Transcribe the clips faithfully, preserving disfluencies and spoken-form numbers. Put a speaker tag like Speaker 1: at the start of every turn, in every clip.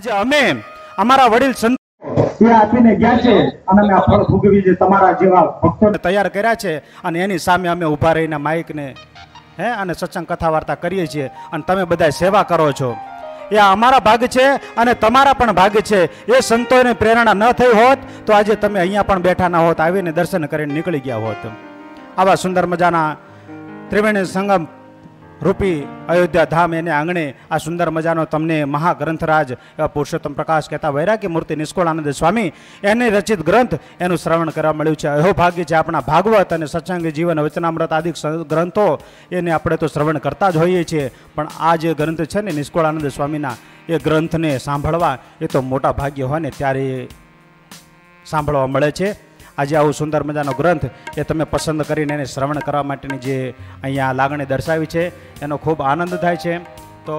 Speaker 1: આજે અમે અમારા વડીલ સંત
Speaker 2: એ આપીને ગયા છે અને અમે આ ફળ ભોગવી છે તમારા જેવા ભક્તોને
Speaker 1: તૈયાર કર્યા છે અને એની સામે અમે ઊભા રહીને માઇકને હે અને સત્સંગ કથા વાર્તા કરીએ છીએ અને તમે બધા સેવા કરો છો. એ અમારા ભાગ છે અને તમારા પણ ભાગ છે. એ સંતોને પ્રેરણા ન થઈ હોત તો આજે તમે અહીંયા પણ બેઠા ના હોત, આવીને દર્શન કરીને નીકળી ગયા હોત. આવા સુંદર મજાના ત્રિવેણી સંગમ રૂપી અયોધ્યા ધામ એને આંગણે આ સુંદર મજાનો તમને મહાગ્રંથરાજ એવા પુરુષોત્તમ પ્રકાશ કહેતા વૈરાગ્ય મૂર્તિ નિષ્કુળાનંદ સ્વામી એને રચિત ગ્રંથ એનું શ્રવણ કરવા મળ્યું છે. એવો ભાગ્ય છે આપણા ભાગવત અને સત્સંગ જીવન વચનામૃત આદિ ગ્રંથો એને આપણે તો શ્રવણ કરતા જ હોઈએ છીએ, પણ આ જે ગ્રંથ છે ને નિષ્કુળાનંદ સ્વામીના એ ગ્રંથને સાંભળવા એ તો મોટા ભાગ્ય હોય ને ત્યારે સાંભળવા મળે છે. આજે આવું સુંદર મજાનો ગ્રંથ એ તમે પસંદ કરીને એને શ્રવણ કરવા માટેની જે અહીંયા લાગણી દર્શાવી છે એનો ખૂબ આનંદ થાય છે. તો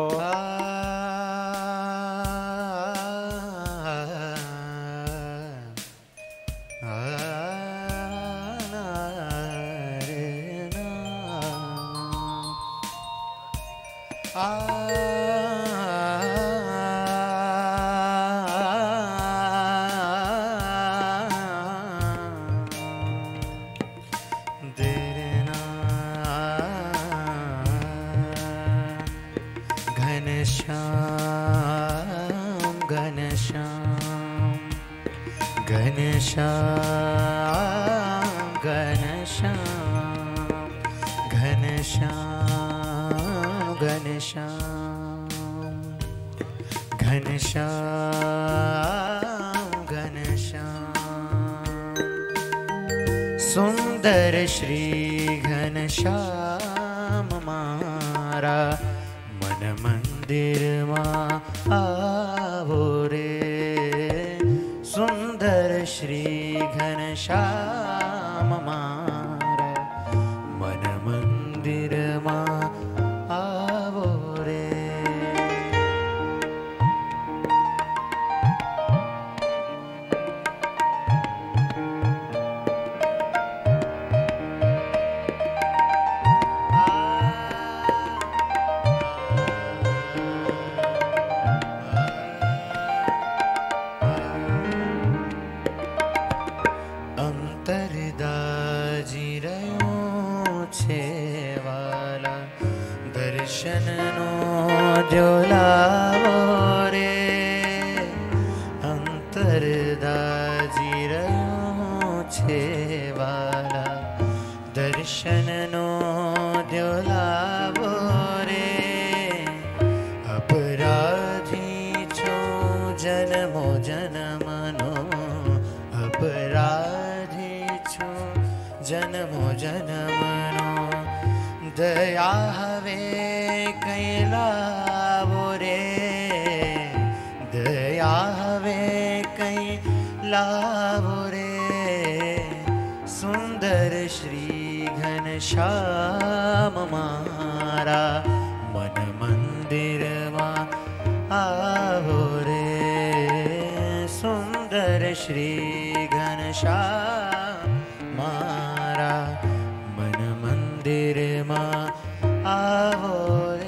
Speaker 3: सुंदर श्री घनश्याम मारा मन मंदिर मां आवो रे. सुंदर श्री घनश्याम मारा मन मंदिर मां आवो रे. જોલાવો રે અંતરદાજી રહ્યો છે વાલા, દર્શનનો જોલાવો રે. અપરાધી છો જન્મો જન્મનો, અપરાધી છો જન્મો જન્મનો, દયા હવે કૈલા હવે કઈ લાવો રે. સુંદર શ્રી ઘનશ્યામ મારા મન મંદિરમાં આવો રે. સુંદર શ્રી ઘનશ્યામ મારા મન મંદિરમાં આવો રે.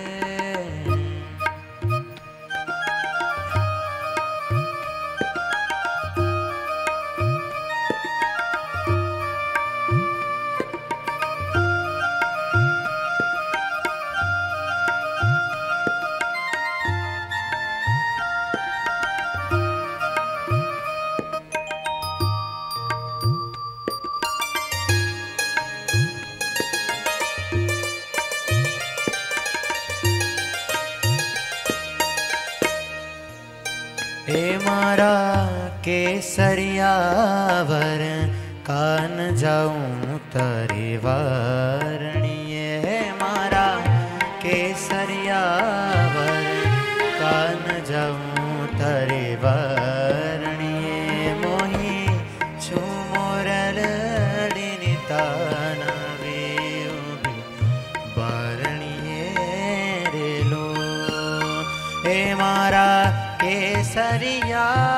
Speaker 3: केसरियावर कान जाऊं तारे वारणिये. मारा केसरियावर कान जाऊं तारे वारणिये. मोही छू मोरलड़ी ताना वे वारणिये रे लो. हे मारा केसरिया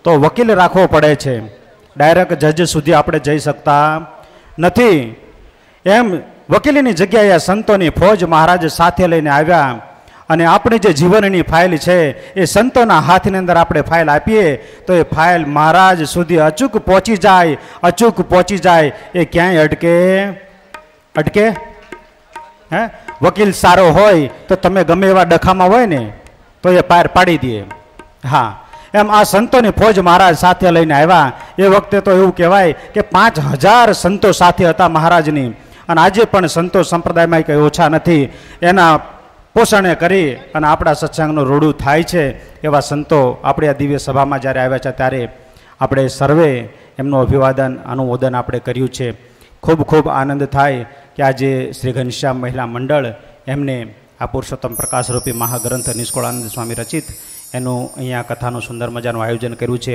Speaker 1: તો વકીલ રાખવો પડે છે, ડાયરેક્ટ જજ સુધી આપણે જઈ શકતા નથી. એમ વકીલીની જગ્યાએ સંતોની ફોજ મહારાજ સાથે લઈને આવ્યા અને આપણી જે જીવનની ફાઇલ છે એ સંતોના હાથની અંદર આપણે ફાઇલ આપીએ તો એ ફાઇલ મહારાજ સુધી અચૂક પહોંચી જાય, અચૂક પહોંચી જાય. એ ક્યાંય અટકે અટકે હે? વકીલ સારો હોય તો તમે ગમે એવા ડખામાં હોય ને તો એ પાર પાડી દે. હા, એમ આ સંતોની ફોજ મહારાજ સાથે લઈને આવ્યા. એ વખતે તો એવું કહેવાય કે પાંચ હજાર સંતો સાથે હતા મહારાજની. અને આજે પણ સંતો સંપ્રદાયમાં કંઈ ઓછા નથી. એના પોષણે કરી અને આપણા સત્સંગનું રૂડું થાય છે એવા સંતો આપણે આ દિવ્ય સભામાં જ્યારે આવ્યા છે ત્યારે આપણે સર્વે એમનું અભિવાદન અનુમોદન આપણે કર્યું છે. ખૂબ ખૂબ આનંદ થાય કે આજે શ્રી ઘનશ્યામ મહિલા મંડળ એમને આ પુરુષોત્તમ પ્રકાશરૂપી મહાગ્રંથ નિષ્કુળાનંદ સ્વામી રચિત એનું અહીંયા કથાનું સુંદર મજાનું આયોજન કર્યું છે.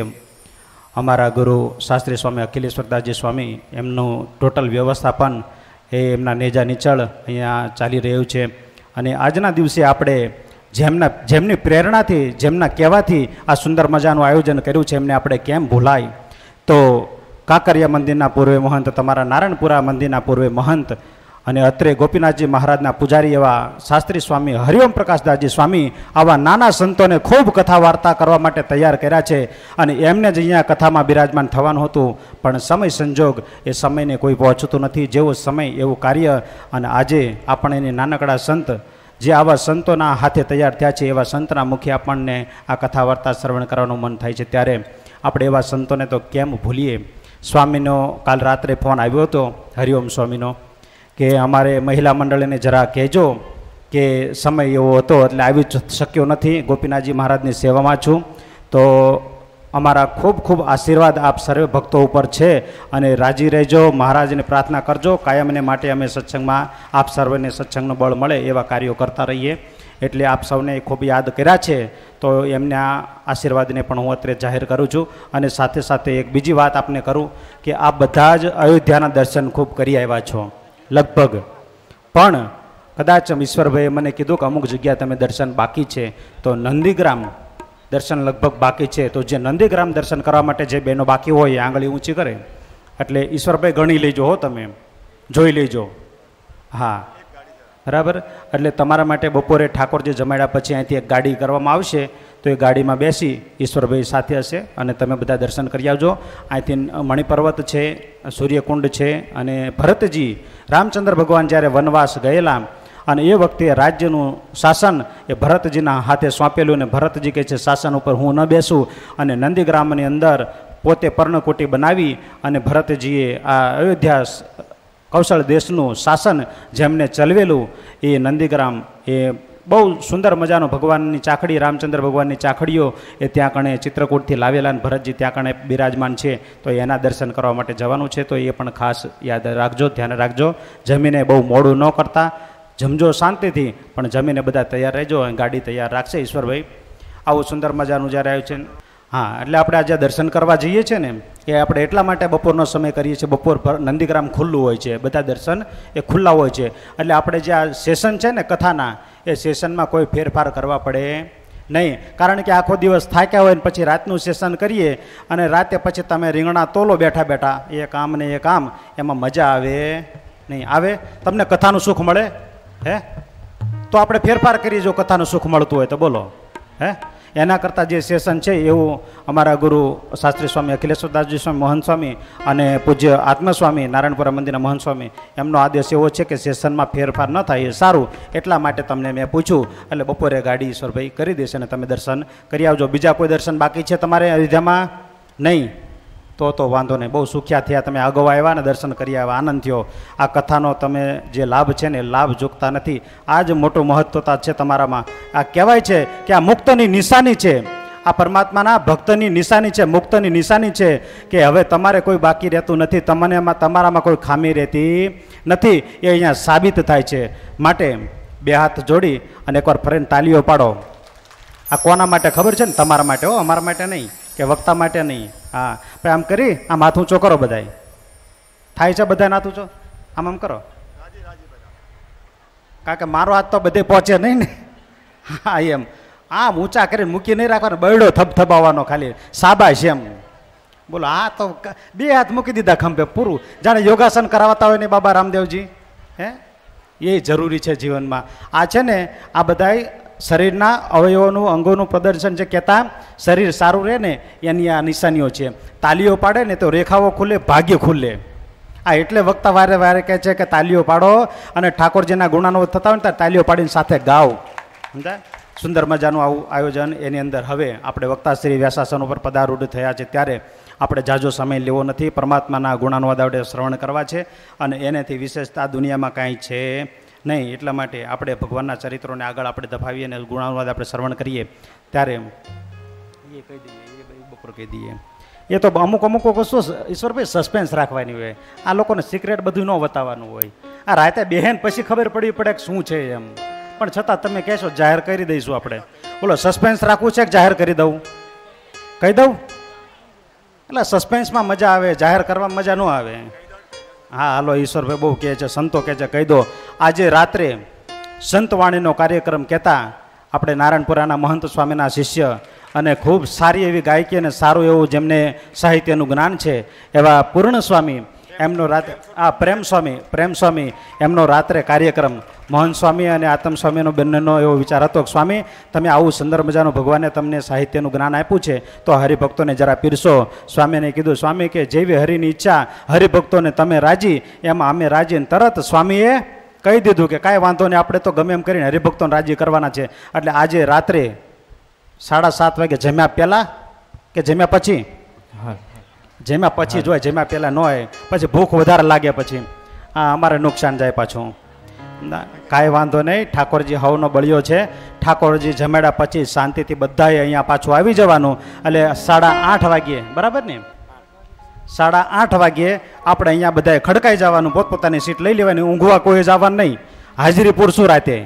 Speaker 1: અમારા ગુરુ શાસ્ત્રી સ્વામી અખિલેશ્વરદાસજી સ્વામી એમનું ટોટલ વ્યવસ્થાપન એ એમના નેજા નીચળ અહીંયા ચાલી રહ્યું છે. અને આજના દિવસે આપણે જેમના જેમની પ્રેરણાથી, જેમના કહેવાથી આ સુંદર મજાનું આયોજન કર્યું છે એમને આપણે કેમ ભૂલાય. તો કાંકરિયા મંદિરના પૂર્વે મહંત, તમારા નારાયણપુરા મંદિરના પૂર્વે મહંત અને અત્રે ગોપીનાથજી મહારાજના પૂજારી એવા શાસ્ત્રી સ્વામી હરિઓમ પ્રકાશદાસજી સ્વામી આવા નાના સંતોને ખૂબ કથા વાર્તા કરવા માટે તૈયાર કર્યા છે. અને એમને જ અહીંયા કથામાં બિરાજમાન થવાનું હતું, પણ સમય સંજોગ એ સમયને કોઈ પહોંચતું નથી. જેવો સમય એવું કાર્ય. અને આજે આપણે એની નાનકડા સંત જે આવા સંતોના હાથે તૈયાર થયા છે એવા સંતના મુખે આપણને આ કથા વાર્તા શ્રવણ કરવાનું મન થાય છે. ત્યારે આપણે એવા સંતોને તો કેમ ભૂલીએ. સ્વામીનો કાલ રાત્રે ફોન આવ્યો હતો હરિઓમ સ્વામીનો કે અમારે મહિલા મંડળીને જરા કહેજો કે સમય એવો હતો એટલે આવી શક્યો નથી, ગોપીનાથજી મહારાજની સેવામાં છું. તો અમારા ખૂબ ખૂબ આશીર્વાદ આપ સર્વે ભક્તો ઉપર છે અને રાજી રહેજો, મહારાજને પ્રાર્થના કરજો, કાયમને માટે અમે સત્સંગમાં આપ સર્વેને સત્સંગનું બળ મળે એવા કાર્યો કરતા રહીએ. એટલે આપ સૌને ખૂબ યાદ કર્યા છે તો એમના આશીર્વાદને પણ હું અત્રે જાહેર કરું છું. અને સાથે સાથે એક બીજી વાત આપને કરું કે આપ બધા જ અયોધ્યાના દર્શન ખૂબ કરી આવ્યા છો લગભગ, પણ કદાચ ઈશ્વરભાઈએ મને કીધું કે અમુક જગ્યા તમે દર્શન બાકી છે. તો નંદીગ્રામ દર્શન લગભગ બાકી છે. તો જે નંદીગ્રામ દર્શન કરવા માટે જે બહેનો બાકી હોય એ આંગળી ઊંચી કરે. એટલે ઈશ્વરભાઈ ગણી લેજો હો, તમે જોઈ લેજો. હા, બરાબર. એટલે તમારા માટે બપોરે ઠાકોરજી જમાડ્યા પછી અહીંથી એક ગાડી કરવામાં આવશે તો એ ગાડીમાં બેસી ઈશ્વરભાઈ સાથે હશે અને તમે બધા દર્શન કરી આવજો. અહીંથી મણિપર્વત છે, સૂર્યકુંડ છે અને ભરતજી રામચંદ્ર ભગવાન જ્યારે વનવાસ ગયેલા અને એ વખતે રાજ્યનું શાસન એ ભરતજીના હાથે સોંપેલું અને ભરતજી કહે છે શાસન ઉપર હું ન બેસું. અને નંદીગ્રામની અંદર પોતે પર્ણકુટી બનાવી અને ભરતજીએ આ અયોધ્યા કૌશળ દેશનું શાસન જેમને ચલવેલું એ નંદીગ્રામ એ બહુ સુંદર મજાનો ભગવાનની ચાખડી, રામચંદ્ર ભગવાનની ચાખડીઓ એ ત્યાં કણે ચિત્રકૂટથી લાવેલા અને ભરતજી ત્યાં કણે બિરાજમાન છે. તો એના દર્શન કરવા માટે જવાનું છે. તો એ પણ ખાસ યાદ રાખજો, ધ્યાન રાખજો. જમીને બહુ મોડું ન કરતા, જમજો શાંતિથી, પણ જમીને બધા તૈયાર રહેજો. ગાડી તૈયાર રાખશે ઈશ્વરભાઈ. આવું સુંદર મજાનું જ્યારે આવ્યું છે. હા, એટલે આપણે આજે દર્શન કરવા જઈએ છીએ ને એ આપણે એટલા માટે બપોરનો સમય કરીએ છીએ. બપોર પર નંદીગ્રામ ખુલ્લું હોય છે, બધા દર્શન એ ખુલ્લા હોય છે. એટલે આપણે જે આ સેશન છે ને કથાના, એ સેશનમાં કોઈ ફેરફાર કરવા પડે નહીં. કારણ કે આખો દિવસ થાક્યા હોય ને પછી રાતનું સેશન કરીએ અને રાતે પછી તમે રીંગણા તોલો બેઠા બેઠા, એ કામ ને એ કામ, એમાં મજા આવે નહીં. આવે તમને કથાનું સુખ મળે હે તો આપણે ફેરફાર કરીએ જો કથાનું સુખ મળતું હોય તો. બોલો હે, એના કરતાં જે સેશન છે એવું અમારા ગુરુ શાસ્ત્રી સ્વામી અખિલેશ્વરદાસજી સ્વામી મહંત સ્વામી અને પૂજ્ય આત્મસ્વામી નારાયણપુરા મંદિરના મહંત સ્વામી એમનો આદેશ એવો છે કે સેશનમાં ફેરફાર ન થાય એ સારું. એટલા માટે તમને મેં પૂછ્યું. એટલે બપોરે ગાડી ઈશ્વરભાઈ કરી દેશે અને તમે દર્શન કરી આવજો. બીજા કોઈ દર્શન બાકી છે તમારે અયોધ્યામાં? નહીં? તો તો વાંધો નહીં. બહુ સુખ્યા થયા તમે અગાઉ આવ્યા ને દર્શન કરી આવ્યા, આનંદ થયો. આ કથાનો તમે જે લાભ છે ને લાભ ચૂકતા નથી. આ જ મોટું મહત્વતા છે તમારામાં. આ કહેવાય છે કે આ મુક્તની નિશાની છે, આ પરમાત્માના ભક્તની નિશાની છે, મુક્તની નિશાની છે કે હવે તમારે કોઈ બાકી રહેતું નથી, તમને તમારામાં કોઈ ખામી રહેતી નથી. એ અહીંયા સાબિત થાય છે. માટે બે હાથ જોડી અને એકવાર ફરીને તાલીઓ પાડો. આ કોના માટે ખબર છે ને? તમારા માટે હો, અમારા માટે નહીં કે વક્તા માટે નહીં. હા, ભાઈ આમ કરી આમ હાથ ઊંચો કરો. બધાય થાય છે? બધા હાથ ઊંચો આમ આમ કરો. કારણ કે મારો હાથ તો બધે પહોંચે નહીં ને. હા, એમ આમ ઊંચા કરીને મૂકી નહીં રાખવાનો, બરડો થપથપાવવાનો ખાલી શાબાશ એમ. બોલો આ તો બે હાથ મૂકી દીધા ખંભે, પૂરું. જાણે યોગાસન કરાવતા હોય ને બાબા રામદેવજી, હે એ જરૂરી છે જીવનમાં. આ છે ને આ બધાય શરીરના અવયવોનું અંગોનું પ્રદર્શન જે કહેતા શરીર સારું રહે ને એની આ નિશાનીઓ છે. તાલીઓ પાડે ને તો રેખાઓ ખુલે, ભાગ્ય ખુલે. આ એટલે વક્તા વારે વારે કહે છે કે તાલીઓ પાડો અને ઠાકોરજીના ગુણાનો થતા હોય ને ત્યારે તાલીઓ પાડીને સાથે ગાઓ. સમજાય? સુંદર મજાનું આવું આયોજન એની અંદર. હવે આપણે વક્તા શ્રી વ્યાસાસન ઉપર પદારૂઢ થયા છે ત્યારે આપણે જાજો સમય લેવો નથી. પરમાત્માના ગુણાનુવાદ આપણે શ્રવણ કરવા છે અને એનેથી વિશેષતા દુનિયામાં કાંઈ છે નહીં. એટલા માટે આપણે ભગવાનના ચરિત્રોને આગળ આપણે દફાવીએ અને ગુણાનુવાદ આપણે શ્રવણ કરીએ ત્યારે એ કહી દઈએ, એ બપોર કહી દઈએ. એ તો અમુક અમુક વસ્તુ ઈશ્વરભાઈ સસ્પેન્સ રાખવાની હોય. આ લોકોને સિક્રેટ બધું ન બતાવવાનું હોય. આ રાતે બેહેન પછી ખબર પડવી પડે કે શું છે એમ. પણ છતાં તમે કહેશો જાહેર કરી દઈશું આપણે. બોલો સસ્પેન્સ રાખવું છે કે જાહેર કરી દઉં? કહી દઉં? એટલે સસ્પેન્સમાં મજા આવે, જાહેર કરવામાં મજા ન આવે. હા હાલો, ઈશ્વરભાઈ બહુ કહે છે, સંતો કહે છે, કહી દો. આજે રાત્રે સંતવાણીનો કાર્યક્રમ કહેતા આપણે નારાયણપુરાના મહંત સ્વામીના શિષ્ય અને ખૂબ સારી એવી ગાયકી અને સારું એવું જેમને સાહિત્યનું જ્ઞાન છે એવા પૂર્ણ સ્વામી, એમનો રાત્રે આ પ્રેમ સ્વામી પ્રેમ સ્વામી એમનો રાત્રે કાર્યક્રમ મોહન સ્વામી અને આતમ સ્વામીનો બંનેનો એવો વિચાર હતો કે સ્વામી તમે આવું સુંદર મજાનું ભગવાને તમને સાહિત્યનું જ્ઞાન આપ્યું છે તો હરિભક્તોને જરા પીરસો. સ્વામીને કીધું, સ્વામી કે જેવી હરિની ઈચ્છા, હરિભક્તોને તમે રાજી એમાં અમે રાજી. તરત સ્વામીએ કહી દીધું કે કાંઈ વાંધો નહીં, આપણે તો ગમે એમ કરીને હરિભક્તોને રાજી કરવાના છે. એટલે આજે રાત્રે સાડા સાત વાગે જમ્યા પહેલાં કે જમ્યા પછી? જમ્યા પછી જ હોય, જમ્યા પહેલાં ન હોય. પછી ભૂખ વધારે લાગે પછી હા અમારે નુકસાન જાય પાછું. કાંઈ વાંધો નહીં, ઠાકોરજી હવનો બળ્યો છે. ઠાકોરજી જમેડા પછી શાંતિથી બધાએ અહીંયા પાછું આવી જવાનું. એટલે સાડા આઠ વાગ્યે બરાબર ને? સાડા આઠ વાગ્યે આપણે અહીંયા બધાએ ખડકાઈ જવાનું, પોતપોતાની સીટ લઈ લેવાની. ઊંઘવા કોઈ જવાનું નહીં, હાજરી પૂરશું રાતે.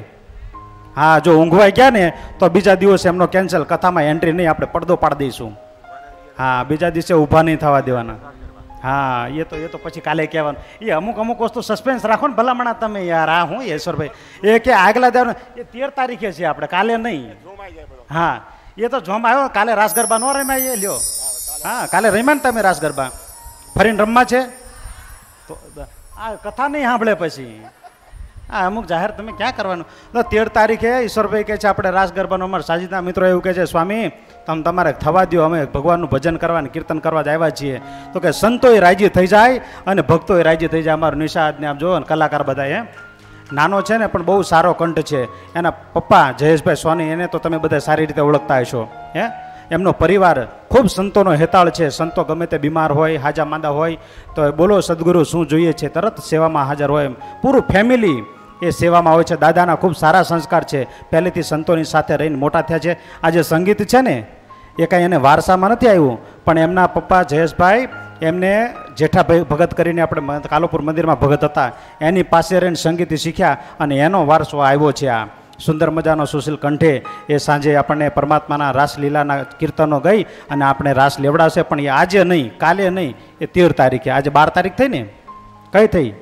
Speaker 1: હા જો ઊંઘવાઈ ગયા ને તો બીજા દિવસે એમનો કેન્સલ, કથામાં એન્ટ્રી નહીં, આપણે પડદો પાડી દઈશું. હા બીજા દિવસે ઊભા નહીં થવા દેવાના. હા એ તો એ તો પછી કાલે કહેવાનું. એ અમુક અમુક વસ્તુ સસ્પેન્સ રાખો ને ભલામણા તમે યાર. હા હું ઈશ્વરભાઈ એ કે આગલા દેવાનું એ તેર તારીખે છે આપણે, કાલે નહીં. હા એ તો જોમ આવ્યો, કાલે રાસ ગરબા ન રમાય એ લ્યો. હા કાલે રમ્યા ને તમે રાસ ગરબા, ફરીને રમવા છે તો આ કથા નહીં સાંભળે પછી. હા અમુક જાહેર તમે ક્યાં કરવાનું? તો તેર તારીખે ઈશ્વરભાઈ કહે છે આપણે રાસ ગરબાનો. અમારા સાજીદના મિત્રો એવું કહે છે, સ્વામી તમે તમારે થવા દો, અમે ભગવાનનું ભજન કરવા ને કીર્તન કરવા જ આવ્યા છીએ. તો કે સંતોય રાજી થઈ જાય અને ભક્તોય રાજી થઈ જાય. અમારું નિષાદને આપ જોવો ને કલાકાર બધા એ નાનો છે ને પણ બહુ સારો કંઠ છે. એના પપ્પા જયેશભાઈ સોની એને તો તમે બધા સારી રીતે ઓળખતા હશો. હે એમનો પરિવાર ખૂબ સંતોનો હેતાળ છે. સંતો ગમે તે બીમાર હોય, હાજા માંદા હોય તો બોલો સદગુરુ શું જોઈએ છે, તરત સેવામાં હાજર હોય. પૂરું ફેમિલી એ સેવામાં હોય છે. દાદાના ખૂબ સારા સંસ્કાર છે, પહેલેથી સંતોની સાથે રહીને મોટા થયા છે. આ જે સંગીત છે ને એ કાંઈ એને વારસામાં નથી આવ્યું, પણ એમના પપ્પા જયેશભાઈ એમને જેઠાભાઈ ભગત કરીને આપણે કાલોપુર મંદિરમાં ભગત હતા, એની પાસે રહીને સંગીત શીખ્યા અને એનો વારસો આવ્યો છે. આ સુંદર મજાનો સુશીલ કંઠે એ સાંજે આપણને પરમાત્માના રાસલીલાના કીર્તનો ગઈ અને આપણે રાસ લેવડાવશે. પણ એ આજે નહીં, કાલે નહીં, એ તેર તારીખે. આજે બાર તારીખ થઈ ને? કઈ થઈ?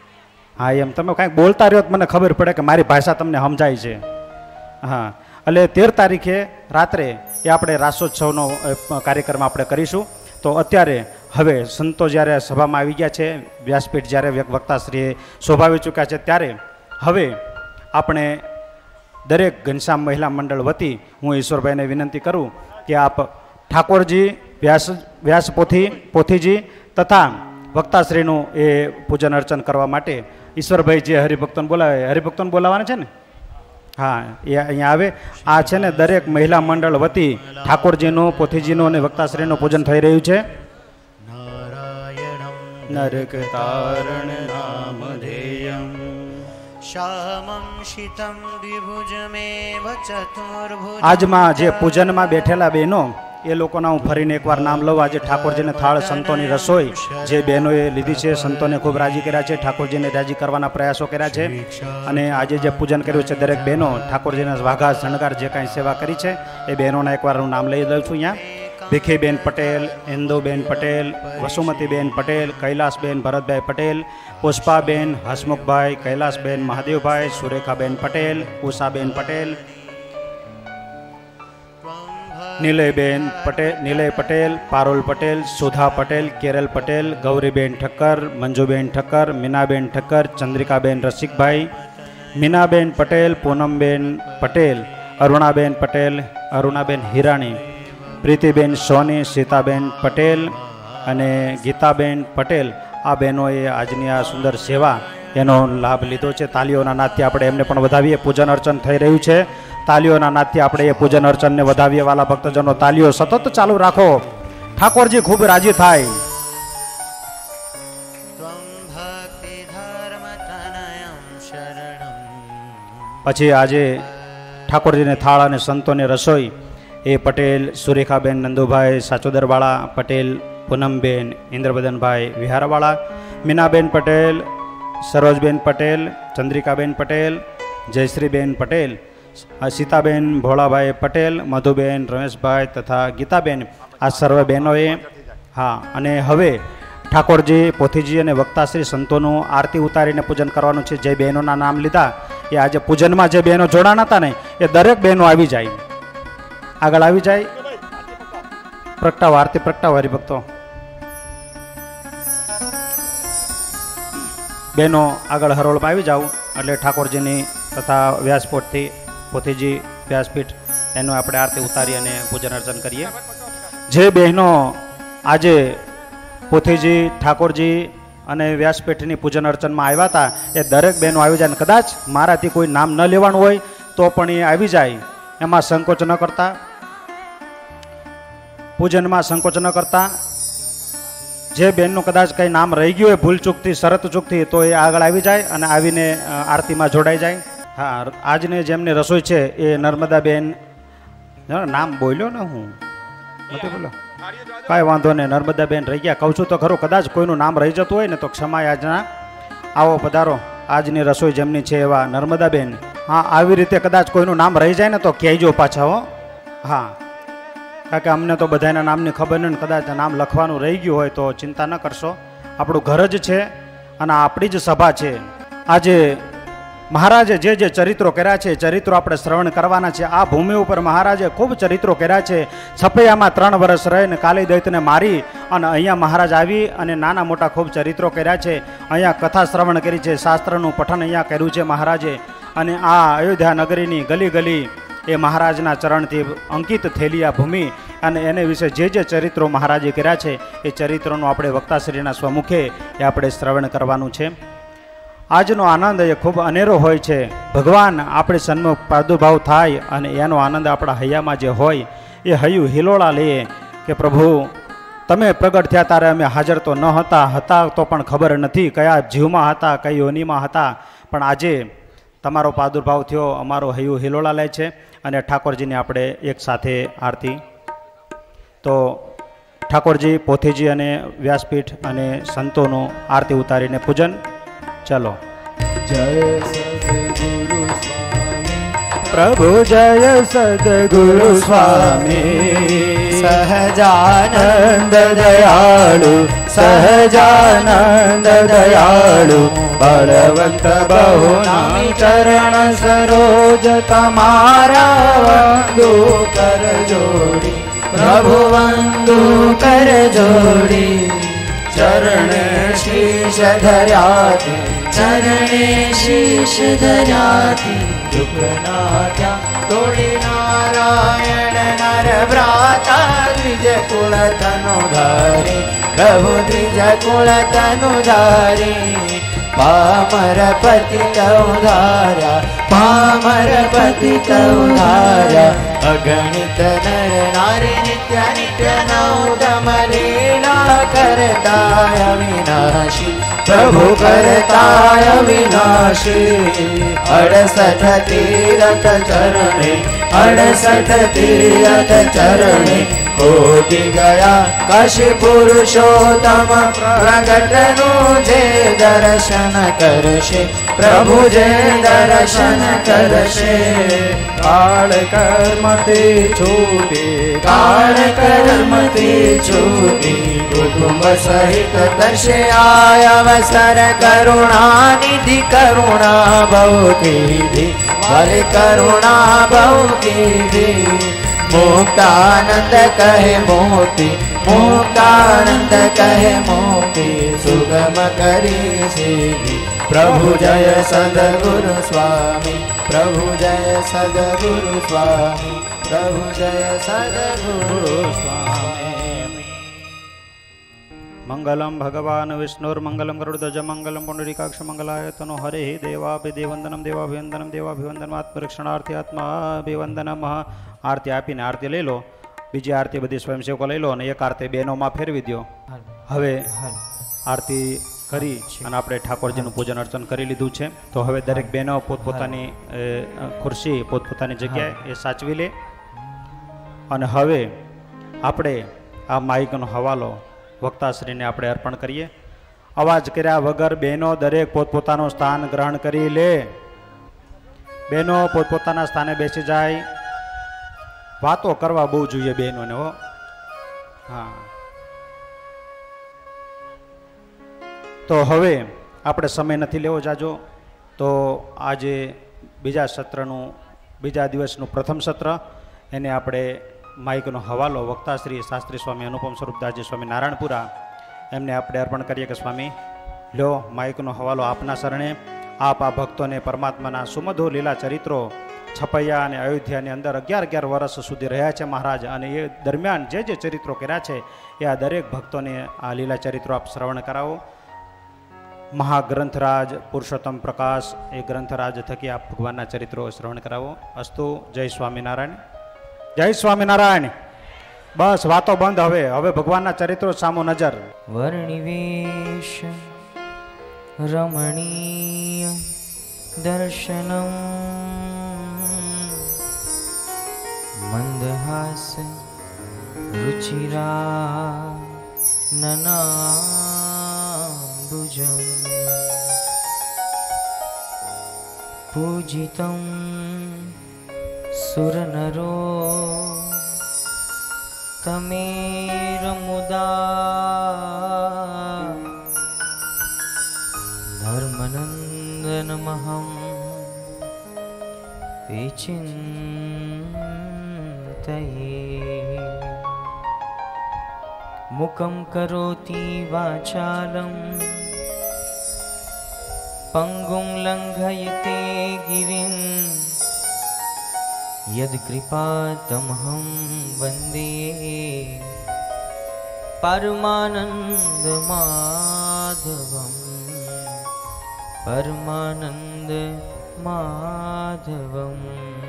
Speaker 1: હા એમ તમે કાંઈક બોલતા રહ્યો મને ખબર પડે કે મારી ભાષા તમને સમજાય છે. હા એટલે તેર તારીખે રાત્રે એ આપણે રાસોત્સવનો કાર્યક્રમ આપણે કરીશું. તો અત્યારે હવે સંતો જ્યારે સભામાં આવી ગયા છે, વ્યાસપીઠ જ્યારે વક્તાશ્રીએ શોભાવી ચૂક્યા છે, ત્યારે હવે આપણે દરેક ઘનશ્યામ મહિલા મંડળ વતી હું ઈશ્વરભાઈને વિનંતી કરું કે આપ ઠાકોરજી વ્યાસ વ્યાસ પોથી પોથીજી તથા વક્તાશ્રીનું એ પૂજન અર્ચન કરવા માટે ઈશ્વરભાઈ જે હરિભક્તોને બોલાવે, હરિભક્તોને બોલાવવાના છે ને? હા એ અહીંયા આવે. આ છે ને દરેક મહિલા મંડળ વતી ઠાકોરજીનું, પોથીજીનું અને વક્તાશ્રીનું પૂજન થઈ રહ્યું છે. નરક તારણ નામધેયમ
Speaker 3: શ્યામં શીતમ દ્વિભુજમેવ ચતુર્ભુજ.
Speaker 1: આજમાં જે પૂજનમાં બેઠેલા બહેનો એ લોકોના હું ફરીને એકવાર નામ લઉં. આજે ઠાકોરજીને થાળ સંતોની રસોઈ જે બહેનોએ લીધી છે, સંતોને ખૂબ રાજી કર્યા છે, ઠાકોરજીને રાજી કરવાના પ્રયાસો કર્યા છે. અને આજે જે પૂજન કર્યું છે દરેક બહેનો ઠાકોરજીના વાઘા શણગાર જે કાંઈ સેવા કરી છે એ બહેનોના એકવાર હું નામ લઈ દઉં છું. અહીંયા ભીખીબેન પટેલ, ઇન્દુબેન પટેલ, વસુમતીબેન પટેલ, કૈલાસબેન ભરતભાઈ પટેલ, પુષ્પાબેન, હસમુખભાઈ, કૈલાસબેન મહાદેવભાઈ, સુરેખાબેન પટેલ, ઉષાબેન પટેલ, નીલયબેન પટેલ, નીલય પટેલ, પારુલ પટેલ, સુધા પટેલ, કેરલ પટેલ, ગૌરીબેન ઠક્કર, મંજુબેન ઠક્કર, મીનાબેન ઠક્કર, ચંદ્રિકાબેન રસિકભાઈ, મીનાબેન પટેલ, પૂનમબેન પટેલ, અરુણાબેન પટેલ, અરુણાબેન હિરાણી, પ્રીતિબેન સોની, સીતાબેન પટેલ અને ગીતાબેન પટેલ. આ બહેનોએ આજની આ સુંદર સેવા એનો લાભ લીધો છે. તાલીઓના નાથથી આપણે એમને પણ વધાવીએ. પૂજન અર્ચન થઈ રહ્યું છે. તાલીઓના નાથથી આપણે એ પૂજન અર્ચનને વધાવીએ. વાલા ભક્તજનો, તાલીઓ સતત ચાલુ રાખો. ઠાકોરજી ખૂબ રાજી થાય. પછી આજે ઠાકોરજીને થાળ અને સંતોને રસોઈ એ પટેલ સુરેખાબેન નંદુભાઈ સાચોદરવાળા, પટેલ પૂનમબેન ઇન્દ્રબદનભાઈ વિહારવાળા, મીનાબેન પટેલ, સરોજબેન પટેલ, ચંદ્રિકાબેન પટેલ, જયશ્રીબેન પટેલ, સીતાબેન ભોળાભાઈ પટેલ, મધુબેન રમેશભાઈ તથા ગીતાબેન, આ સર્વ બહેનોએ. હા, અને હવે ઠાકોરજી, પોથીજી અને વક્તાશ્રી સંતોનું આરતી ઉતારીને પૂજન કરવાનું છે. જે બહેનોના નામ લીધા એ આજે પૂજનમાં જે બહેનો જોડાણા હતા ને એ દરેક બહેનો આવી જાય, આગળ આવી જાય. પ્રગટાવો, આરતી પ્રગટાવો હરિભક્તો. બહેનો આગળ હરોળમાં આવી જાઓ એટલે ઠાકોરજીની તથા વ્યાસપીઠથી પોથીજી વ્યાસપીઠ એનું આપણે આરતી ઉતારી અને પૂજન અર્ચન કરીએ. જે બહેનો આજે પોથીજી, ઠાકોરજી અને વ્યાસપીઠની પૂજન અર્ચનમાં આવ્યા હતા એ દરેક બહેનો આવી જાય. કદાચ મારાથી કોઈ નામ ન લેવાનું હોય તો પણ એ આવી જાય. એમાં સંકોચ ન કરતા, પૂજનમાં સંકોચ ન કરતા. જે બહેનનું કદાચ કંઈ નામ રહી ગયું હોય ભૂલ ચૂકથી, શરત ચૂકથી, તો એ આગળ આવી જાય અને આવીને આરતીમાં જોડાઈ જાય. હા, આજને જેમની રસોઈ છે એ નર્મદાબેન, નામ બોલ્યો ને હું નથી બોલો, કાંઈ વાંધો નહીં, નર્મદાબેન રહી ગયા. કહું છું તો ખરું, કદાચ કોઈનું નામ રહી જતું હોય ને તો ક્ષમાય આજના. આવો પધારો. આજની રસોઈ જેમની છે એવા નર્મદાબેન. હા, આવી રીતે કદાચ કોઈનું નામ રહી જાય ને તો કહેજો પાછા હો. હા, કારણ કે અમને તો બધાના નામની ખબર નહીં, કદાચ નામ લખવાનું રહી ગયું હોય તો ચિંતા ન કરશો. આપણું ઘર જ છે અને આપણી જ સભા છે. આજે મહારાજે જે જે ચરિત્રો કર્યા છે, ચરિત્રો આપણે શ્રવણ કરવાના છે. આ ભૂમિ ઉપર મહારાજે ખૂબ ચરિત્રો કર્યા છે. છપૈયામાં ત્રણ વર્ષ રહીને કાલી દૈત્યને મારી અને અહીંયા મહારાજ આવી અને નાના મોટા ખૂબ ચરિત્રો કર્યા છે. અહીંયા કથા શ્રવણ કરી છે, શાસ્ત્રનું પઠન અહીંયા કર્યું છે મહારાજે. અને આ અયોધ્યા નગરીની ગલી ગલી એ મહારાજના ચરણથી અંકિત થયેલી આ ભૂમિ અને એને વિશે જે જે ચરિત્રો મહારાજે કર્યા છે એ ચરિત્રોનું આપણે વક્તાશ્રીના સ્વમુખે એ આપણે શ્રવણ કરવાનું છે. આજનો આનંદ એ ખૂબ અનેરો હોય છે. ભગવાન આપણી સન્મુખ પ્રાદુર્ભાવ થાય અને એનો આનંદ આપણા હૈયામાં જે હોય એ હૈયું હિલોળા લઈએ કે પ્રભુ તમે પ્રગટ થયા ત્યારે અમે હાજર તો ન હતા, હતા તો પણ ખબર નથી કયા જીવમાં હતા, કઈ યોનિમાં હતા, પણ આજે તમારો પ્રાદુર્ભાવ થયો, અમારો હૈયું હિલોળા લે છે. અને ઠાકોરજીની આપણે એક સાથે આરતી. તો ઠાકોરજી, પોથીજી અને વ્યાસપીઠ અને સંતોનું આરતી ઉતારીને પૂજન. ચલો.
Speaker 4: જય સદગુરુ સ્વામી
Speaker 1: પ્રભુ, જય સદગુરુ સ્વામી,
Speaker 4: સહજાનંદ દયાળુ, સહજાનંદ દયાળુ, બળવંત બહુ નામી ચરણ સરોજ તમારા વંદુ કર જોડી, પ્રભુ વંદુ કર જોડી. ચરણે શીશ ધર્યાથી, ચરણે શીશ ધર્યાથી, દુઃખના ત્યાં તોડી નારાયણ નર ભ્રાતા દ્વિજ કુળ તનુ ધારી, પ્રભુ દ્વિજ કુળ તનુ ધારી. પામર પતિત ઉધાર્યા, પામર પતિત ઉધાર્યા, અગણિત નર નારી નિત્ય નિત્ય નૌતમ લીલા કરતાય અવિનાશી, પ્રભુ કરતાય અવિનાશી. અડસઠ તીરથ ચરણે, અડસઠ તીરથ ચરણે, કોટી ગયા કાશી પુરુષોત્તમ પ્રગટનું જે દર્શન કરશે, પ્રભુ જે દર્શન કરશે. કાળ કર્મથી છૂટી, કાળ કર્મથી છૂટી, કુટુંબ સહિત દર્શે આય અવસર. કરુણા નિધિ, કરુણા બહુ કીધી, વાલી કરુણા બહુ કીધી. મુક્તાનંદ કહે મોતી મુક્તાનંદ કહે મોતી સુગમ કરી સીધી પ્રભુ જય સદગુરુ સ્વામી પ્રભુ જય સદગુરુ સ્વામી પ્રભુ જય સદગુરુ સ્વામી.
Speaker 1: મંગલમ ભગવાન વિષ્ણુર્મંગલમ ગરુડધ્વજ મંગલમ પુંડરીકાક્ષ મંગલાયતનો હરે દેવાભિદેવંદનમ દેવાભિવંદનમ દેવાભિવંદનમ આત્મરક્ષણાર્થી આત્માભિવંદનમ. આરતી આપીને આરતી લઈ લો. બીજી આરતી બધી સ્વયંસેવકો લઈ લો અને એક આરતી બહેનોમાં ફેરવી દો. હવે આરતી કરી અને આપણે ઠાકોરજીનું પૂજન અર્ચન કરી લીધું છે. તો હવે દરેક બહેનો પોતપોતાની ખુરશી પોતપોતાની જગ્યાએ એ સાચવી લે. અને હવે આપણે આ માઇકનો હવાલો વક્તાશ્રીને આપણે અર્પણ કરીએ. અવાજ કર્યા વગર બહેનો દરેક પોતપોતાનું સ્થાન ગ્રહણ કરી લે. બહેનો પોતપોતાના સ્થાને બેસી જાય. વાતો કરવા બહુ જોઈએ બહેનોને. હો હા. તો હવે આપણે સમય નથી લેવો જાજો. તો આજે બીજા સત્રનું બીજા દિવસનું પ્રથમ સત્ર એને આપણે માઇકનો હવાલો વક્તાશ્રી શાસ્ત્રી સ્વામી અનુપમ સ્વરૂપદાસજી સ્વામી નારાયણપુરા એમને આપણે અર્પણ કરીએ કે સ્વામી લ્યો માઇકનો હવાલો આપના શરણે. આપ આ ભક્તોને પરમાત્માના સુમધુર લીલા ચરિત્રો છપૈયા અને અયોધ્યાની અંદર અગિયાર અગિયાર વર્ષ સુધી રહ્યા છે મહારાજ. અને એ દરમિયાન જે જે ચરિત્રો કર્યા છે એ આ દરેક ભક્તોને આ લીલા ચરિત્રો આપ શ્રવણ કરાવો. મહાગ્રંથરાજ પુરુષોત્તમ પ્રકાશ એ ગ્રંથરાજ થકી આપ ભગવાનના ચરિત્રો શ્રવણ કરાવો. અસ્તુ. જય સ્વામિનારાયણ. જય સ્વામિનારાયણ. બસ વાતો બંધ. હવે હવે ભગવાનના ચરિત્રો સામો નજર.
Speaker 4: વર્ણિવેશ રમણીય દર્શનમ મંદહાસ રુચિરા નનાંબુજમ પૂજિતમ સુરનરો તમેર મુદા ધર્મનંદનમહં વિચિંતયે મુખં કરોતિ વાચાલં પંગું લંઘયતે ગિરિં યદકૃપાતમહં વંદે પરમાનંદ માધવમ પરમાનંદ માધવમ.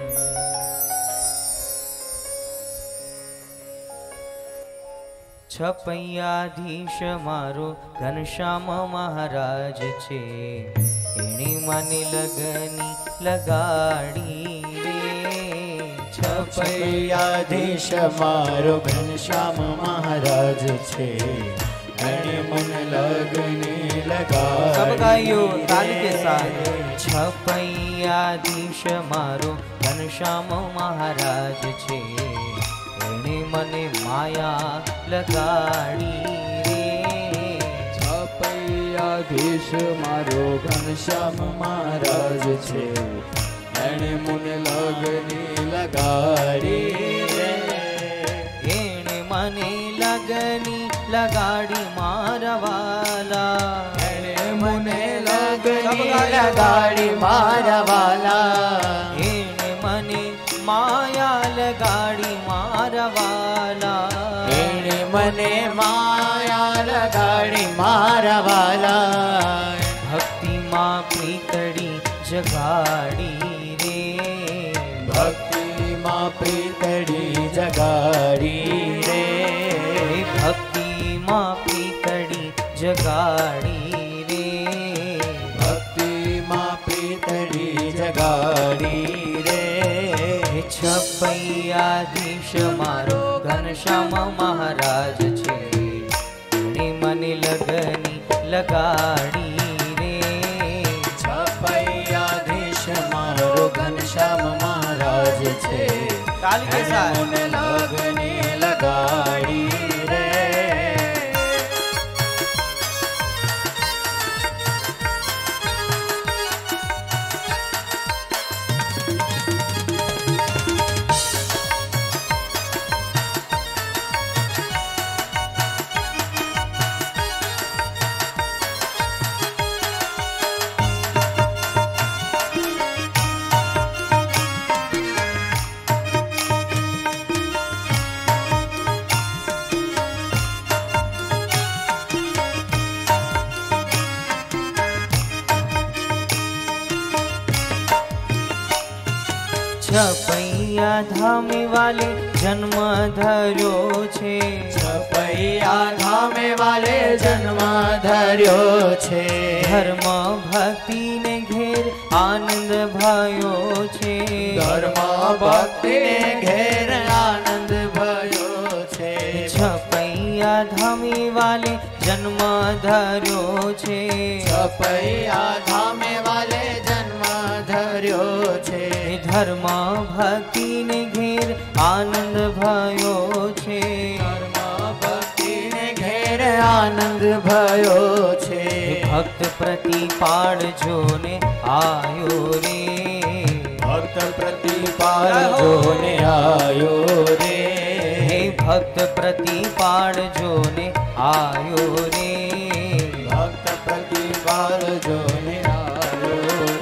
Speaker 4: છપૈયાધીશ મારો ઘનશ્યામ મહારાજ છે. એણે મને લગની લગાડી રે.
Speaker 3: છપૈયાધીશ મારો ઘનશ્યામ મહારાજ છે. એણે મને લગને લગાડી.
Speaker 4: સબ ગાયો તાલી કે સાથ. છપૈયાધીશ મારો ઘનશ્યામ મહારાજ છે. એણે મને માયા લગાડી રે.
Speaker 3: છપૈયાધીશ મારો ઘનશ્યામ મહારાજ છે. એણે મને લગની લગાડી રે.
Speaker 4: એણે મને લગની લગાડી મારા વાલા.
Speaker 3: એણે મને લગની લગાડી મારા વાલા.
Speaker 4: એણે મને માયા લગાડી મારા વાલા.
Speaker 3: એણે મને માયા લગાડી મારા વાલા.
Speaker 4: ભક્તિમાં પ્રીતડી જગાડી રે.
Speaker 3: ભક્તિમાં પ્રીતડી જગાડી રે.
Speaker 4: ભક્તિમાં પ્રીતડી જગાડી રે.
Speaker 3: ભક્તિમાં પ્રીતડી જગાડી રે.
Speaker 4: છપૈયાધીશ મારો ઘનશ્યામ મહારાજ છે. એણે મને લગની લગાડી રે.
Speaker 3: છપૈયાધીશ મારો ઘનશ્યામ મહારાજ છે. મને લગની લગાડી રે.
Speaker 4: छपैया धामे वाले जन्म धर्यो छे
Speaker 3: छपैया धामे वाले जन्म धर्यो छे
Speaker 4: धर्म भक्ति ने घेर आनंद भयो छे
Speaker 3: धर्म भक्ति ने घेर आनंद भयो छे
Speaker 4: छपैया धामे वाले जन्म धर्यो छे
Speaker 3: छपैया धामे वाले जन्म धर्यो छे
Speaker 4: धर्म भक्ति ने घेर आनंद भयो छे
Speaker 3: धर्म भक्ति ने घेर आनंद भयो छे
Speaker 4: भक्त प्रतिपाल जोने आयो रे
Speaker 3: भक्त प्रतिपाल जोने आयो रे
Speaker 4: हे भक्त प्रतिपाल जोने आयो रे
Speaker 3: भक्त प्रतिपाल जोने आयो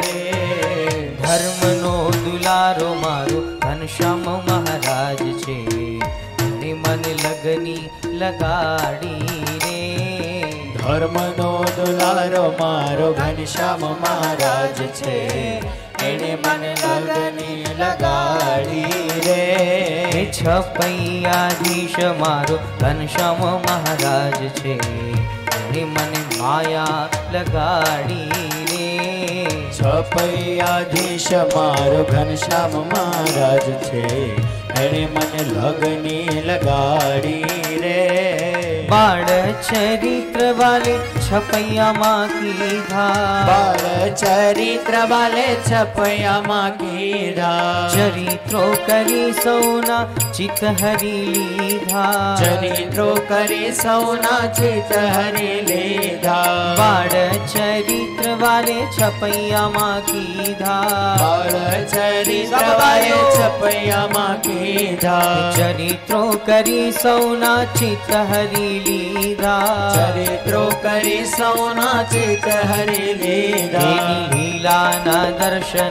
Speaker 3: रे
Speaker 4: धर्म नो दुलारो मारो घनश्याम महाराज छे ने मन लगनी लगाड़ी रे
Speaker 3: धर्म नो दुलारो मारो घनश्याम महाराज छे एने मन लगनी लगाड़ी रे
Speaker 4: छपैयाधीश मारो घनश्याम महाराज छे ने मन माया लगाड़ी रे
Speaker 3: छपैयाधीश मारो घनश्याम महाराज छे एने मन लगनी लगाड़ी रे
Speaker 4: बाळ चरित्र वाले छपैया माँ की धा
Speaker 3: बाल चरित्र वाले छपैया माँ की धा
Speaker 4: चरित्रो करी सौना चित हरी लीधा
Speaker 3: चरित्रो करी सौना चित हरी लीधा
Speaker 4: बाळ चरित्र वाले छपैया माँ की धा
Speaker 3: बाल चरित्र वाले छपैया माँ की धा
Speaker 4: चरित्रो करी सौना चित हरी लीधा
Speaker 3: चरित्रो करी सौना चित हरी लीधा
Speaker 4: तेनी लीला ना दर्शन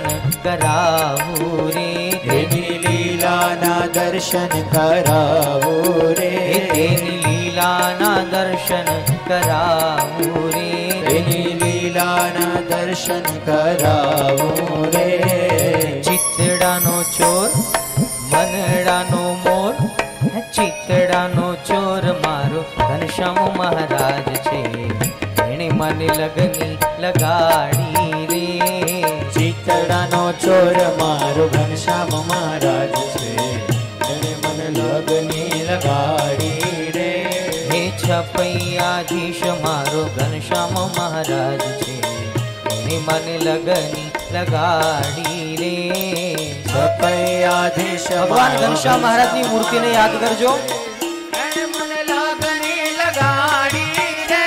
Speaker 4: करावू रे
Speaker 3: तेनी लीला ना दर्शन करावो रे
Speaker 4: तेनी लीला ना दर्शन करावू रे
Speaker 3: तेनी लीला ना दर्शन करावो रे
Speaker 4: चितड़ानो चोर मनड़ानो मोर चितड़ानो चोर मारो घनश्याम महाराज छे एने मन लगनी लगाड़ी रे
Speaker 3: चितड़ानो चोर मारो घनश्याम महाराज छे एने मन लगनी लगाड़ी रे
Speaker 4: हे छपैयाधीश मारो घनश्याम महाराज छे एने मन लगनी लगाड़ी रे
Speaker 3: छपैयाधीश
Speaker 4: भगवान घनश्याम महाराज की मूर्ति ने याद करजो
Speaker 3: एने मन लगनी लगाड़ी रे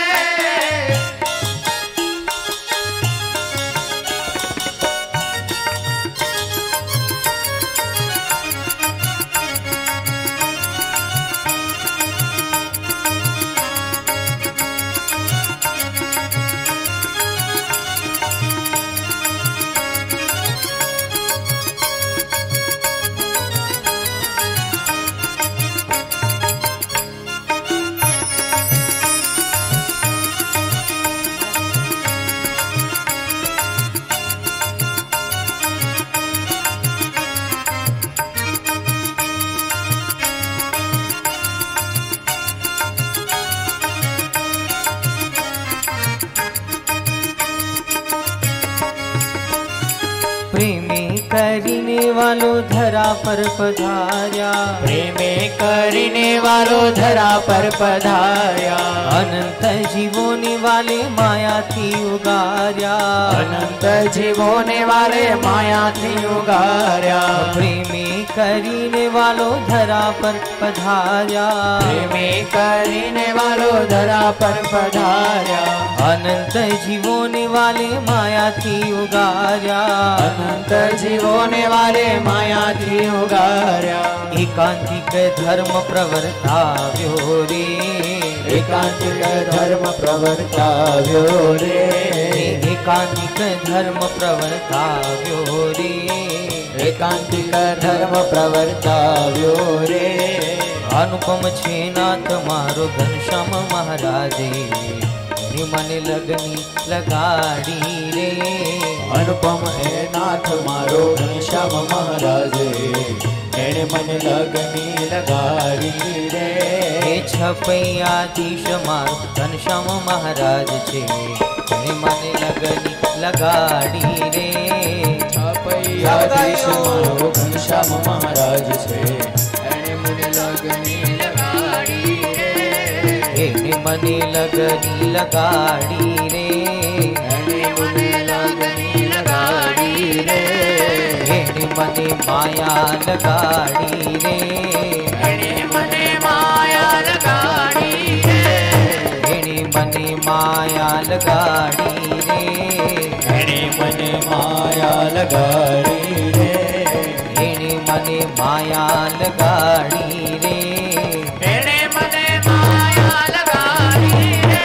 Speaker 4: प्रेमे करीने वालो धरा पर पधार्या
Speaker 3: प्रेमे करीने वालो धरा पर पधार्या
Speaker 4: अनंत जीवोने वाले माया थी उगार्या
Speaker 3: अनंत जीवोने वाले माया थी उगार्या
Speaker 4: प्रेमे करीने वालो धरा पर पधार्या
Speaker 3: प्रेमे करीने वालो धरा पर पधार्या
Speaker 4: अनंत जीवोने वाले माया थी उगार्या
Speaker 3: अनंत जीवोने वाले माया थी उगार्या
Speaker 4: एकांतिक धर्म प्रवर्ताव्यो रे
Speaker 3: एकांतिक धर्म प्रवर्ताव्यो रे
Speaker 4: एकांतिक धर्म प्रवर्ताव्यो रे
Speaker 3: एकांतिक धर्म प्रवर्ताव्यो रे
Speaker 4: अनुपम छे नाथ मारो घनश्याम महाराजे मन लगनी लगाड़ी रे
Speaker 3: અનુપમ એ નાથ મારો ઘનશ્યામ મહારાજે એણે મને લગની લગાડી રે.
Speaker 4: એ છપૈયાધીશ મારો ઘનશ્યામ મહારાજ છે એણે મને લગની લગાડી રે.
Speaker 3: છપૈયાધીશ મારો ઘનશ્યામ મહારાજ છે એણે મને લગની લગાડી રે.
Speaker 4: એણે મને લગની લગાડી રે.
Speaker 3: એણે મને લગની લગાડી રે.
Speaker 4: એણે મને માયા લગાડી રે.
Speaker 3: એણે મને માયા લગાડી રે.
Speaker 4: એણે મને માયા લગાડી રે.
Speaker 3: એણે મને માયા લગાડી રે.
Speaker 4: એણે મને માયા લગાડી રે.
Speaker 3: એણે મને માયા લગાડી રે.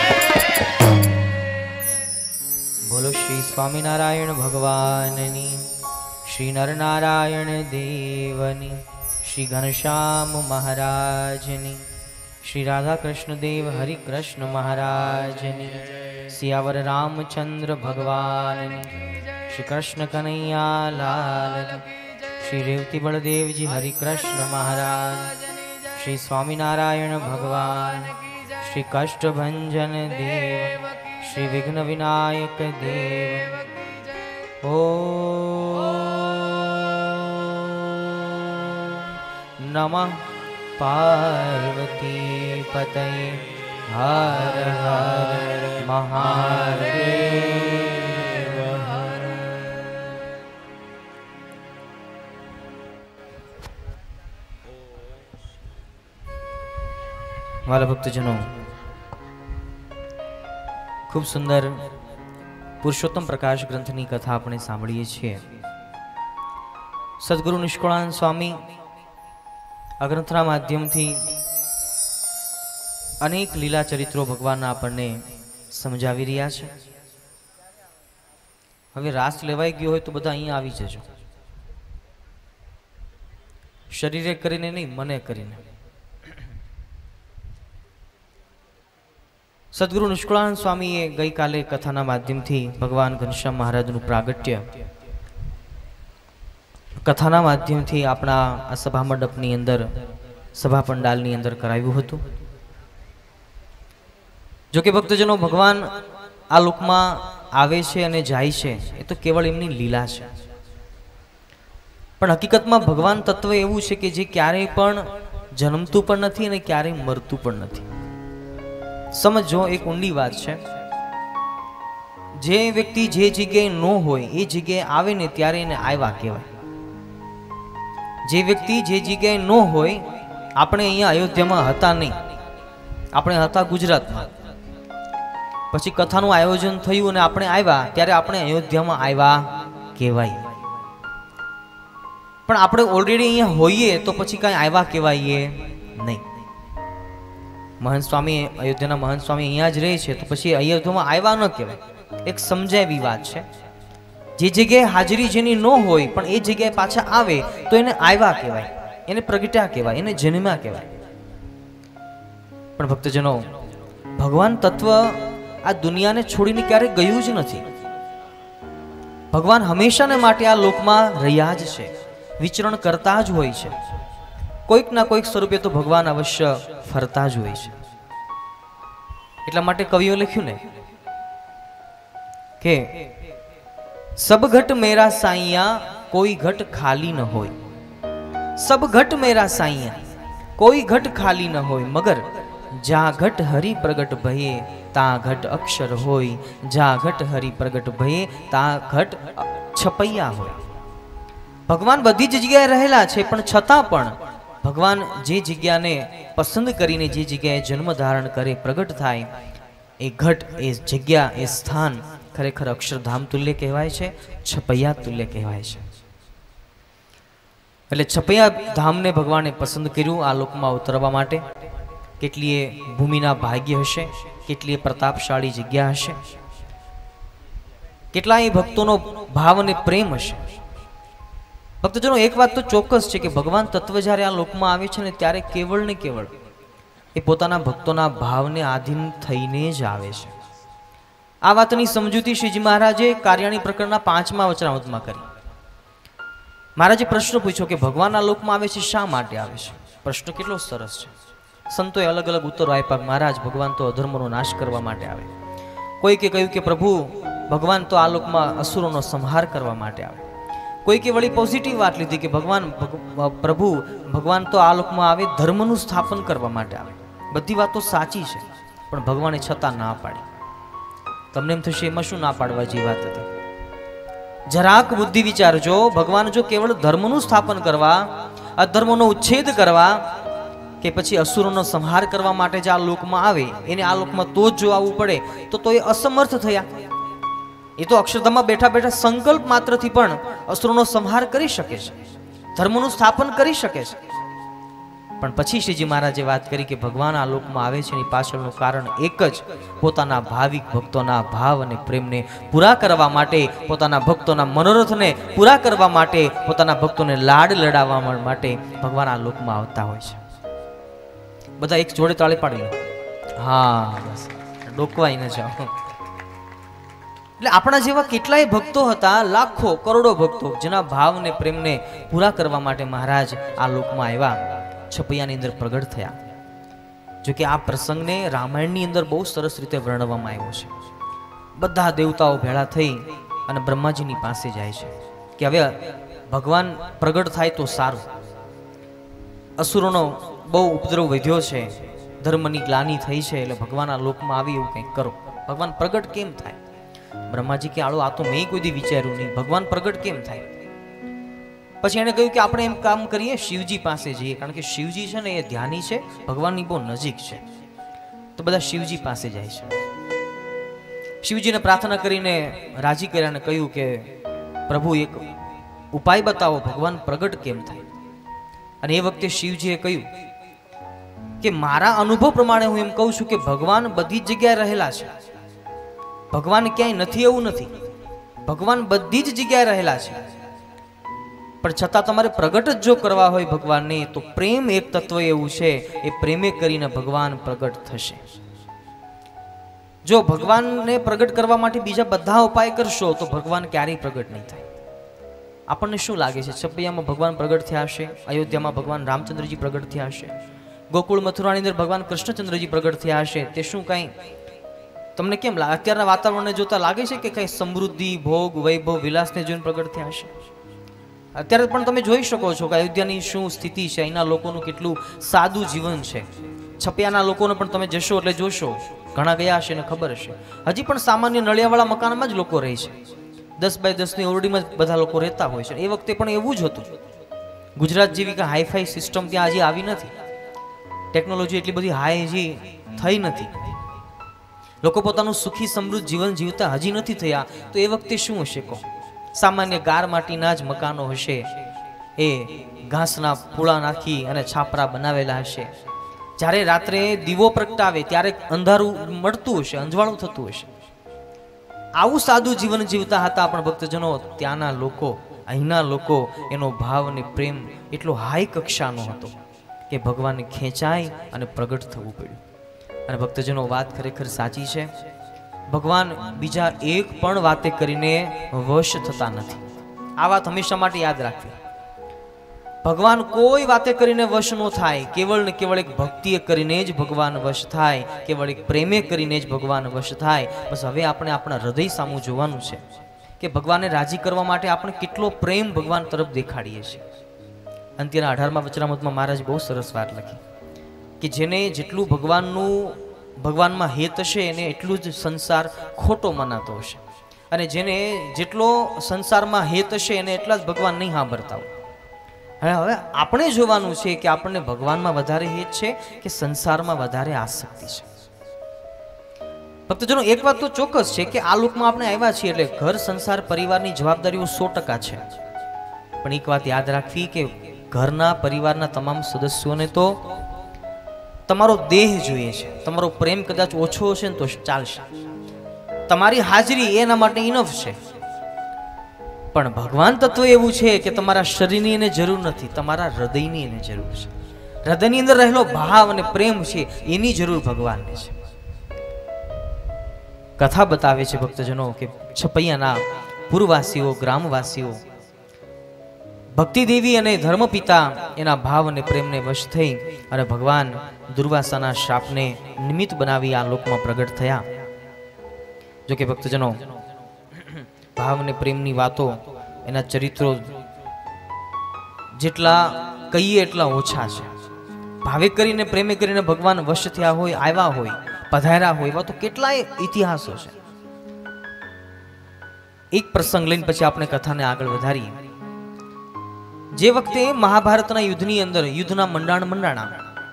Speaker 4: બોલો શ્રી સ્વામિનારાયણ ભગવાનની, શ્રી નરનારાયણ દેવની, શ્રી ઘનશ્યામ મહારાજની, શ્રી રાધા કૃષ્ણ દેવ હરિકૃષ્ણ મહારાજની, સિયાવર રામચંદ્ર ભગવાનની, શ્રી કૃષ્ણ કનૈયા લાલની, શ્રી રેવતી બળદેવજી હરિકૃષ્ણ મહારાજ, શ્રી સ્વામિનારાયણ ભગવાન, શ્રી કષ્ટભંજન દેવ, શ્રી વિઘ્ન વિનાયક દેવ. ઓ નમઃ પાર્વતી પતય હર હર મહાદેવ. વાલા ભક્તજનો, ખૂબ સુંદર પુરુષોત્તમ પ્રકાશ ગ્રંથની કથા આપણે સાંભળીએ છીએ. સદગુરુ નિષ્કળાનંદ સ્વામી આ ગ્રંથના માધ્યમથી અનેક લીલા ચરિત્રો ભગવાનના આપણને સમજાવી રહ્યા છે. હવે રાસ લેવાઈ ગયો હોય તો બધા અહીંયા આવી જજો, શરીરે કરીને નહીં, મને કરીને. સદગુરુ નિષ્કળાનંદ સ્વામીએ ગઈકાલે કથાના માધ્યમથી ભગવાન ઘનશ્યામ મહારાજનું પ્રાગટ્ય કથાના માધ્યમથી આપણા આ સભા મંડપની અંદર, સભા પંડાલની અંદર કરાવ્યું હતું. જો કે ભક્તજનો, ભગવાન આ લોકમાં આવે છે અને જાય છે એ તો કેવળ એમની લીલા છે. પણ હકીકતમાં ભગવાન તત્વ એવું છે કે જે ક્યારેય પણ જન્મતું પણ નથી અને ક્યારેય મરતું પણ નથી. સમજો, એક ઊંડી વાત છે. જે વ્યક્તિ જે જગ્યાએ ન હોય એ જગ્યાએ આવે ને ત્યારે એને આવ્યા કહેવાય. જે વ્યક્તિ જે જગ્યાએ ન હોય, આપણે અહીંયા અયોધ્યામાં હતા નહીં, આપણે હતા ગુજરાતમાં. પછી કથાનું આયોજન થયું અને આપણે આવ્યા ત્યારે આપણે અયોધ્યામાં આવ્યા કહેવાય. પણ આપણે ઓલરેડી અહીંયા હોઈએ તો પછી કાંઈ આવ્યા કહેવાય નહીં. મહંત સ્વામી, અયોધ્યાના મહંત સ્વામી અહીંયા જ રહે છે તો પછી અયોધ્યામાં આવ્યા ન કહેવાય. એક સમજાવી વાત છે. જે જગ્યાએ હાજરી જેની ન હોય પણ એ જગ્યાએ પાછા આવે તો એને આવ્યા કહેવાય, એને પ્રગટ્યા કહેવાય, એને જન્મ્યા કહેવાય. પણ ભક્તજનો, ભગવાન તત્વ આ દુનિયાને છોડીને ક્યારેય ગયું જ નથી. ભગવાન હંમેશાને માટે આ લોકમાં રહ્યા જ છે, વિચરણ કરતા જ હોય છે. કોઈક ના કોઈક સ્વરૂપે તો ભગવાન અવશ્ય ફરતા જ હોય છે. એટલા માટે કવિઓ લખ્યું ને કે સબ ઘટ મેરા સાઈયા કોઈ ઘટ ખાલી ન હોય. સબ ઘટ મેરા સાઈયા કોઈ ઘટ ખાલી ન હોય, મગર જા ઘટ હરિ પ્રગટ ભયે તા ઘટ અક્ષર હોય. જા ઘટ હરિ પ્રગટ ભયે તા ઘટ છપૈયા હોય. ભગવાન બધી જ જગ્યાએ રહેલા છે, પણ છતાં પણ ભગવાન જે જગ્યાને પસંદ કરીને જે જગ્યાએ જન્મ ધારણ કરે, પ્રગટ થાય, એ ઘટ, એ જગ્યા, એ સ્થાન ખરેખર અક્ષરધામ તુલ્ય કહેવાય છે, છપૈયા તુલ્ય કહેવાય છે. એટલે છપૈયા ધામને ભગવાને પસંદ કર્યું આ લોકમાં ઉતરવા માટે. કેટલીય ભૂમિના ભાગ્ય હશે, કેટલીય પ્રતાપશાળી જગ્યા હશે, કેટલાય ભક્તોનો ભાવ અને પ્રેમ હશે. ભક્તજનો, એક વાત તો ચોક્કસ છે કે ભગવાન તત્વ જ્યારે આ લોકમાં આવે છે ને ત્યારે કેવળ ને કેવળ એ પોતાના ભક્તોના ભાવને આધીન થઈને જ આવે છે. આ વાતની સમજૂતી શ્રીજી મહારાજે કાર્યાણી પ્રકરણના પાંચમા વચનામૃતમાં કરી. મહારાજે પ્રશ્ન પૂછ્યો કે ભગવાનના લોકમાં આવે છે, શા માટે આવે છે? પ્રશ્ન કેટલો સરસ છે. સંતોએ અલગ અલગ ઉત્તરો આપ્યા. મહારાજ, ભગવાન તો અધર્મનો નાશ કરવા માટે આવે. કોઈકે કહ્યું કે પ્રભુ ભગવાન તો આ લોકમાં અસુરોનો સંહાર કરવા માટે આવે. કોઈકે વળી પોઝિટિવ વાત લીધી કે ભગવાન પ્રભુ ભગવાન તો આ લોકમાં આવે ધર્મનું સ્થાપન કરવા માટે આવે. બધી વાતો સાચી છે, પણ ભગવાને છતાં ના પાડી. તમને એમ થશે એમાં શું ના પાડવા જેવી વાત હતી? જરાક બુદ્ધિ વિચારજો. ભગવાન જો કેવળ ધર્મનું સ્થાપન કરવા, અધર્મનો ઉચ્છેદ કરવા કે પછી અસુરોનો સંહાર કરવા માટે જ આ લોકમાં આવે, એને આ લોકમાં તો જ જો આવવું પડે તો તો એ અસમર્થ થયા. એ તો અક્ષરધામમાં બેઠા બેઠા સંકલ્પ માત્રથી પણ અસુરોનો સંહાર કરી શકે છે, ધર્મનું સ્થાપન કરી શકે છે. પણ પછી શ્રીજી મહારાજે વાત કરી કે ભગવાન આ લોકમાં આવે છે એની પાછળનું કારણ એક જ, પોતાના ભાવિક ભક્તોના ભાવ અને પ્રેમને પૂરા કરવા માટે, પોતાના ભક્તોના મનોરથને પૂરા કરવા માટે, પોતાના ભક્તોને લાડ લડાવવા માટે ભગવાન આ લોકમાં આવતા હોય છે. બધા એક જોડે તાળી પાડી લો. હા, બસ ડોકવાઈ ન જાઓ. એટલે આપણા જેવા કેટલાય ભક્તો હતા, લાખો કરોડો ભક્તો, જેના ભાવને પ્રેમને પૂરા કરવા માટે મહારાજ આ લોકમાં આવ્યા, છપૈયાની અંદર પ્રગટ થયા. જો કે આ પ્રસંગને રામાયણની અંદર બહુ સરસ રીતે વર્ણવવામાં આવ્યો છે. બધા દેવતાઓ ભેળા થઈ અને બ્રહ્માજીની પાસે જાય છે કે હવે ભગવાન પ્રગટ થાય તો સારું. અસુરોનો બહુ ઉપદ્રવ વધ્યો છે, ધર્મની ગ્લાની થઈ છે, એટલે ભગવાન આ લોકમાં આવી એવું કંઈક કરો. ભગવાન પ્રગટ કેમ થાય? બ્રહ્માજી કે આળો આ તો મેં કોઈ દી વિચાર્યું નહીં, ભગવાન પ્રગટ કેમ થાય? પછી એને કહ્યું કે આપણે એમ કામ કરીએ, શિવજી પાસે જઈએ, કારણ કે શિવજી છે ને એ ધ્યાની છે, ભગવાનની બહુ નજીક છે. તો બધા શિવજી પાસે જાય છે. શિવજીને પ્રાર્થના કરીને રાજી કર્યા અને કહ્યું કે પ્રભુ એક ઉપાય બતાવો, ભગવાન પ્રગટ કેમ થાય? અને એ વખતે શિવજીએ કહ્યું કે મારા અનુભવ પ્રમાણે હું એમ કહું છું કે ભગવાન બધી જ જગ્યાએ રહેલા છે. ભગવાન ક્યાંય નથી એવું નથી, ભગવાન બધી જ જગ્યાએ રહેલા છે. પણ છતાં તમારે પ્રગટ જ જો કરવા હોય ભગવાનને, તો પ્રેમ એક તત્વ એવું છે, એ પ્રેમે કરીને ભગવાન પ્રગટ થશે. જો ભગવાનને પ્રગટ કરવા માટે બીજા બધા ઉપાય કરશો તો ભગવાન ક્યારેય પ્રગટ નહીં થાય. આપણને શું લાગે છે? છપૈયામાં ભગવાન પ્રગટ થયા હશે, અયોધ્યામાં ભગવાન રામચંદ્રજી પ્રગટ થયા હશે, ગોકુળ મથુરાની અંદર ભગવાન કૃષ્ણચંદ્રજી પ્રગટ થયા હશે. તે શું કાંઈ તમને કેમ લાગે? અત્યારના વાતાવરણને જોતા લાગે છે કે કઈ સમૃદ્ધિ, ભોગ, વૈભવ, વિલાસને જોઈને પ્રગટ થયા હશે? અત્યારે પણ તમે જોઈ શકો છો કે અયોધ્યાની શું સ્થિતિ છે, અહીંના લોકોનું કેટલું સાદું જીવન છે. છપૈયાના લોકોને પણ તમે જશો એટલે જોશો, ઘણા ગયા હશે ને ખબર હશે, હજી પણ સામાન્ય નળિયાવાળા મકાનમાં જ લોકો રહે છે. દસ બાય દસની ઓરડીમાં જ બધા લોકો રહેતા હોય છે. એ વખતે પણ એવું જ હતું. ગુજરાત જેવી કે હાઈફાઈ સિસ્ટમ ત્યાં હજી આવી નથી, ટેકનોલોજી એટલી બધી હાઈ હજી થઈ નથી, લોકો પોતાનું સુખી સમૃદ્ધ જીવન જીવતા હજી નથી થયા. તો એ વખતે શું હશે કહો? સામાન્ય ગાર માટીના જ મકાનો હશે, એ ઘાસના પૂળા નાખી અને છાપરા બનાવેલા હશે. જ્યારે રાત્રે દીવો પ્રગટાવે ત્યારે અંધારું મળતું હશે, અંજવાળું થતું હશે. આવું સાદું જીવન જીવતા હતા પણ ભક્તજનો, ત્યાંના લોકો, અહીંના લોકો, એનો ભાવ અને પ્રેમ એટલો હાઈ કક્ષાનો હતો કે ભગવાનને ખેંચાય અને પ્રગટ થવું પડ્યું. અને ભક્તજનો, વાત ખરેખર સાચી છે. ભગવાન બીજા એક પણ વાતે કરીને વશ થતા નથી. આ વાત હંમેશા માટે યાદ રાખવી. ભગવાન કોઈ વાતે કરીને વશ ન થાય. કેવળ ને કેવળ એક ભક્તિએ કરીને જ ભગવાન વશ થાય, કેવળ એક પ્રેમે કરીને જ ભગવાન વશ થાય. બસ હવે આપણે આપણા હૃદય સામું જોવાનું છે કે ભગવાનને રાજી કરવા માટે આપણે કેટલો પ્રેમ ભગવાન તરફ દેખાડીએ છીએ. અંત્યના અઢારમાં વચનામૃતમાં મહારાજ બહુ સરસ વાત લખી કે જેને જેટલું ભગવાનનું ભગવાનમાં હેત હશે એને એટલું જ સંસાર ખોટો મનાતો હશે, અને જેને જેટલો સંસારમાં હેત હશે એને એટલા જ ભગવાન નહીં સાંભળતા હોય. હવે હવે આપણે જોવાનું છે કે આપણને ભગવાનમાં વધારે હેત છે કે સંસારમાં વધારે આસક્તિ છે. ભક્તજનો, એક વાત તો ચોક્કસ છે કે આ લોકમાં આપણે આવ્યા છીએ એટલે ઘર, સંસાર, પરિવારની જવાબદારીઓ સો ટકા છે. પણ એક વાત યાદ રાખવી કે ઘરના, પરિવારના તમામ સદસ્યોને તો તમારો દેહ જોઈએ છે. તમારો પ્રેમ કદાચ ઓછો હશે ને તો ચાલશે, તમારી હાજરી એના માટે ઇનફ છે. પણ ભગવાન તત્વ એવું છે કે તમારા શરીરની એને જરૂર નથી, તમારા હૃદયની એને જરૂર છે. હૃદયની અંદર રહેલો ભાવ અને પ્રેમ છે એની જરૂર ભગવાનને છે. કથા બતાવે છે ભક્તજનો કે છપૈયાના પૂરવાસીઓ, ગ્રામવાસીઓ ભક્તિ દેવી અને ધર્મપિતા એના ભાવ અને પ્રેમને વશ થઈ અને ભગવાન દુર્વાસાના શ્રાપને નિમિત્ત બનાવી આ લોકમાં પ્રગટ થયા. જો કે ભક્તજનો, ભાવ અને પ્રેમની વાતો, એના ચરિત્રો જેટલા કહીએ એટલા ઓછા છે. ભાવે કરીને પ્રેમે કરીને ભગવાન વશ થયા હોય, આવ્યા હોય, પધાર્યા હોય, એવા તો કેટલાય ઇતિહાસો છે. એક પ્રસંગ લઈને પછી આપણે કથાને આગળ વધારીએ. જે વખતે મહાભારતના યુદ્ધની અંદર યુદ્ધના મંડાણ મંડાણા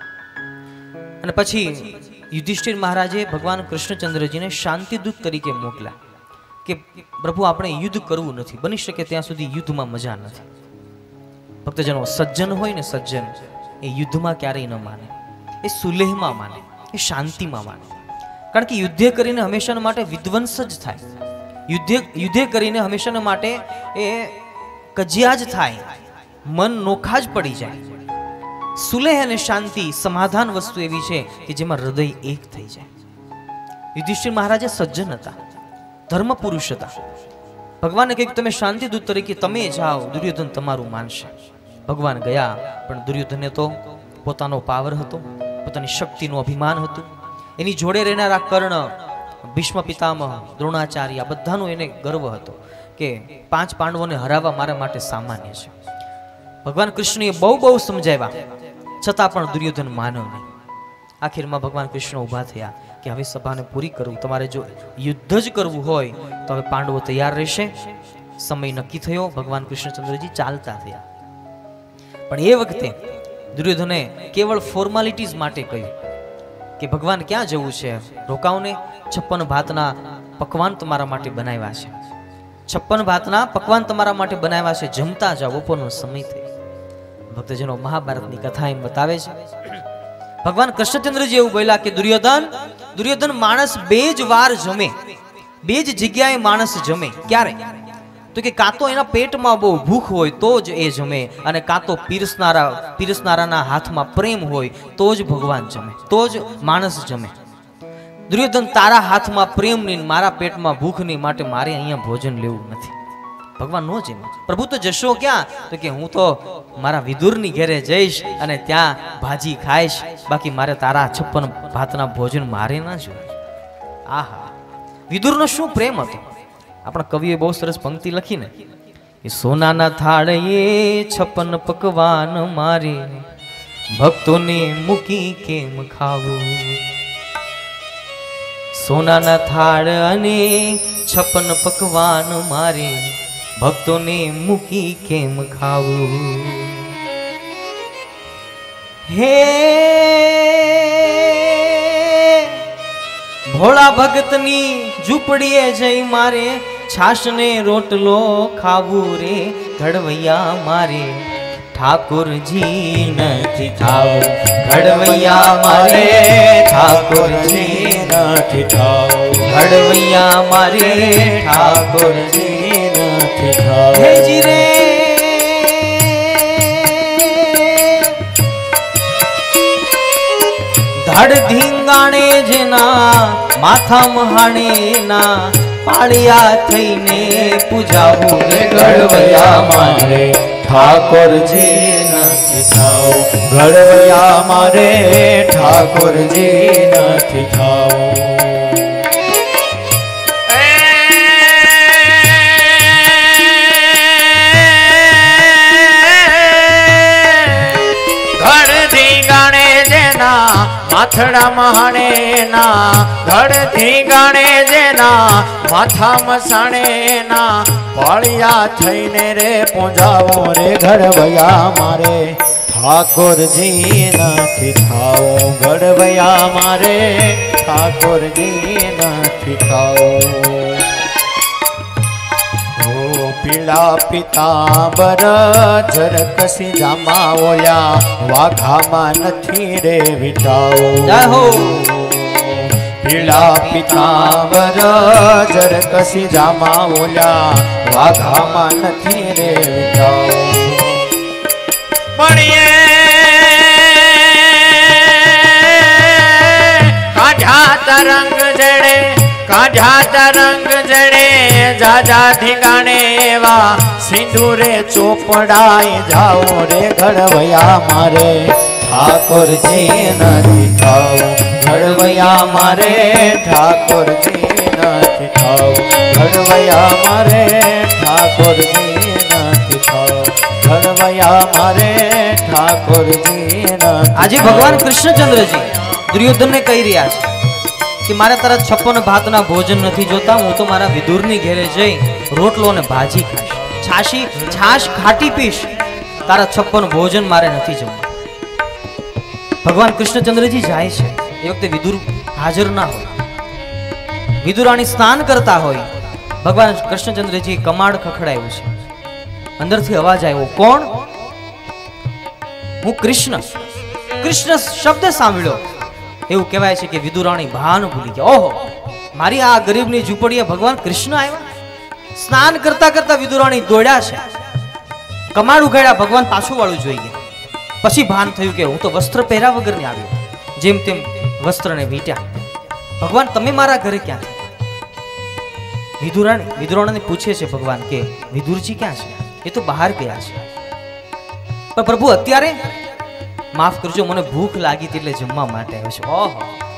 Speaker 4: અને પછી યુધિષ્ઠિર મહારાજે ભગવાન કૃષ્ણચંદ્રજીને શાંતિદૂત તરીકે મોકલ્યા કે પ્રભુ, આપણે યુદ્ધ કરવું નથી, બની શકે ત્યાં સુધી યુદ્ધમાં મજા નથી. ભક્તજનો, સજ્જન હોય ને સજ્જન, એ યુદ્ધમાં ક્યારેય ન માને, એ સુલેહમાં માને, એ શાંતિમાં માને. કારણ કે યુદ્ધે કરીને હંમેશા માટે વિધ્વંસ જ થાય, યુદ્ધે યુદ્ધે કરીને હંમેશા માટે એ કજિયા જ થાય, મન નોખા જ પડી જાય. સુલેહ અને શાંતિ, સમાધાન વસ્તુ એવી છે કે જેમાં હૃદય એક થઈ જાય. યુધિષ્ઠિર મહારાજે સજ્જન હતા, ધર્મ પુરુષ હતા. ભગવાને કહ્યું તમે શાંતિદૂત તરીકે તમે જાઓ, દુર્યોધન તમારું માનશે. ભગવાન ગયા, પણ દુર્યોધનને તો પોતાનો પાવર હતો, પોતાની શક્તિનું અભિમાન હતું. એની જોડે રહેનારા કર્ણ, ભીષ્મ પિતામહ, દ્રોણાચાર્ય, બધાનો એને ગર્વ હતો કે પાંચ પાંડવોને હરાવવા મારા માટે સામાન્ય છે. ભગવાન કૃષ્ણએ બહુ બહુ સમજાવ્યા, છતાં પણ દુર્યોધન માનવ નહીં. આખિરમાં ભગવાન કૃષ્ણ ઊભા થયા કે હવે સભાને પૂરી કરવું, તમારે જો યુદ્ધ જ કરવું હોય તો હવે પાંડવો તૈયાર રહેશે. સમય નક્કી થયો, ભગવાન કૃષ્ણચંદ્રજી ચાલતા થયા. પણ એ વખતે દુર્યોધને કેવળ ફોર્માલિટીઝ માટે કહ્યું કે ભગવાન ક્યાં જવું છે, રોકાઓને, છપ્પન ભાતના પકવાન તમારા માટે બનાવ્યા છે, છપ્પન ભાતના પકવાન તમારા માટે બનાવ્યા છે, જમતા જાઓ, બપોરનો સમય થઈ. ભક્તજનો, મહાભારતની કથા એમ બતાવે છે. ભગવાન કૃષ્ણચંદ્રજી એવું બોલ્યા કે દુર્યોધન, દુર્યોધન, માણસ બે જ વાર જમે, બે જ જગ્યાએ માણસ જમે. ક્યારે? તો કે કાં તો એના પેટમાં બહુ ભૂખ હોય તો જ એ જમે, અને કાં તો પીરસનારા પીરસનારાના હાથમાં પ્રેમ હોય તો જ ભગવાન જમે, તો જ માણસ જમે. દુર્યોધન, તારા હાથમાં પ્રેમ નહીં, મારા પેટમાં ભૂખ નહીં, માટે મારે અહીંયા ભોજન લેવું નથી. ભગવાન નો જમે. પ્રભુ તો જશો ક્યાં? તો કે હું તો મારા વિદુરની ઘરે જઈશ અને ત્યાં ભાજી ખાઈશ, બાકી મારે તારા છપ્પન ભાતના ભોજન મારે ના જોઈએ. આહા, વિદુરનો શું પ્રેમ હતો! આપણા કવિએ બહુ સરસ પંક્તિ લખીને, એ સોનાના થાળે છપ્પન પકવાન મારે, ભક્તોને મૂકી કેમ ખાવું. સોનાના થાળ અને છપ્પન પકવાન મારે, ભક્તોને મૂકી કેમ ખાવું. હે ભોળા ભગતની ઝૂંપડીએ જઈ મારે, છાશને રોટલો ખાવું રે ઘડવૈયા મારે, ઠાકોરજી નથી થાવ, ઘડવૈયા મારે ઠાકોરજી નથી થાવ, ઘડવૈયા મારે ઠાકોરજી નથી થાવ. હેજી રે ધડ ધીંગાણે જેના, માથા મહાણે ના, પાળિયા થઈને પૂજાવું રે ઘડવૈયા મારે ઠાકોરજી નથી થાવ, ઘડવૈયા મારે ઠાકોરજી નથી થાવ. માથડા મહાણે ના, ધડ ધીંગાણે જેના, માથા મસાણે ના, પાળિયા થઈને રે પૂજાવો રે ઘડવૈયા મારે ઠાકોરજી નથી થાવ, ઘડવૈયા મારે ઠાકોરજી નથી થાવ. પીળા પિતાંબર ઝરકસી જામા ઓયા, વાઘામાં નથી રે વિટાવો. પીળા પિતાંબર ઝરકસી જામા ઓયા, વાઘામાં નથી રે વિટાવો. મણીએ કાઢ્યા તરંગ જડે,
Speaker 3: કાઢ્યા તરંગ જડે જાજા ઠીકાણે એવા સિંદૂરે ચોપડાય જાઓ રે ઘડવયા મારે ઠાકોરજી નથી થાવું ઘડવયા મારે ઠાકોરજી નથી થાવું ઘડવયા મારે ઠાકોરજી નથી થાવું ઘડવયા મારે ઠાકોરજી નથી।
Speaker 4: આજે ભગવાન કૃષ્ણચંદ્રજી દુર્યોધનને કહી રહ્યા છે કે મારે તારા છપ્પન ભાતના ભોજન નથી જોતા, હું તો મારા વિદુરની ઘેરે જઈ રોટલો અને ભાજી ખાઈશ, છાશી છાશ ખાટી પીશ, તારા છપ્પન ભોજન મારે નથી જમવું। ભગવાન કૃષ્ણચંદ્રજી જાય છે એ વખતે વિદુર હાજર ના હોય, વિદુરાણી સ્નાન કરતા હોય, ભગવાન કૃષ્ણચંદ્રજી કમાડ ખખડાયું છે, અંદરથી અવાજ આવ્યો, કોણ? હું કૃષ્ણ। કૃષ્ણ શબ્દ સાંભળ્યો, એવું કહેવાય છે કે વિદુરાણી ભાન ભૂલી ગયા, ઓહો મારી આ ગરીબની ઝૂંપડીએ ભગવાન કૃષ્ણ આવ્યા। સ્નાન કરતા કરતા વિદુરાણી દોડ્યા છે, કમાડ ઉગાડ્યા, ભગવાન પાછું વાળું જોઈ ગયા, પછી ભાન થયું કે હું તો વસ્ત્ર પહેર્યા વગર ને આવ્યો, જેમ તેમ વસ્ત્રને વીટ્યા, ભગવાન તમે મારા ઘરે ક્યાં? વિદુરાણી વિદુરાણીને પૂછે છે ભગવાન કે વિદુરજી ક્યાં છે? એ તો બહાર ગયા છે, પણ પ્રભુ અત્યારે માફ કરજો મને ભૂખ લાગી હતી એટલે જમવા માટે આવ્યો છે। ઓહો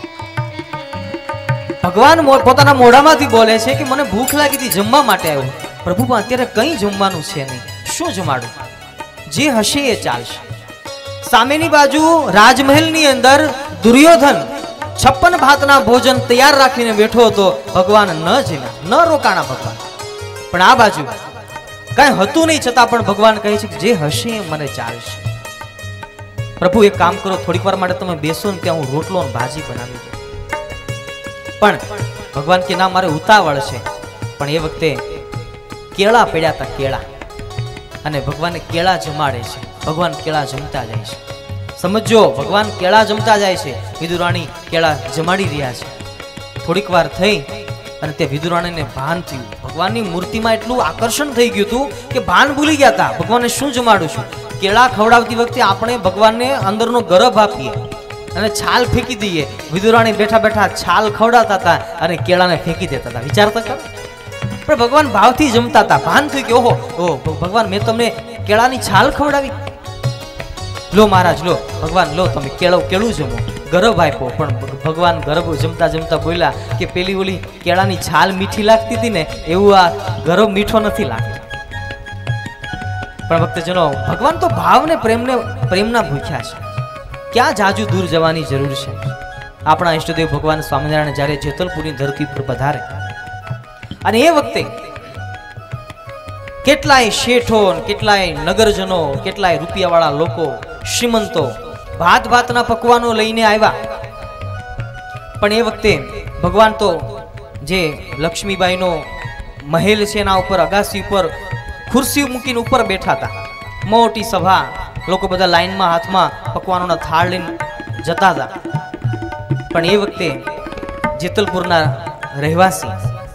Speaker 4: ભગવાન પોતાના મોઢામાંથી બોલે છે કે મને ભૂખ લાગી હતી જમવા માટે આવ્યો, પ્રભુ પણ અત્યારે કંઈ જમવાનું છે નહીં, શું જમાડું? જે હશે એ ચાલશે। સામેની બાજુ રાજમહેલની અંદર દુર્યોધન છપ્પન ભાતના ભોજન તૈયાર રાખીને બેઠો હતો, ભગવાન ન જમ્યા, ન રોકાણા ભગવાન, પણ આ બાજુ કઈ હતું નહીં, છતાં પણ ભગવાન કહે છે કે જે હશે એ મને ચાલશે। પ્રભુ એક કામ કરો, થોડીક વાર માટે તમે બેસો ને ત્યાં હું રોટલો અને ભાજી બનાવી દઉં, પણ ભગવાન કે ના મારે ઉતાવળ છે, પણ એ વખતે કેળા પડ્યા હતા, કેળા, અને ભગવાને કેળા જમાડે છે, ભગવાન કેળા જમતા જાય છે, સમજો ભગવાન કેળા જમતા જાય છે, વિદુરાણી કેળા જમાડી રહ્યા છે। થોડીક વાર થઈ અને તે વિદુરાણીને ભાન થયું, ભગવાનની મૂર્તિમાં એટલું આકર્ષણ થઈ ગયું હતું કે ભાન ભૂલી ગયા હતા, ભગવાનને શું જમાડું છું? કેળા ખવડાવતી વખતે આપણે ભગવાનને અંદરનો ગરભ આપીએ અને છાલ ફેંકી દઈએ, વિદુરાણી બેઠા બેઠા છાલ ખવડાવતા હતા અને કેળાને ફેંકી દેતા હતા, વિચારતા કરો, પણ ભગવાન ભાવથી જમતા હતા, ભાન થયું કે ઓહો ઓહો ભગવાન મેં તમને કેળાની છાલ ખવડાવી, લો મહારાજ લો, ભગવાન લો તમે કેળો કેળું જમો, ગરભ આપ્યો, પણ ભગવાન ગરભ જમતા જમતા બોલ્યા કે પેલી ઓલી કેળાની છાલ મીઠી લાગતી હતી ને એવું આ ગરભ મીઠો નથી લાગતો। પણ ભક્તજનો ભગવાન તો ભાવને પ્રેમને પ્રેમના ભૂખ્યા છે, ક્યાં જાજુ દૂર જવાની જરૂર છે? આપણા ઈષ્ટદેવ ભગવાન સ્વામિનારાયણ જ્યારે જેતલપુરની ધરતી પર પધારે અને એ વખતે કેટલાય શેઠો, કેટલાય નગરજનો, કેટલાય રૂપિયાવાળા લોકો, શ્રીમંતો ભાત ભાતના પકવાનો લઈને આવ્યા, પણ એ વખતે ભગવાન તો જે લક્ષ્મીબાઈનો મહેલ છે એના ઉપર અગાસી ઉપર ખુરશી મૂકીને ઉપર બેઠા હતા, મોટી સભા, લોકો બધા લાઈનમાં હાથમાં પકવાનોના થાળ લઈને જતા હતા, પણ એ વખતે જેતલપુરના રહેવાસી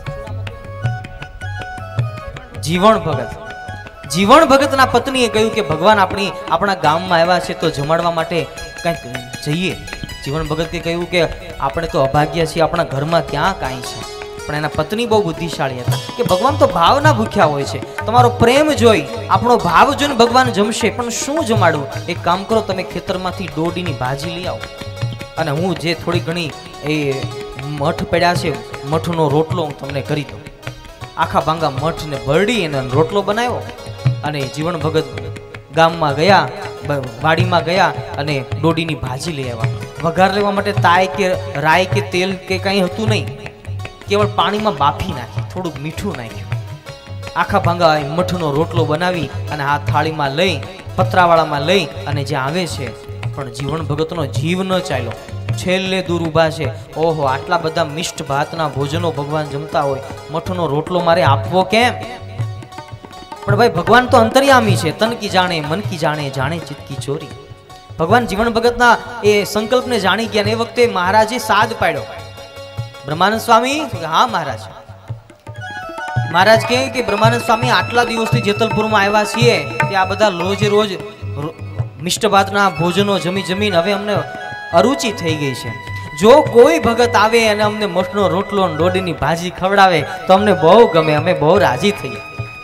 Speaker 4: જીવણ ભગત જીવણ ભગતના પત્નીએ કહ્યું કે ભગવાન આપણી આપણા ગામમાં આવ્યા છે તો જમાડવા માટે કંઈક જઈએ। જીવણ ભગતે કહ્યું કે આપણે તો અભાગ્ય છીએ, આપણા ઘરમાં ક્યાં કાંઈ છે, પણ એના પત્ની બહુ બુદ્ધિશાળી હતા કે ભગવાન તો ભાવના ભૂખ્યા હોય છે, તમારો પ્રેમ જોઈ, આપણો ભાવ જોઈને ભગવાન જમશે, પણ શું જમાડવું? એક કામ કરો, તમે ખેતરમાંથી દોડીની ભાજી લઈ આવો અને હું જે થોડી ઘણી એ મઠ પડ્યા છે, મઠનો રોટલો હું તમને કરી દઉં। આખા ભાંગા મઠને બરડી અને રોટલો બનાવ્યો અને જીવણ ભગત ગામમાં ગયા, વાડીમાં ગયા અને દોડીની ભાજી લઈ આવ્યા। વઘાર લેવા માટે તાય કે રાય કે તેલ કે કંઈ હતું નહીં, કેવળ પાણીમાં બાફી નાખી, થોડુંક મીઠું નાખ્યું, આખા ભાંગા મઠનો રોટલો બનાવી અને આ થાળીમાં લઈ પતરાવાળામાં લઈ અને જે આવે છે, પણ જીવણ ભગતનો જીવ ન ચાલ્યો, છેલ્લે દૂર ઊભા છે, ઓહો આટલા બધા મિષ્ટ ભાતના ભોજનો ભગવાન જમતા હોય, મઠનો રોટલો મારે આપવો કેમ? પણ ભાઈ ભગવાન તો અંતર્યામી છે, તન કી જાણે મન કી જાણે જાણે ચિત્ત કી ચોરી। ભગવાન જીવણ ભગતના એ સંકલ્પને જાણી ગયા ને એ વખતે મહારાજે સાદ પાડ્યો, બ્રહ્માનંદ સ્વામી, હા મહારાજ। મહારાજ કહે કે બ્રહ્માનંદ સ્વામી આટલા દિવસથી જેતલપુરમાં આવ્યા છીએ, તે આ બધા રોજ રોજ મિષ્ટ ભાતના ભોજનો જમી જમીન હવે અમને અરુચિ થઈ ગઈ છે, જો કોઈ ભગત આવે અને અમને મઠનો રોટલો અને ડોડીની ભાજી ખવડાવે તો અમને બહુ ગમે, અમે બહુ રાજી થઈએ.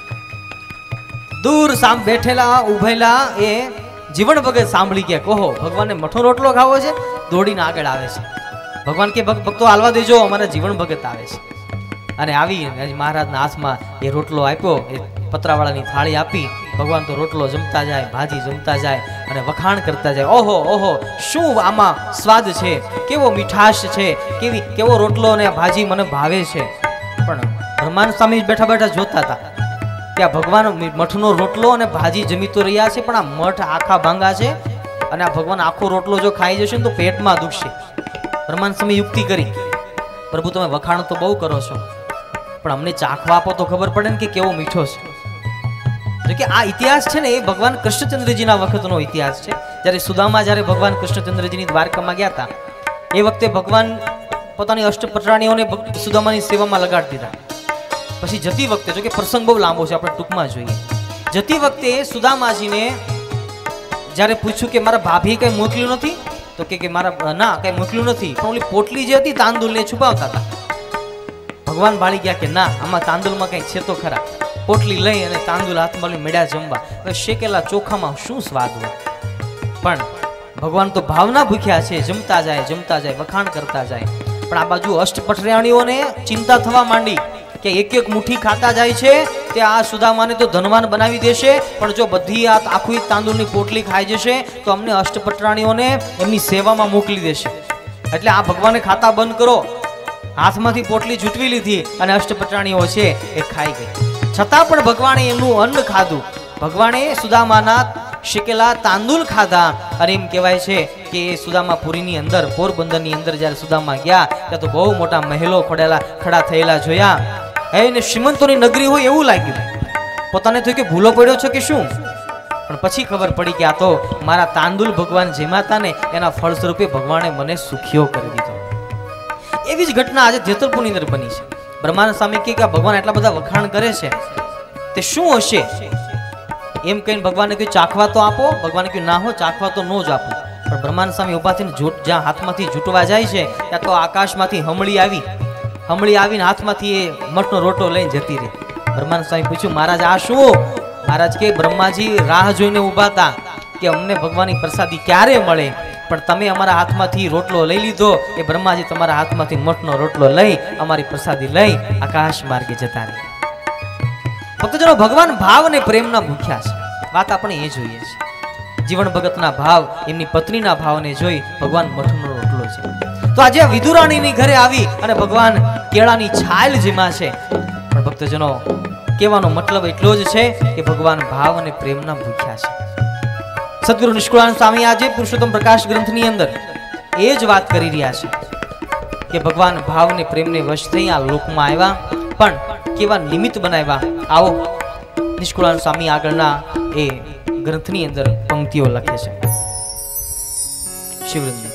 Speaker 4: દૂર સામ બેઠેલા ઉભેલા એ જીવન ભગત સાંભળી ગયા, કહો ભગવાનને મઠનો રોટલો ખાવો છે, દોડીને આગળ આવે છે. ભગવાન કે ભક્તો હાલવા દેજો, અમારા જીવન ભગત આવે છે. અને આવી મહારાજના હાથમાં એ રોટલો આપ્યો, એ પતરાવાળાની થાળી આપી. ભગવાન તો રોટલો જમતા જાય, ભાજી જમતા જાય અને વખાણ કરતા જાય, ઓહો ઓહો શું આમાં સ્વાદ છે, કેવો મીઠાશ છે, કેવી કેવો રોટલો અને ભાજી મને ભાવે છે. પણ બ્રહ્માનંદ સ્વામી બેઠા બેઠા જોતા હતા કે આ ભગવાન મઠનો રોટલો અને ભાજી જમી તો રહ્યા છે, પણ આ મઠ આખા ભાંગા છે અને આ ભગવાન આખો રોટલો જો ખાઈ જશે ને તો પેટમાં દુખશે. બ્રહ્માનંદ સ્વામી યુક્તિ કરી, પ્રભુ તમે વખાણ તો બહુ કરો છો, પણ અમને ચાખવા આપો તો ખબર પડે ને કે કેવો મીઠો છે. જો કે આ ઇતિહાસ છે ને એ ભગવાન કૃષ્ણચંદ્રજીના વખતનો ઇતિહાસ છે. જ્યારે સુદામા જ્યારે ભગવાન કૃષ્ણચંદ્રજીની દ્વારકામાં ગયા હતા એ વખતે ભગવાન પોતાની અષ્ટપટરાણીઓને સુદામાની સેવામાં લગાડી દીધા. પછી જતી વખતે, જો કે પ્રસંગ બહુ લાંબો છે, આપણે ટૂંકમાં જોઈએ. જતી વખતે સુદામાજીને જ્યારે પૂછ્યું કે મારા ભાભીએ કંઈ મોકલ્યું નથી, તો કે મારા ના કંઈ મોકલ્યું નથી, પણ ઓલી પોટલી જે હતી તાંદુલને છુપાવતા હતા. ભગવાન ભાળી ગયા કે ના, આમાં તાંદુલમાં કંઈક છે તો ખરા. પોટલી લઈ અને તાંદુલ હાથમાં લઈ મેળ્યા જમવા. હવે શેકેલા ચોખામાં શું સ્વાદ હોય, પણ ભગવાન તો ભાવના ભૂખ્યા છે, જમતા જાય જમતા જાય વખાણ કરતા જાય. પણ આ બાજુ અષ્ટપટરાણીઓને ચિંતા થવા માંડી કે એક એક મુઠ્ઠી ખાતા જાય છે તે આ સુદામાને તો ધનવાન બનાવી દેશે, પણ જો બધી આ આખી તાંદુલની પોટલી ખાઈ જશે તો અમને અષ્ટપટરાણીઓને એમની સેવામાં મોકલી દેશે. એટલે આ ભગવાને ખાતા બંધ કરો. હાથમાંથી પોટલી જૂટવી લીધી અને અષ્ટપટરાણીઓ છે એ ખાઈ ગઈ. છતાં પણ ભગવાને એમનું અન્ન ખાધું. ભગવાને સુદામાના શેકેલા તાંદુલ ખાધા. અને એમ કહેવાય છે કે સુદામાપુરીની અંદર, પોરબંદરની અંદર જ્યારે સુદામા ગયા ત્યાં તો બહુ મોટા મહેલો ખોડેલા ખડા થયેલા જોયા. એને શ્રીમંતોની નગરી હોય એવું લાગ્યું. પોતાને થયું કે ભૂલો પડ્યો છે કે શું, પણ પછી ખબર પડી કે આ તો મારા તાંદુલ ભગવાન જેમાતા ને એના ફળ સ્વરૂપે ભગવાને મને સુખીઓ કરી દીધો. એવી જ ઘટના આજે જેતરપુરની અંદર બની છે. બ્રહ્માનંદ સ્વામી કહે કે ભગવાન એટલા બધા વખાણ કરે છે તે શું હશે? એમ કહીને ભગવાને કહ્યું ચાખવા તો આપો. ભગવાને કહ્યું ના હો, ચાખવા તો નો જ આપો. પણ બ્રહ્માનંદ સ્વામી ઉભા થઈને જૂટ જ્યાં હાથમાંથી જૂટવા જાય છે ત્યાં તો આકાશમાંથી હમળી આવી. હમળી આવીને હાથમાંથી એ મઠનો રોટો લઈને જતી રહી. બ્રહ્માનંદ સ્વામી પૂછ્યું મહારાજ આ શું? મહારાજ કે બ્રહ્માજી રાહ જોઈને ઉભા હતા કે અમને ભગવાનની પ્રસાદી ક્યારે મળે, પણ તમે અમારા હાથમાંથી રોટલો લઈ લીધો. એ બ્રહ્માજી તમારા હાથમાંથી મઠનો રોટલો લઈ અમારી પ્રસાદી લઈ આકાશ માર્ગે જતા રહે. ભક્તજનો, ભગવાન ભાવ અને પ્રેમના ભૂખ્યા છે. વાત આપણે એ જોઈએ છે. જીવન ભગતના ભાવ, એમની પત્નીના ભાવને જોઈ ભગવાન મઠનો રોટલો છે. તો આજે વિદુરાણીની ઘરે આવી અને ભગવાન કેળાની છાલ જેમાં છે. પણ ભક્તજનો, કહેવાનો મતલબ એટલો જ છે કે ભગવાન ભાવ અને પ્રેમના ભૂખ્યા છે. સદગુરુ નિષ્કુળાનંદ સ્વામી આજે પુરુષોત્તમ પ્રકાશ ગ્રંથની અંદર એ જ વાત કરી રહ્યા છે કે ભગવાન ભાવ અને પ્રેમને વશ થઈ આ લોકમાં આવ્યા, પણ કેવા નિમિત્ત બનાવ્યા. આવો નિષ્કુળાનંદ સ્વામી આગળના એ ગ્રંથની અંદર પંક્તિઓ લખે છે. શિવરંજી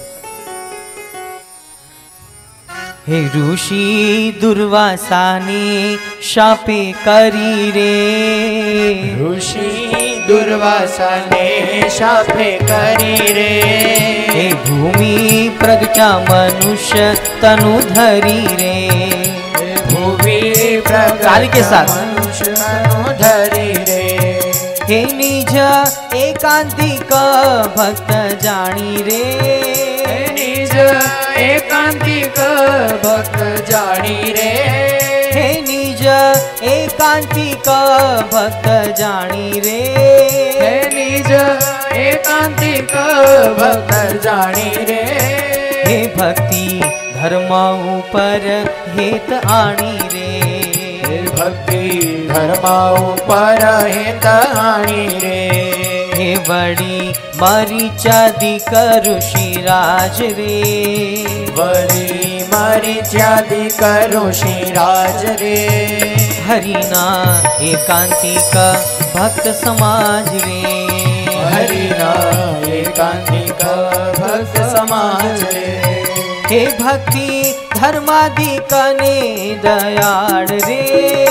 Speaker 4: હે ઋષિ દુર્વાસાને શાપે કરી રે,
Speaker 3: ઋષિ દુર્વાસાને શાપે કરી રે,
Speaker 4: હે ભૂમિ પ્રગટા મનુષ્ય તનુ ધરી રે,
Speaker 3: ભૂમિ
Speaker 4: તાલી કે સાથ
Speaker 3: મનુષ્ય તનુ ધરી રે,
Speaker 4: હે નિજ એકાંતિક ભક્ત જાણી રે,
Speaker 3: નિજ એકાંતિક ભક્ત જાણી રે,
Speaker 4: હે નિજ એકાંતિક ભક્ત જાણી રે,
Speaker 3: હે નિજ એકાંતિક ભક્ત જાણી રે,
Speaker 4: હે ભક્તિ ધર્મ ઉપર હેત આણી રે,
Speaker 3: ભક્તિ ધર્મ ઉપર હેત આણી રે,
Speaker 4: હે વળી મારી ચાદી કરું શિરાજ રે,
Speaker 3: વળી મારી ચાદી કરું શિરાજ રે,
Speaker 4: હરિના એકાંતિક ભક્ત સમાજ રે,
Speaker 3: હરિના એકાંતિક ભક્ત સમાજ રે,
Speaker 4: હે ભક્તિ ધર્માદિક ને દયાળ રે,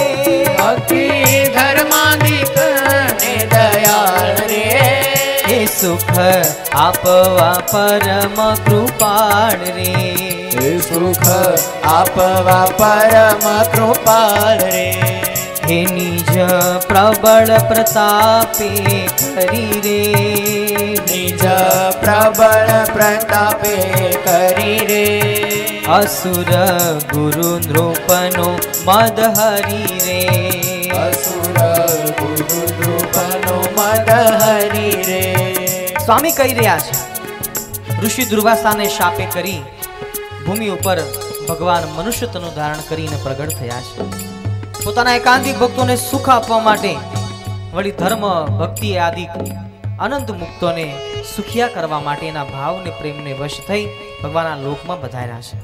Speaker 3: ભક્તિ ધર્માદિક ને દયાળ રે,
Speaker 4: હે સુખ આપવા પરમ કૃપાળ રે,
Speaker 3: સુખ આપવા પરમ કૃપાળ રે,
Speaker 4: હે નિજ પ્રબળ પ્રતાપે કરી રે,
Speaker 3: નિજ પ્રબળ પ્રતાપે કરી રે,
Speaker 4: અસુર ગુરુ નૃપનો મદ હરી રે,
Speaker 3: અસુર ગુરુ નૃપનો મદ હરી રે.
Speaker 4: સ્વામી કહી રહ્યા છે ઋષિ દુર્વાસાને શાપે કરી ભૂમિ ઉપર ભગવાન મનુષ્ય તનું ધારણ કરીને પ્રગટ થયા છે. પોતાના એકાંતિક ભક્તોને સુખ આપવા માટે વળી ધર્મ ભક્તિ આદિ અનંત મુક્તોને સુખિયા કરવા માટેના ભાવને પ્રેમને વશ થઈ ભગવાનના લોકમાં બધાર્યા છે.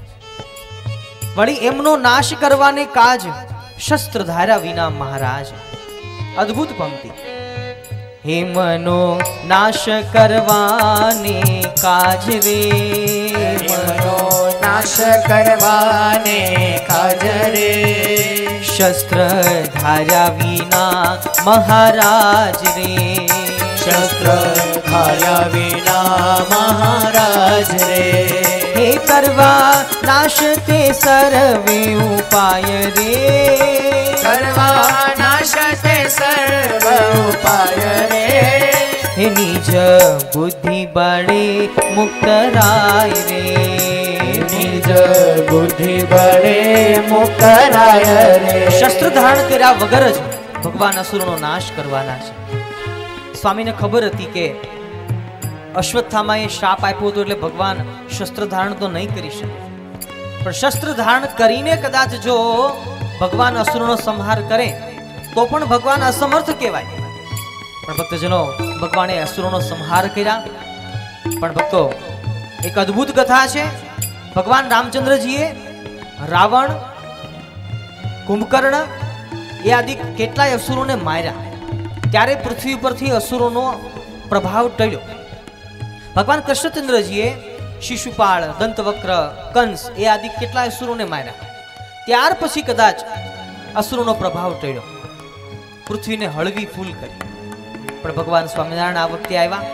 Speaker 4: વળી એમનો નાશ કરવાને કાજ શસ્ત્ર ધાર્યા વિના મહારાજ. અદ્ભુત પંક્તિ. હેમનો નાશ કરવાને કાજ રે,
Speaker 3: હેમનો નાશ કરવાને કાજ રે,
Speaker 4: શસ્ત્ર ધાર્યા વિના મહારાજ રે,
Speaker 3: શસ્ત્ર ધાર્યા વિના મહારાજ રે,
Speaker 4: હે કરવા નાશ તે સર્વે ઉપાય રે,
Speaker 3: કરવા નાશ તે સર્વ ઉપાય રે,
Speaker 4: હે નિજ બુદ્ધિ બળે મુક્ત રાય રે,
Speaker 3: નિજ બુદ્ધિ બળે મુક્ત રાય રે.
Speaker 4: શસ્ત્ર ધારણ કર્યા વગર જ ભગવાન અસુરનો નાશ કરવાના છે. સ્વામીને ખબર હતી કે અશ્વત્થામાએ શાપ આપ્યો હતો એટલે ભગવાન શસ્ત્ર ધારણ તો નહીં કરી શકે, પણ શસ્ત્ર ધારણ કરીને કદાચ જો ભગવાન અસુરનો સંહાર કરે તો પણ ભગવાન અસમર્થ કહેવાય. પણ ભક્તજનો ભગવાને અસુરોનો સંહાર કર્યા. પણ ભક્તો એક અદ્ભુત કથા છે. ભગવાન રામચંદ્રજીએ રાવણ, કુંભકર્ણ એ આદિ કેટલાય અસુરોને માર્યા, ત્યારે પૃથ્વી પરથી અસુરોનો પ્રભાવ ટળ્યો. ભગવાન કૃષ્ણચંદ્રજીએ શિશુપાળ, દંતવક્ર, કંસ એ આદિ કેટલાય અસુરોને માર્યા, ત્યાર પછી કદાચ અસુરોનો પ્રભાવ ટળ્યો, પૃથ્વીને હળવી ફૂલ કરી. પણ ભગવાન સ્વામિનારાયણ આ વખતે આવ્યા.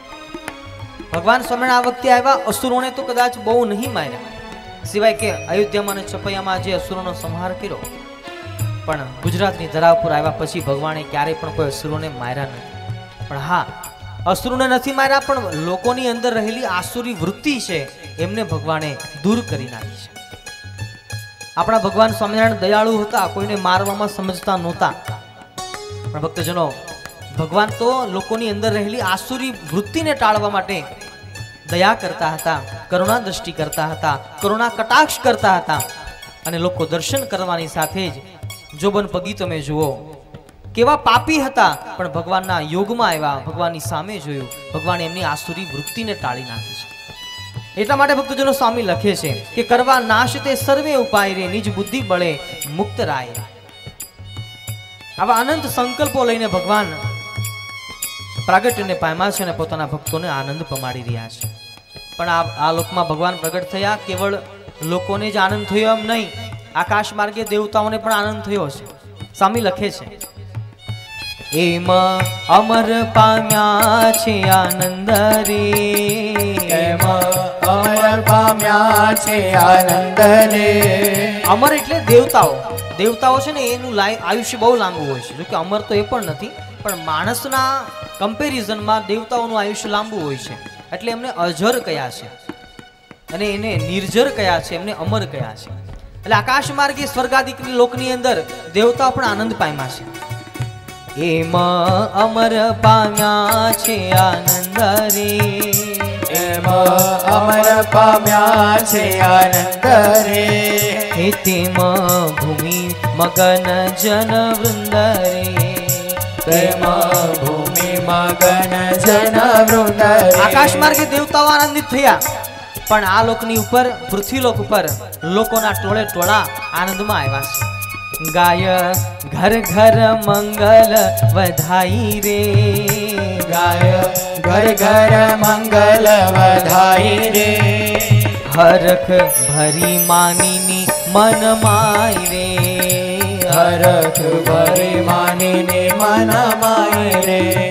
Speaker 4: ભગવાન સ્વામિનારાયણ આ વખતે આવ્યા અસુરોને તો કદાચ બહુ નહીં માર્યા, સિવાય કે અયોધ્યામાં અને ચપૈયામાં જે અસુરોનો સંહાર કર્યો. પણ ગુજરાતની ધરા ઉપર આવ્યા પછી ભગવાને ક્યારેય પણ કોઈ અસુરોને માર્યા નથી. પણ હા, અસુરોને નથી માર્યા, પણ લોકોની અંદર રહેલી આસુરી વૃત્તિ છે એમને ભગવાને દૂર કરી નાખી છે. આપણા ભગવાન સ્વામિનારાયણ દયાળુ હતા, કોઈને મારવામાં સમજતા નહોતા. પણ ભક્તજનો, ભગવાન તો લોકોની અંદર રહેલી આસુરી વૃત્તિને ટાળવા માટે દયા કરતા હતા, કરુણા દ્રષ્ટિ કરતા હતા, કરુણા કટાક્ષ કરતા હતા. અને લોકો દર્શન કરવાની સાથે જ જોબન પગી તમે જુઓ કેવા પાપી હતા, પણ ભગવાનના યોગમાં આવ્યા, ભગવાનની સામે જોયું, ભગવાને એમની આસુરી વૃત્તિને ટાળી નાખી છે. એટલા માટે ભક્તજનો સ્વામી લખે છે કે કરવા નાશ તે સર્વે ઉપાય રે, નિજ બુદ્ધિ બળે મુક્ત રાય. આવા અનંત સંકલ્પો લઈને ભગવાન પ્રાગટ્યને પામ્યા છે અને પોતાના ભક્તોને આનંદ પમાડી રહ્યા છે. પણ આ આ લોકમાં ભગવાન પ્રગટ થયા, કેવળ લોકોને જ આનંદ થયો એમ નહીં, આકાશ માર્ગે દેવતાઓને પણ આનંદ થયો છે. સ્વામી લખે છે એમાં અમર પામ્યા છે આનંદ રે,
Speaker 3: એમાં અમર પામ્યા છે આનંદ રે.
Speaker 4: અમર એટલે દેવતાઓ. દેવતાઓ છે ને એનું આયુષ્ય બહુ લાંબુ હોય છે, જોકે અમર તો એ પણ નથી, પણ માણસના કમ્પેરિઝનમાં દેવતાઓનું આયુષ્ય લાંબુ હોય છે, એટલે એમને અજર કયા છે અને એને નિર્જર કયા છે, એમને અમર કયા છે. એટલે આકાશ માર્ગે સ્વર્ગાદિક લોકની અંદર દેવતાઓ પણ આનંદ પામ્યા છે. એમાં અમર પામ્યા છે આનંદ રે,
Speaker 3: એમાં અમર પામ્યા છે આનંદ રે.
Speaker 4: હે તેમાં ભૂમિ મગન જન વૃંદ રે,
Speaker 3: તેમાં ભૂમિ મગન જન વૃંદ રે.
Speaker 4: આકાશ માર્ગે દેવતાઓ આનંદિત થયા, પણ આ લોકની ઉપર, પૃથ્વીલોક ઉપર લોકોના ટોળે ટોળા આનંદમાં આવ્યા છે. ગાય ઘર ઘર મંગલ વધાઈ રે,
Speaker 3: ગાય ઘર ઘર મંગલ વધાઈ રે.
Speaker 4: હરખ ભરી માનીની મન માય રે,
Speaker 3: હરખ ભરી માનીની મન માય રે.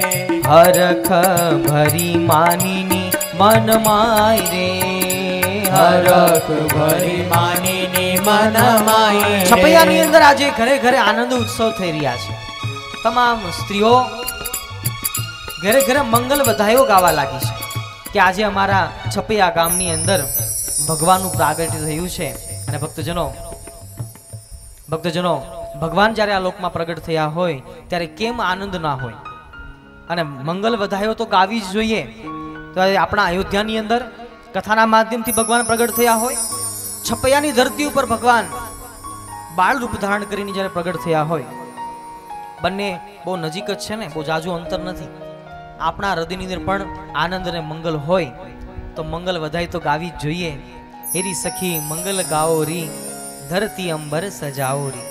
Speaker 4: हरख भरी मानीनी मन माय रे
Speaker 3: હરખ ભરી માનીની મન માય રે.
Speaker 4: છપૈયાની અંદર આજે ઘરે ઘરે આનંદ ઉત્સવ થઈ રહ્યા છે. તમામ સ્ત્રીઓ ઘરે ઘરે મંગલ વધાયો ગાવા લાગી છે કે આજે અમારા છપૈયા ગામની અંદર ભગવાનનું પ્રાગટ્ય થયું છે. અને ભક્તજનો ભક્તજનો ભગવાન જ્યારે આ લોકમાં પ્રગટ થયા હોય ત્યારે કેમ આનંદ ના હોય. અને મંગલ વધાયો તો ગાવી જ જોઈએ. તો આપણા અયોધ્યાની અંદર કથાના માધ્યમથી ભગવાન પ્રગટ થયા હોય. છપૈયાની ધરતી ઉપર ભગવાન બાળ રૂપ ધારણ કરીને જ્યારે પ્રગટ થયા હોય, બંને બહુ નજીક જ છે ને, બહુ જાજુ અંતર નથી. આપણા હૃદયની અંદર પણ આનંદ અને મંગલ હોય તો મંગલ વધાય તો ગાવી જ જોઈએ. હેરી સખી મંગલ ગાઓ રી, ધરતી અંબર સજાઓ રી.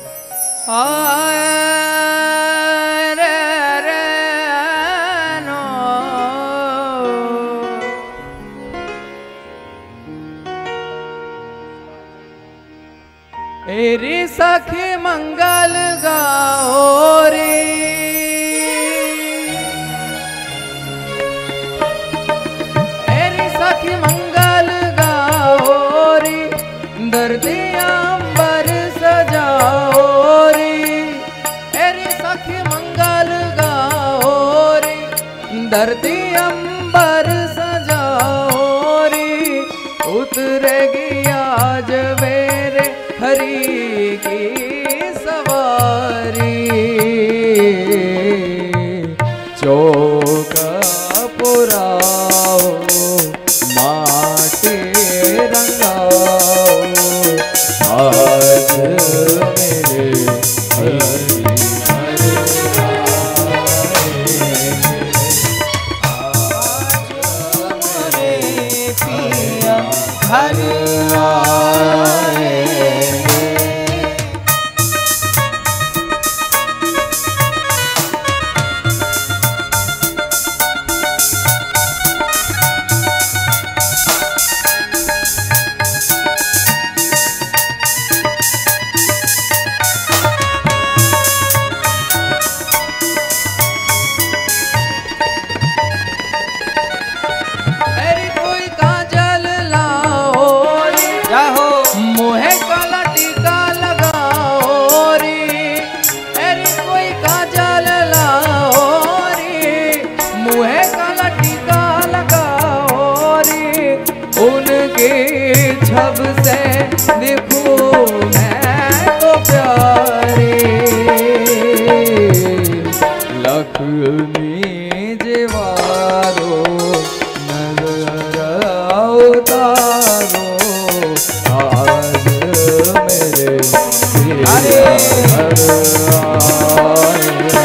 Speaker 3: એરી સખી મંગલ ગાઓ રે, એરી સખી મંગલ ગાઓ રે, ધરતી અંબર સજાઓ રે. એરી સખી મંગલ ગાઓ રે, ધરતી અંબર સજાઓ રે. ઉતરેગી આજ વેરે हरि की सवारी. चौक पुराओ माटी रंगाओ, आज मेरे हरि हरि
Speaker 4: हर आए.
Speaker 3: छब से दिखूं मैं तो प्यारी. लक्ष्मी जीवारो नजर उतारो, आज मेरे हरे हर आए.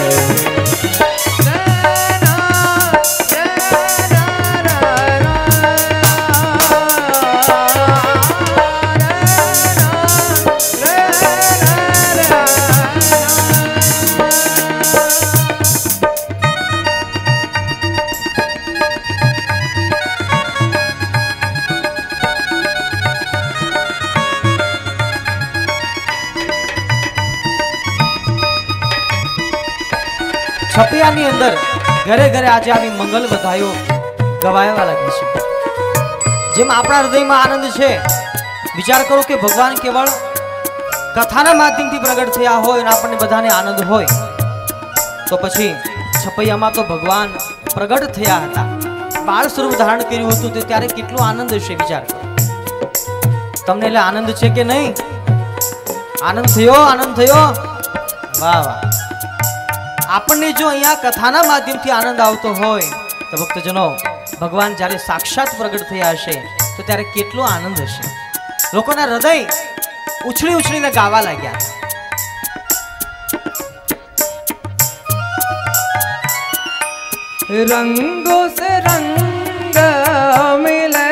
Speaker 4: છપૈયાની અંદર ઘરે ઘરે આજે આવી મંગલ વધાયો ગવાયવા લાગી છે. જેમ આપણા હૃદયમાં આનંદ છે, વિચાર કરો કે ભગવાન કેવળ કથાના માધ્યમથી પ્રગટ થયા હોય અને આપણને બધાને આનંદ હોય, તો પછી છપૈયામાં તો ભગવાન પ્રગટ થયા હતા, બાળ સ્વરૂપ ધારણ કર્યું હતું, તે ત્યારે કેટલો આનંદ હશે. વિચાર કરો. તમને એટલે આનંદ છે કે નહીં? આનંદ થયો? આનંદ થયો? વાહ વાહ. આપણને જો અહીંયા કથાના માધ્યમથી આનંદ આવતો હોય તો ભક્તજનો, ભગવાન જ્યારે સાક્ષાત પ્રગટ થયા હશે તો ત્યારે કેટલો આનંદ હશે. લોકોના હૃદય ઉછળી ઉછળીને ગાવા લાગ્યા.
Speaker 3: रंगों से रंग मिले,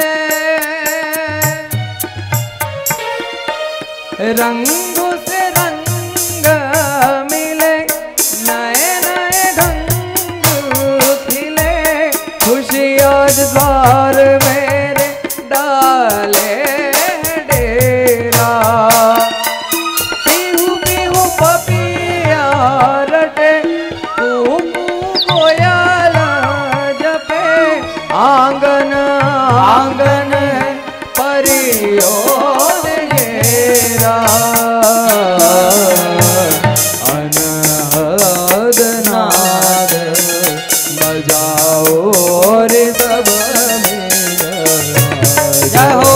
Speaker 3: रंगों से रंग मिले, नए नए ढंग खिले, खुशियाँ द्वार मेरे डाले डेरा, पीहू पीहू पपिया रटे, कोयल
Speaker 5: अनहद नाद बजाओ रे सब
Speaker 4: जय हो।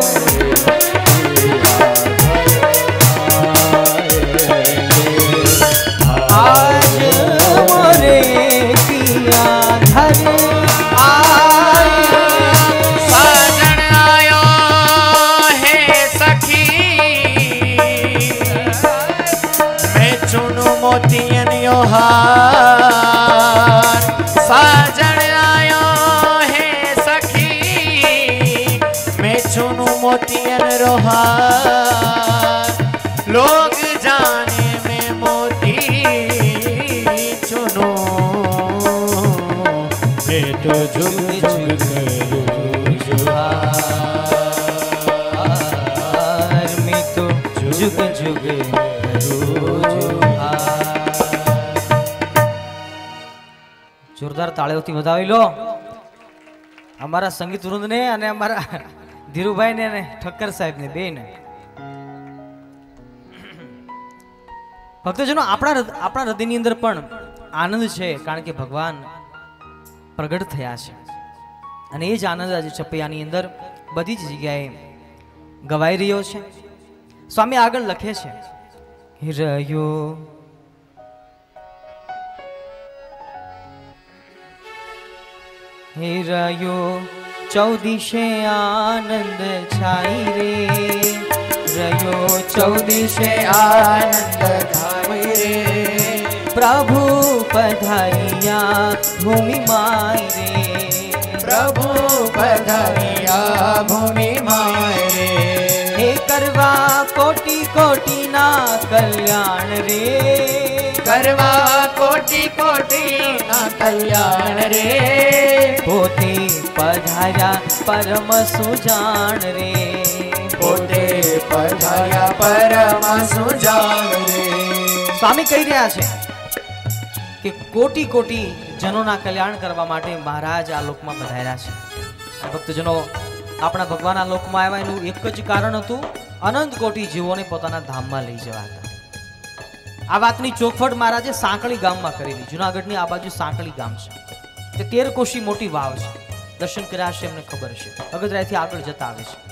Speaker 4: आज मोरे पिया घर आए,
Speaker 3: साजन आयो है सखी, मैं चुनू मोतियन यो हार। साजन आयो है सखी, मैं चुनू मोतियन रोहार। लोग जाने में मोती चुनो, मैं तो झुक झुक करूं
Speaker 4: जुहार, मैं तो जुग जुग करूं जुहार। જોરદાર તાળીઓથી વધાવી લો અમારા સંગીત વૃંદને અને અમારા ધીરુભાઈને અને ઠક્કર સાહેબને બેને. ભક્તજનો આપણા આપણા હૃદયની અંદર પણ આનંદ છે, કારણ કે ભગવાન પ્રગટ થયા છે અને એ જ આનંદ આજે છપૈયાની અંદર બધી જ જગ્યાએ ગવાઈ રહ્યો છે. સ્વામી આગળ લખે છે, હિરયો હિરયો ચૌદિશે આનંદ છાઈ રે, રયો ચૌદિશે આનંદ છાઈ રે, પ્રભુ પધારિયા ભૂમિ માય રે,
Speaker 3: प्रभु पधारिया भूमि माय रे।
Speaker 4: हे करवा कोटि कोटि ना कल्याण रे,
Speaker 3: करवा कोटि कोटि ना कल्याण रे।
Speaker 4: पोते पधार्या परम सुजान रे,
Speaker 3: पोते पधार्या परम सुजान रे।
Speaker 4: स्वामी कही રહ્યા છે કે કોટી કોટી જનોના કલ્યાણ કરવા માટે મહારાજ આ લોકમાં પધાર્યા છે. ભક્તજનો આપણા ભગવાન આ લોકમાં આવ્યા એનું એક જ કારણ હતું, અનંત કોટી જીવોને પોતાના ધામમાં લઈ જવા હતા. આ વાતની ચોખવટ મહારાજે સાંકળી ગામમાં કરેલી. જુનાગઢની આ બાજુ સાંકળી ગામ છે, તે તેર કોશી મોટી વાવ છે. દર્શન કર્યા છે એમને ખબર છે. અગતરાયથી આગળ જતા આવે છે.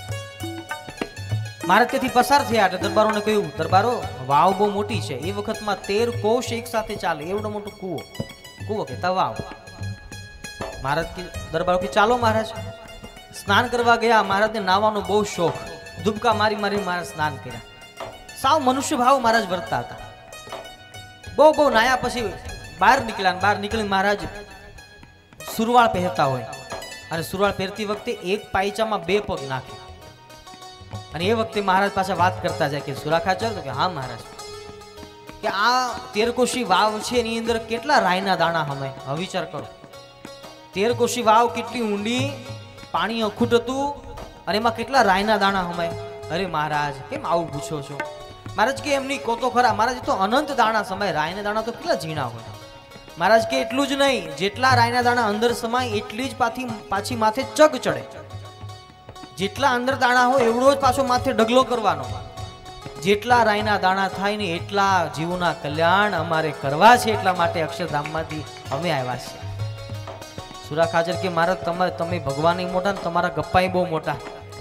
Speaker 4: મહારાજ ત્યાંથી પસાર થયા એટલે દરબારોને કહ્યું, દરબારો વાવ બહુ મોટી છે, એ વખતમાં તેર કોશ એક સાથે ચાલે એવડો મોટો કૂવો, કૂવો કહેતા વાવ. મહારાજ કે દરબારો કે ચાલો મહારાજ. સ્નાન કરવા ગયા. મહારાજને નાવાનો બહુ શોખ, ધુબકા મારી મારી મહારાજ સ્નાન કર્યા. સાવ મનુષ્ય ભાવ મહારાજ વર્તતા હતા. બહુ બહુ નાયા પછી બહાર નીકળ્યા. બહાર નીકળી મહારાજ સુરવાળ પહેરતા હોય અને સુરવાળ પહેરતી વખતે એક પાયચામાં બે પગ નાખે અને એ વખતે મહારાજ પાછા વાત કરતા જાય કે સુરાખાચર, તો કે હા મહારાજ, કે આ તેરકોશી વાવ છે એની અંદર કેટલા રાયના દાણા હમે. હવે વિચાર કરો, તેરકોશી વાવ કેટલી ઊંડી, પાણી અખૂટ હતું અને એમાં કેટલા રાયના દાણા હમે. અરે મહારાજ કેમ આવું પૂછો છો? મહારાજ કે એમની કોતો ખરા. મહારાજ તો અનંત દાણા સમાય, રાયના દાણા તો કેટલા ઝીણા હોય. મહારાજ કે એટલું જ નહીં, જેટલા રાયના દાણા અંદર સમાય એટલી જ પાછી પાછી માથે ચગ ચડે. જેટલા અંદર દાણા હોય એવડો જ પાછો માથે ડગલો કરવાનો. જેટલા રાયના દાણા થાય ને એટલા જીવોના કલ્યાણ અમારે કરવા છે, એટલા માટે અક્ષરધામમાંથી અમે આવ્યા છીએ. સુરાખાચર કે મહારાજ તમારે તમે ભગવાન મોટા ને તમારા ગપ્પાઈ બહુ મોટા.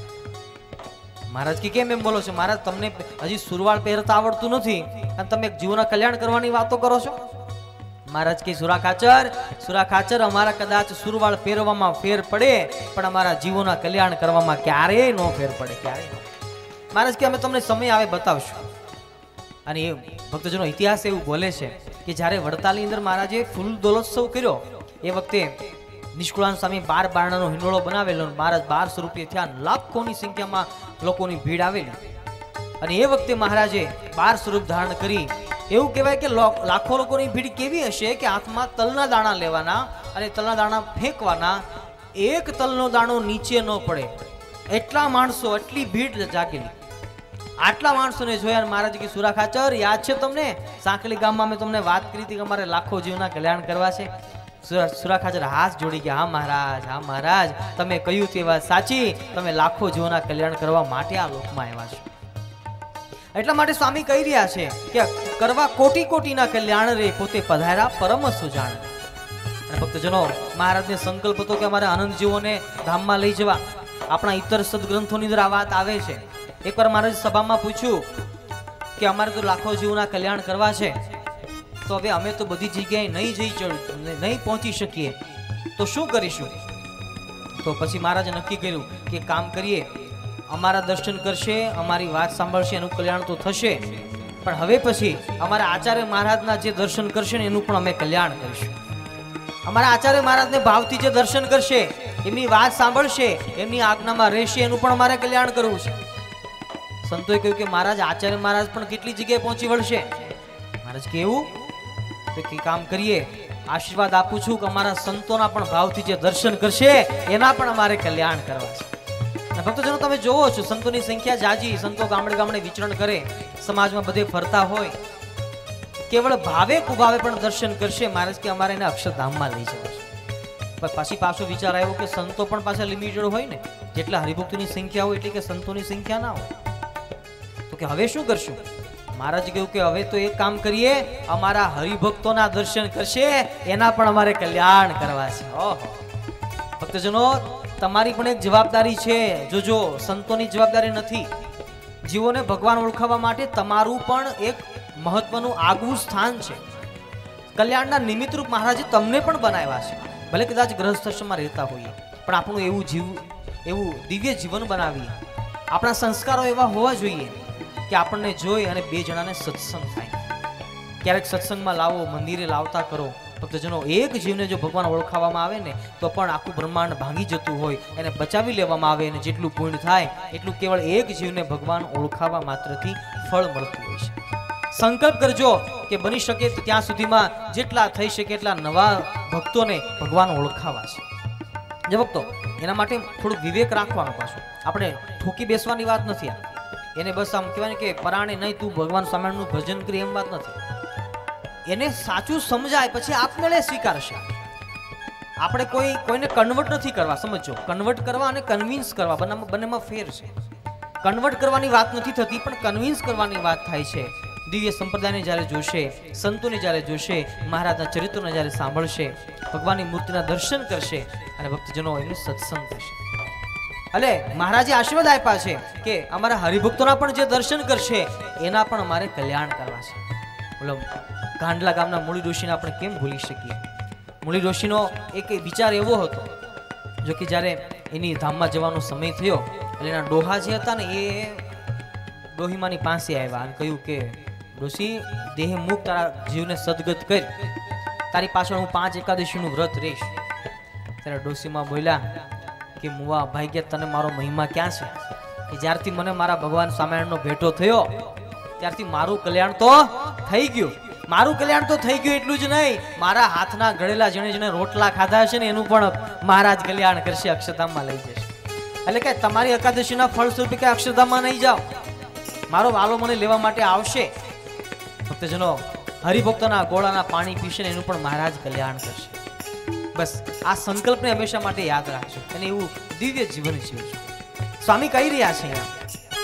Speaker 4: મહારાજ કે કેમ એમ બોલો છો? મહારાજ તમને હજી સુરવાળ પહેરતા આવડતું નથી અને તમે જીવોના કલ્યાણ કરવાની વાતો કરો છો. મહારાજ કે સુરાખાચર સુરાખાચર અમારા કદાચ સુરવાળ પહેરવામાં ફેર પડે પણ અમારા જીવોના કલ્યાણ કરવામાં ક્યારેય નો ફેર પડે, ક્યારેય. મહારાજ કે અમે તમને સમય આવે બતાવશું. અને એ ભક્તજનો ઇતિહાસ એવું બોલે છે કે જ્યારે વડતાલની અંદર મહારાજે ફૂલ દોલોત્સવ કર્યો એ વખતે નિષ્કુળાન સ્વામી બાર બારણાનો હિંડોળો બનાવેલો. મહારાજ બારસો રૂપિયા થયા, લાખોની સંખ્યામાં લોકોની ભીડ આવેલી. અને એ વખતે મહારાજે બાર સ્વરૂપ ધારણ કરી. એવું કહેવાય કે લાખો લોકોની ભીડ કેવી હશે કે હાથમાં તલના દાણા લેવાના અને તલના દાણા ફેંકવાના, એક તલનો દાણો નીચે ન પડે એટલા માણસો, એટલી ભીડ જાગેલી. આટલા માણસોને જોયા. મહારાજ કે સુરાખાચર યાદ છે તમને? સાંકળી ગામમાં મેં તમને વાત કરી હતી કે અમારે લાખો જીવના કલ્યાણ કરવા છે. સુરાખાચર હાથ જોડી ગયા, હા મહારાજ, હા મહારાજ, તમે કહ્યું તે વાત સાચી, તમે લાખો જીવોના કલ્યાણ કરવા માટે આ લોકમાં આવ્યા છો. એટલા માટે સ્વામી કહી રહ્યા છે કે કરવા કોટી કોટીના કલ્યાણ રે પોતે પધાર્યા પરમ સુજાણ. અને ભક્તજનો, મહારાજને સંકલ્પ હતો કે અમારે આનંદજીઓને ધામમાં લઈ જવા. આપણા ઇતર સદગ્રંથોની અંદર આ વાત આવે છે. એકવાર મહારાજ સભામાં પૂછ્યું કે અમારે તો લાખો જીવોના કલ્યાણ કરવા છે, તો હવે અમે તો બધી જગ્યાએ નહીં જઈ નહીં પહોંચી શકીએ, તો શું કરીશું? તો પછી મહારાજે નક્કી કર્યું કે કામ કરીએ, અમારા દર્શન કરશે, અમારી વાત સાંભળશે, એનું કલ્યાણ તો થશે, પણ હવે પછી અમારા આચાર્ય મહારાજના જે દર્શન કરશે ને એનું પણ અમે કલ્યાણ કરીશું. અમારા આચાર્ય મહારાજને ભાવથી જે દર્શન કરશે, એમની વાત સાંભળશે, એમની આજ્ઞામાં રહેશે, એનું પણ અમારે કલ્યાણ કરવું છે. સંતોએ કહ્યું કે મહારાજ, આચાર્ય મહારાજ પણ કેટલી જગ્યાએ પહોંચી વળશે? મહારાજ કેવું? તો કે કામ કરીએ, આશીર્વાદ આપું છું કે અમારા સંતોના પણ ભાવથી જે દર્શન કરશે એના પણ અમારે કલ્યાણ કરવા છે. ભક્તજનો, તમે જોવો છો સંતોની સંખ્યા જાજી, સંતો ગામડે ગામડે વિચરણ કરે, સમાજમાં બધે ફરતા હોય, કેવળ ભાવે કુભાવે પણ દર્શન કરશે. મહારાજ કે અમારે એને અક્ષરધામમાં લઈ જવા છે. પણ પાછી પાછો વિચાર આવ્યો કે સંતો પણ પાછા લિમિટેડ હોય ને, જેટલા હરિભક્તોની સંખ્યા હોય એટલી કે સંતોની સંખ્યા ના હોય. તો કે હવે શું કરશું? મહારાજ કહ્યું કે હવે તો એક કામ કરીએ, અમારા હરિભક્તોના દર્શન કરશે એના પણ અમારે કલ્યાણ કરવા છે. ઓહો ભક્તજનો, તમારી પણ એક જવાબદારી છે. જોજો, સંતોની જવાબદારી નથી. જીવોને ભગવાન ઓળખાવવા માટે તમારું પણ એક મહત્વનું આગવું સ્થાન છે. કલ્યાણના નિમિત્તરૂપ મહારાજે તમને પણ બનાવ્યા છે. ભલે કદાચ ગ્રહસ્થાશ્રમમાં રહેતા હોઈએ, પણ આપણું એવું જીવ એવું દિવ્ય જીવન બનાવીએ. આપણા સંસ્કારો એવા હોવા જોઈએ કે આપણને જોઈ અને બે જણાને સત્સંગ થાય. ક્યારેક સત્સંગમાં લાવો, મંદિરે લાવતા કરો. ભક્તજનો, એક જીવને જો ભગવાન ઓળખાવવામાં આવે ને તો પણ આખું બ્રહ્માંડ ભાંગી જતું હોય, એને બચાવી લેવામાં આવે અને જેટલું પુણ્ય થાય એટલું કેવળ એક જીવને ભગવાન ઓળખાવવા માત્રથી ફળ મળતું હોય છે. સંકલ્પ કરજો કે બની શકે ત્યાં સુધીમાં જેટલા થઈ શકે એટલા નવા ભક્તોને ભગવાન ઓળખાવા છે. જે ભક્તો, એના માટે થોડુંક વિવેક રાખવાનો. પાછું આપણે ઠોકી બેસવાની વાત નથી. આ એને બસ આમ કહેવાય કે પરાણે નહીં તું ભગવાન સ્વામિનારાયણનું ભજન કરી એમ વાત નથી. એને સાચું સમજાય પછી આપમેળે સ્વીકારશે. આપણે કોઈ કોઈને કન્વર્ટ નથી કરવા. સમજો, કન્વર્ટ કરવા અને કન્વિન્સ કરવા બંનેમાં બંનેમાં ફેર છે. કન્વર્ટ કરવાની વાત નથી થતી, પણ કન્વિન્સ કરવાની વાત થાય છે. દિવ્ય સંપ્રદાયને જ્યારે જોશે, સંતોને જ્યારે જોશે, મહારાજના ચરિત્રોને જ્યારે સાંભળશે, ભગવાનની મૂર્તિના દર્શન કરશે અને ભક્તજનો એમનું સત્સંગ થશે. એટલે મહારાજે આશીર્વાદ આપ્યા છે કે અમારા હરિભક્તોના પણ જે દર્શન કરશે એના પણ અમારે કલ્યાણ કરવા છે. બોલો, ગાંડલા ગામના મૂળી ઋષિને આપણે કેમ ભૂલી શકીએ? મૂળી ઋષિનો એક વિચાર એવો હતો, જો કે જ્યારે એની ધામમાં જવાનો સમય થયો એટલે એના ડોહા જે હતા ને એ ડોહીમાની પાસે આવ્યા અને કહ્યું કે ઋષિ, દેહ મુક્ત તારા જીવને સદગત કરી, તારી પાછળ હું પાંચ એકાદશીનું વ્રત રહીશ. ત્યારે ડોશીમાં બોલ્યા કે મુવા ભાગ્ય, તને મારો મહિમા ક્યાં છે? કે જ્યારથી મને મારા ભગવાન સ્વામિનારાયણનો ભેટો થયો ત્યારથી મારું કલ્યાણ તો થઈ ગયું. મારું કલ્યાણ તો થઈ ગયું એટલું જ નહીં, મારા હાથના ગળેલા જેણે જેણે રોટલા ખાધા છે ને એનું પણ મહારાજ કલ્યાણ કરશે, અક્ષરધામમાં લઈ જશે. એટલે કે તમારી એકાદશીના ફળ સ્વરૂપે કે અક્ષરધામમાં નહીં જાઓ, મારો વાલો મને લેવા માટે આવશે. ભક્તજનો, હરિભક્તોના ગોળાના પાણી પીશે ને એનું પણ મહારાજ કલ્યાણ કરશે. બસ આ સંકલ્પને હંમેશા માટે યાદ રાખજો અને એવું દિવ્ય જીવન જીવજો. સ્વામી કહી રહ્યા છે અહીંયા,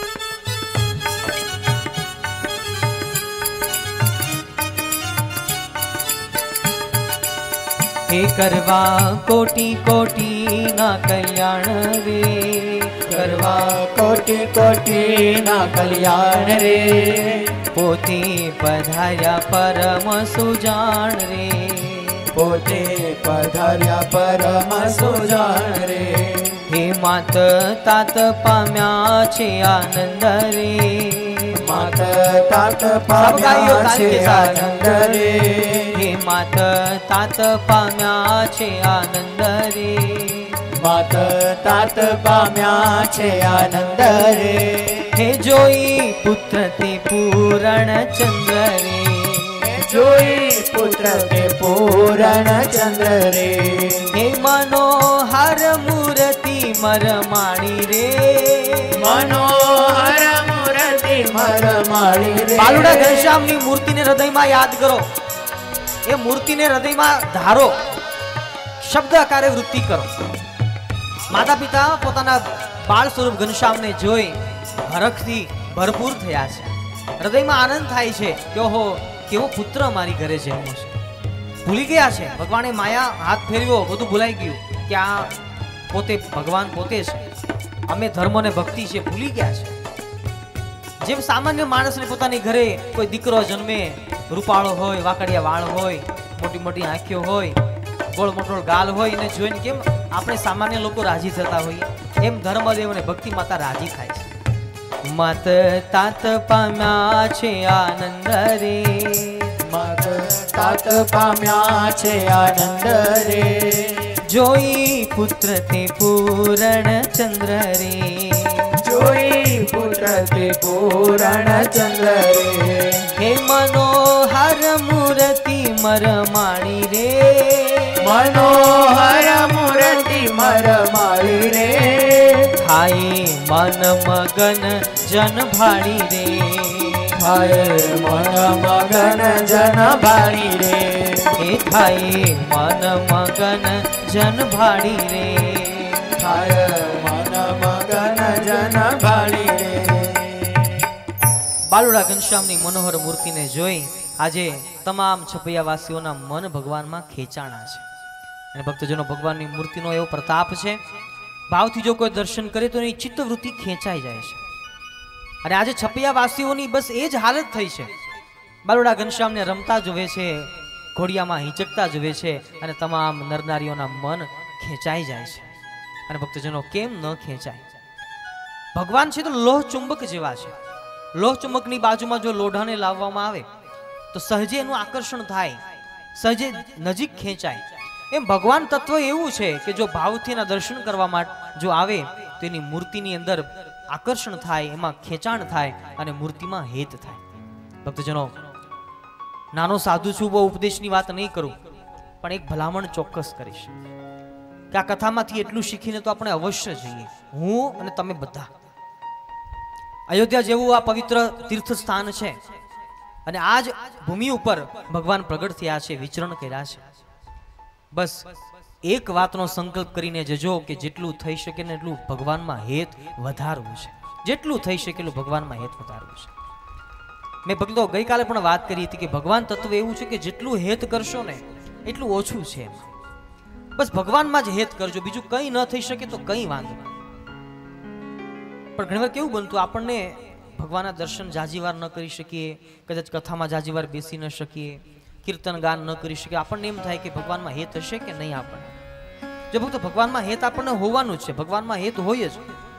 Speaker 5: हे करवा कोटि कोटि ना कल्याण रे,
Speaker 3: करवा कोटि कोटि ना कल्याण रे,
Speaker 5: पोते पधार्या परम सुजान रे,
Speaker 3: पोते पधार्या परम सुजान रे,
Speaker 5: हे मात तात पाम्या છે આનંદ રે,
Speaker 3: मात तात पाम्या છે आनंद रे,
Speaker 5: हे मात तात પામ્યા છે આનંદ રે,
Speaker 3: मात तात पाम्या છે आनंद रे,
Speaker 5: हे જોઈ પુત્ર તે પૂરણ ચંદ્ર રે,
Speaker 3: જોઈ પુત્ર તે પૂરણ ચંદ્ર રે,
Speaker 5: હે મનોહર મૂર્તિ મરમાણી રે,
Speaker 3: મનોહર મૂર્તિ મરમાણી રે.
Speaker 4: બાલુડા ઘનશ્યામની મૂર્તિને હૃદયમાં યાદ કરો, એ મૂર્તિને હૃદયમાં ધારો, શબ્દ આકારે વૃત્તિ કરો. માતા પિતા પોતાના બાળ સ્વરૂપ ઘનશ્યામને જોઈ હરખથી ભરપૂર થયા છે. હૃદયમાં આનંદ થાય છે કે ઓહો કેવો પુત્ર મારી ઘરે જન્મો છે. ભૂલી ગયા છે ભગવાને માયા હાથ ફેરવ્યો, બધું ભૂલાઈ ગયું કે આ પોતે ભગવાન પોતે છે, અમે ધર્મ અને ભક્તિ છે, ભૂલી ગયા છે. જેમ સામાન્ય માણસને પોતાની ઘરે કોઈ દીકરો જન્મે, રૂપાળો હોય, વાકડિયા વાળ હોય, મોટી મોટી આંખીઓ હોય, ગોળ મોટો ગાલ હોય, એને જોઈને કેમ આપણે સામાન્ય લોકો રાજી થતા હોઈએ, એમ ધર્મદેવ અને ભક્તિ માતા રાજી થાય છે.
Speaker 5: માત તાત પામ્યા છે આનંદ રે,
Speaker 3: માત તાત પામ્યા છે આનંદ રે,
Speaker 5: જોઈ પુત્ર તે પૂરણ ચંદ્ર રે,
Speaker 3: જોઈ પુત્ર તે પૂરણ ચંદ્ર રે,
Speaker 5: હે મનોહર મૂર્તિ મરમાણી રે,
Speaker 3: મનોહર મૂર્તિ મરમાળી રે,
Speaker 5: થાય મન મગન જન ભાળી રે,
Speaker 3: થાય મન મગન જન ભાળી રે,
Speaker 5: હે થાય મન મગન જન ભાળી રે,
Speaker 3: થાય મન મગન જન ભાળી રે.
Speaker 4: બાલુડા ઘનશ્યામની મનોહર મૂર્તિને જોઈ આજે તમામ છપૈયાવાસીઓના મન ભગવાનમાં ખેંચાણા છે. અને ભક્તજનો ભગવાનની મૂર્તિનો એવો પ્રતાપ છે, ભાવથી જો કોઈ દર્શન કરે તો એની ચિત્તવૃત્તિ ખેંચાઈ જાય છે. અને આજે છપૈયાવાસીઓની બસ એ જ હાલત થઈ છે. બાલુડા ઘનશ્યામને રમતા જોવે છે, ઘોડિયામાં હિંચકતા જોવે છે, અને તમામ નરનારીઓના મન ખેંચાઈ જાય છે. અને ભક્તજનો કેમ ન ખેંચાય? ભગવાન છે તો લોહ ચુંબક જેવા છે. લોહ ચુંબકની બાજુમાં જો લોઢાને લાવવામાં આવે તો સહજે એનું આકર્ષણ થાય, સહજે નજીક ખેંચાય. એમ ભગવાન તત્વ એવું છે કે જો ભાવથી એના દર્શન કરવા માટે જો આવે તો એની મૂર્તિની અંદર આકર્ષણ થાય, એમાં ખેંચાણ થાય અને મૂર્તિમાં હેત થાય. ભક્તજનો, નાનો સાધુ છું, બહુ ઉપદેશની વાત નહીં કરું, પણ એક ભલામણ ચોક્કસ કરીશ કે આ કથામાંથી એટલું શીખીને તો આપણે અવશ્ય જઈએ, હું અને તમે બધા. અયોધ્યા જેવું આ પવિત્ર તીર્થ સ્થાન છે અને આજ ભૂમિ ઉપર ભગવાન પ્રગટ થયા છે, વિચરણ કર્યા છે. બસ એક વાતનો સંકલ્પ કરીને જજો કે જેટલું થઈ શકે ને એટલું ભગવાનમાં હેત વધારવું છે, જેટલું થઈ શકે એટલું ભગવાનમાં હેત વધારવું છે. મેં ભક્તો ગઈકાલે પણ વાત કરી હતી કે ભગવાન તત્વ એવું છે કે જેટલું હેત કરશો ને એટલું ઓછું છે. બસ ભગવાનમાં જ હેત કરજો, બીજું કંઈ ન થઈ શકે તો કંઈ વાંધો નહીં. પણ ઘણીવાર કેવું બનતું, આપણને ભગવાનના દર્શન જાજીવાર ન કરી શકીએ, કદાચ કથામાં જાજીવાર બેસી ન શકીએ, કીર્તન ગાન ન કરી શકીએ, આપણને એમ થાય કે ભગવાનમાં હેત હશે કે નહીં. આપણને જો ભક્તો ભગવાનમાં હેત આપણને હોવાનું જ છે, ભગવાનમાં હેત હોય જ.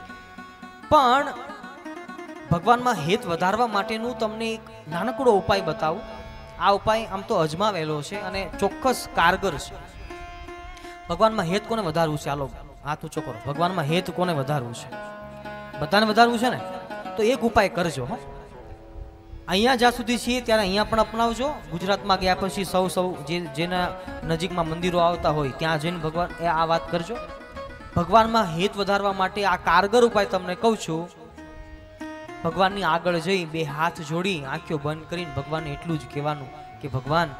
Speaker 4: પણ ભગવાનમાં હેત વધારવા માટેનું તમને એક નાનકડો ઉપાય બતાવું. આ ઉપાય આમ તો અજમાવેલો છે અને ચોક્કસ કારગર છે. ભગવાનમાં હેત કોને વધારવું છે? આલો હાથ ઊંચો કરો. ભગવાનમાં હેત કોને વધારવું છે? બધાને વધારવું છે ને? તો એક ઉપાય કરજો. હો, અહીંયા જ્યાં સુધી છીએ ત્યારે અહીંયા પણ અપનાવજો. ગુજરાતમાં ગયા પછી સૌ સૌ જે જેના નજીકમાં મંદિરો આવતા હોય ત્યાં જઈને ભગવાન એ આ વાત કરજો. ભગવાનમાં હેત વધારવા માટે આ કારગર ઉપાય તમને કહું છું. ભગવાનની આગળ જઈ બે હાથ જોડી આંખો બંધ કરીને ભગવાનને એટલું જ કહેવાનું કે ભગવાન,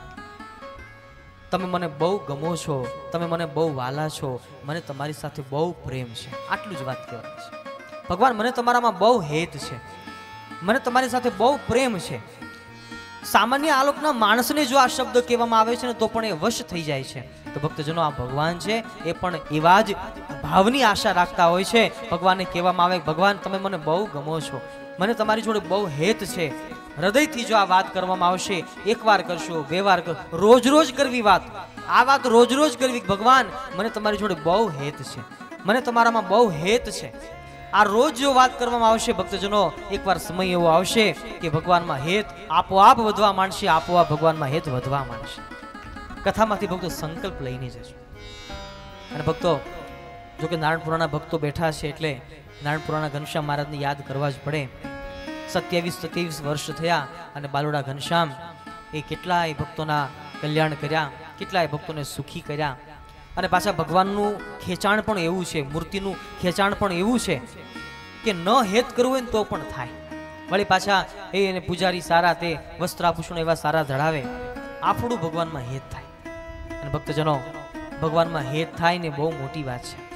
Speaker 4: તમે મને બહુ ગમો છો, તમે મને બહુ વાલા છો, મને તમારી સાથે બહુ પ્રેમ છે. આટલું જ વાત કહેવાની છે. ભગવાન, મને તમારામાં બહુ હેત છે, મને તમારી સાથે બહુ પ્રેમ છે. સામાન્ય આલોકના માણસને જો આ શબ્દ કહેવામાં આવે છે ને તો પણ એ વશ થઈ જાય છે. તો ભક્તજનો, આ ભગવાન છે એ પણ એવા જ ભાવની આશા રાખતા હોય છે. ભગવાનને કહેવામાં આવે, ભગવાન તમે મને બહુ ગમો છો, મને તમારી જોડે બહુ હેત છે. હૃદયથી જો આ વાત કરવામાં આવશે, એક વાર કરશો, બે વાર કરશો, રોજ રોજ કરવી વાત, આ વાત રોજ રોજ કરવી. ભગવાન, મને તમારી જોડે બહુ હેત છે, મને તમારામાં બહુ હેત છે. આ રોજ જો વાત કરવામાં આવશે ભક્તજનો, એકવાર સમય એવો આવશે કે ભગવાનમાં હેત આપોઆપ વધવા માંડશે, આપોઆપ ભગવાનમાં હેત વધવા માંડશે. કથામાંથી ભક્તો સંકલ્પ લઈને જજો. અને ભક્તો, જો કે નારાયણપુરાના ભક્તો બેઠા છે એટલે નારાયણપુરાના ઘનશ્યામ મહારાજને યાદ કરવા જ પડે. સત્યાવીસ સત્યાવીસ વર્ષ થયા અને બાલુડા ઘનશ્યામ એ કેટલાય ભક્તોના કલ્યાણ કર્યા, કેટલાય ભક્તોને સુખી કર્યા. અને પાછા ભગવાનનું ખેંચાણ પણ એવું છે, મૂર્તિનું ખેંચાણ પણ એવું છે કે ન હેત કરવું હોય ને તો પણ થાય. વળી પાછા એ એને પૂજારી સારા, તે વસ્ત્રાભૂષણ એવા સારા ધડાવે, આપણું ભગવાનમાં હેત થાય. અને ભક્તજનો, ભગવાનમાં હેત થાય ને બહુ મોટી વાત છે.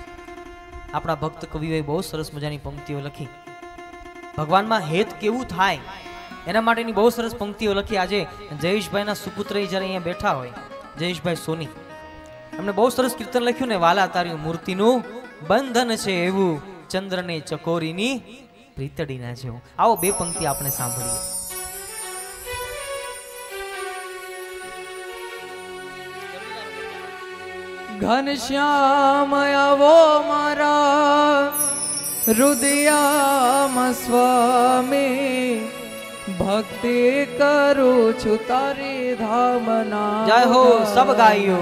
Speaker 4: આપણા ભક્ત કવિઓએ બહુ સરસ મજાની પંક્તિઓ લખી. ભગવાનમાં હેત કેવું થાય એના માટેની બહુ સરસ પંક્તિઓ લખી. આજે જયેશભાઈના સુપુત્ર જ્યારે અહીંયા બેઠા હોય, જયેશભાઈ સોની, એમને બહુ સરસ કીર્તન લખ્યું ને, વાલા તારી મૂર્તિનું બંધન છે એવું, ચંદ્રને ચકોરીની પ્રીતડીના જેવું. આવો બે પંક્તિ આપણે સાંભળીએ.
Speaker 5: ઘનશ્યામ આવો મારા હૃદયામાં સ્વામી, ભક્તિ કરું છું તારી ધામના.
Speaker 4: જય હો સબ ગાયો.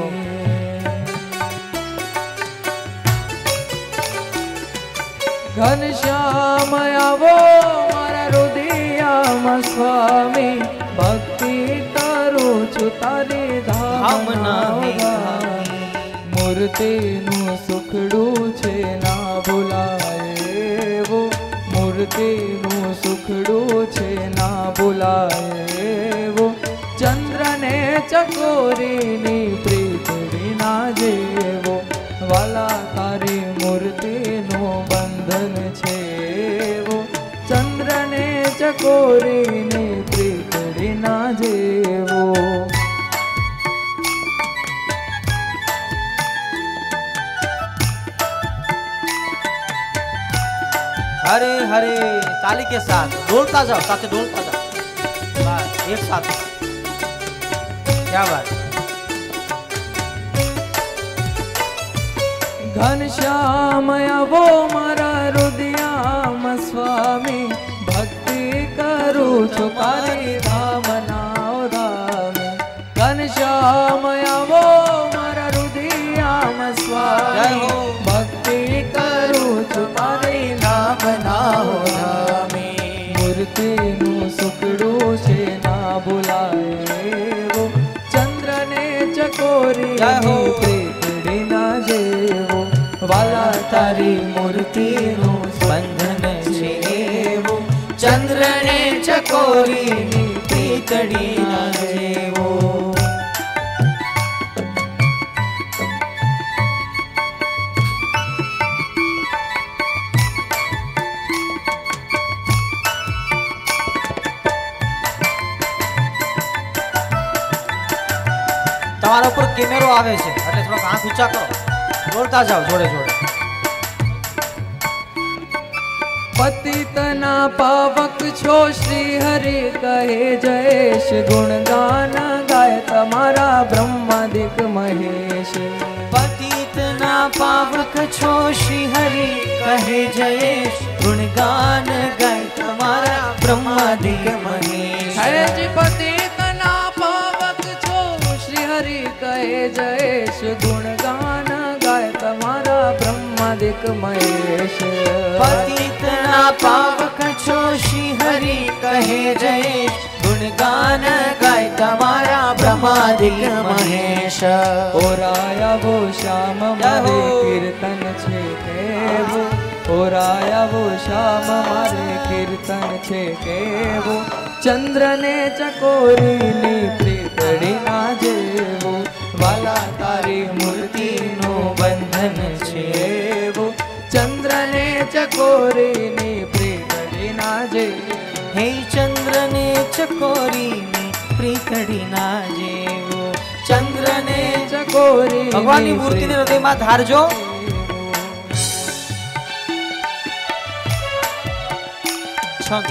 Speaker 5: ઘનશ્યામ આવો મારા હૃદયામાં સ્વામી, ભક્તિ કરું છું તારી ધામના. મૂર્તિનું સુખડું છે ના ભૂલાય એવું, મૂર્તિનું સુખડું છે ના ભૂલાય એવું, ચંદ્રને ચકોરીની પ્રીતડી ના જેવો, વાલા તારી મૂર્તિનું બંધન છે એવું, ચંદ્રને ચકોરીની પ્રીતડી ના જેવો.
Speaker 4: हरे हरे ताली के साथ डोलता जाओ, साथ डोलता जाओ, बस एक साथ. क्या बात.
Speaker 5: घनश्याम आવો મારા હૃદયામાં સ્વામી, ભક્તિ કરું છું તારી ધામના ધામે. ઘનશ્યામ આવો મારા હૃદયામાં સ્વામી, ભક્તિ કરું છું તારી ધામના ધામે. મૂર્તિનું સુખડું છે ના ભૂલાય એવું, ચંદ્રને ચકોરીની પ્રીતડી ના જેવો, વાલા તારી મૂર્તિનું બંધન છે એવું, ચંદ્રને ચકોરીની પ્રીતડી ના જેવો.
Speaker 4: તમારા ઉપર કેમેરો આવે છે એટલે થોડોક આંખ ઊંચા કરો, બોલતા જાઓ જોડે જોડે.
Speaker 5: પતિતના પાવક છો શ્રી હરિ કહે જયેશ, ગુણગાન ગાય તમારા બ્રહ્માદિક મહેશ.
Speaker 4: પતિતના પાવક છો શ્રી હરિ કહે જયેશ, ગુણગાન ગાય તમારા બ્રહ્માદિક મહેશ.
Speaker 5: હે જી પતિતના પાવક છો શ્રી હરિ કહે જયેશ, ગુણગાન ગાય તમારા બ્રહ્માદિક મહેશ.
Speaker 4: પતિતના પાવક છો શ્રી હરિ કહે જયેશ, ગુણગાન ગાય તમારા બ્રહ્માદિક મહેશ.
Speaker 5: ઓરાયા વો શ્યામ મારે કીર્તન છે કેવો, ઓરાયા વો શ્યામ મારે કીર્તન છે કેવો, ચંદ્રને ચકોરીની પ્રીતડી ના જેવો, વાલા તારી મૂર્તિનું બંધન છે એવું, ચંદ્રને ચકોરીની પ્રીતડી ના જેવો.
Speaker 4: હે ચંદ્રને ચકોરીની પ્રીતડી ના જેવો, ચંદ્રને
Speaker 5: ચકોરી
Speaker 4: ભગવાનની મૂર્તિને હૃદયમાં ધારજો. છંદ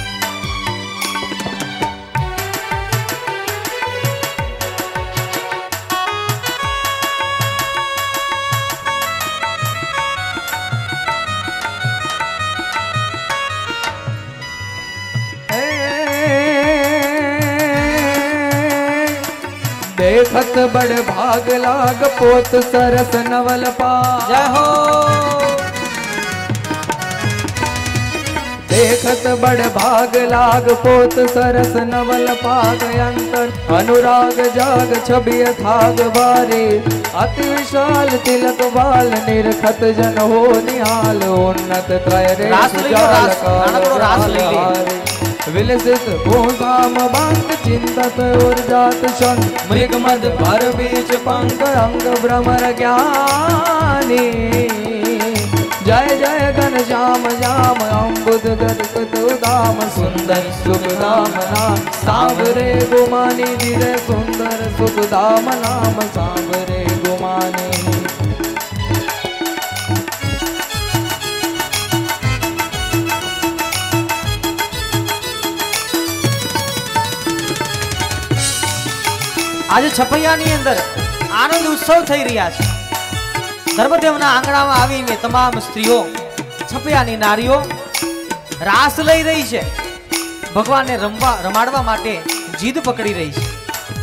Speaker 5: देखत बड़ भाग लाग पोत सरस नवल पा.
Speaker 4: जय हो.
Speaker 5: देखत बड़ भाग लाग पोत सरस नवल पाग, अंतर अनुराग जाग छवि थाग बारे, अति विशाल तिलक बाल निरखत जन हो निहाल, उन्नत त्रय रे सुजाल काल विलसित भूषाम बांक चिंतत उर्जात शन, मृग मद भर बीच पंख अंग भ्रमर ज्ञानी. जय जय घन श्याम श्याम अम्बुद गद धाम सुंदर सुख धाम नाम सांवरे गुमानी जिरे सुंदर सुख धाम नाम सांवरे गुमानी।
Speaker 4: आज छपैयानी अंदर आनंद उत्सव थई रह्या छे। धर्मदेवना आंगणामां आवीने तमाम स्त्रीओ छपैयानी नारीओ रास लई रही छे। भगवानने रमवा रमाडवा माटे जीद पकड़ी रही छे।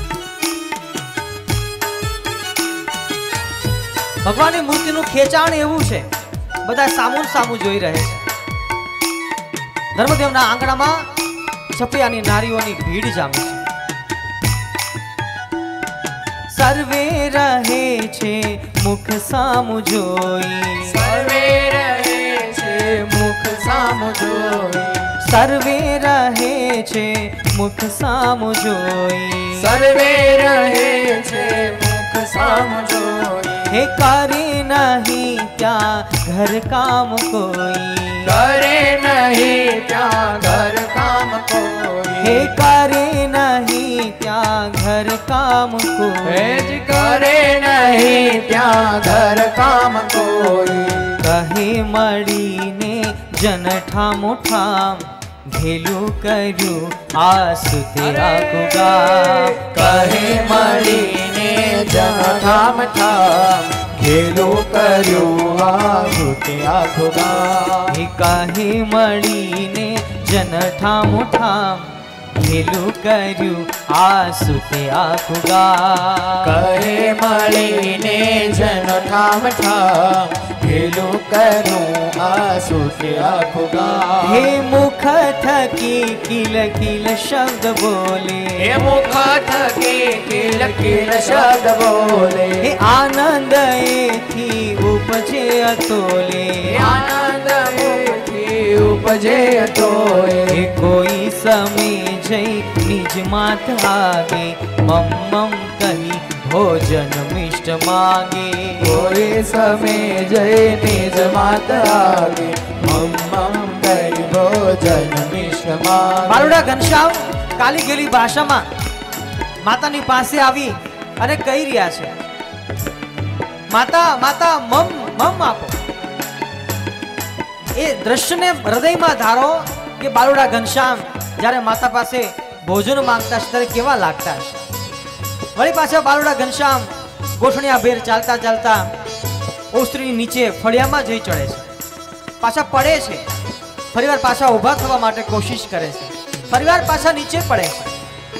Speaker 4: भगवाननी मूर्तिनुं खेचाण एवुं छे, बधा सामू सामू जोई रहे छे। धर्मदेवना आंगणामां छपैयानी नारीओनी भीड़ जामी छे। सर्वे रहे छे मुख सामु जोई,
Speaker 5: सर्वे रहे छे मुख सामु जोई,
Speaker 4: सर्वे रहे छे मुख सामु जोई,
Speaker 5: सर्वे रहे छे मुख सामु जोई।
Speaker 4: हे करे नहीं क्या घर काम कोई,
Speaker 5: करे नहीं क्या घर काम कोई,
Speaker 4: हे करे नहीं क्या घर काम कोई,
Speaker 5: हेज करे नहीं क्या घर काम कोई।
Speaker 4: कहे मळीने जन ठामो ठाम घेलू कर्यु आसुते आकुगा,
Speaker 5: कहे मळीने जन ठाम ठाम घेलू कर्यु आसुते आकुगा।
Speaker 4: हे कहे मळीने जन ठामो ठाम घेलू कर्यु आसुते आकुगा,
Speaker 5: कहे मळीने जन ठाम ठाम घेलू कर्यु आसुते आकुगा।
Speaker 4: हे मुख थकी किल किल शब्द बोले,
Speaker 5: हे मुख थकी किल किल शब्द बोले,
Speaker 4: हे आनंद एथी उपजे अतोले,
Speaker 5: आनंद एथी उपजे अतोले।
Speaker 4: हे कोई समय जय निज मात आगे मम मम कही भोजन मिष्ट मांगे,
Speaker 5: कोई समय जय निज मात आगे मम मम कही भोजन मिष्ट मांगे।
Speaker 4: बालुड़ा घनश्याम काली गेली भाषामां मातानी पासे आवी अने कही रह्या छे, माता माता मम मम आपो। ए दृश्यने हृदयमां धारो के बालुड़ा घनश्याम જ્યારે માતા પાસે ભોજન માંગતા છે ત્યારે કેવા લાગતા છે। વળી પાછા બાલુડા ઘનશ્યામ ગોઠણિયા ભેર ચાલતા ચાલતા ઓસ્ત્રીની નીચે ફળિયામાં જઈ ચડે છે, પાછા પડે છે, ફરીવાર પાછા ઊભા થવા માટે કોશિશ કરે છે, ફરીવાર પાછા નીચે પડે છે।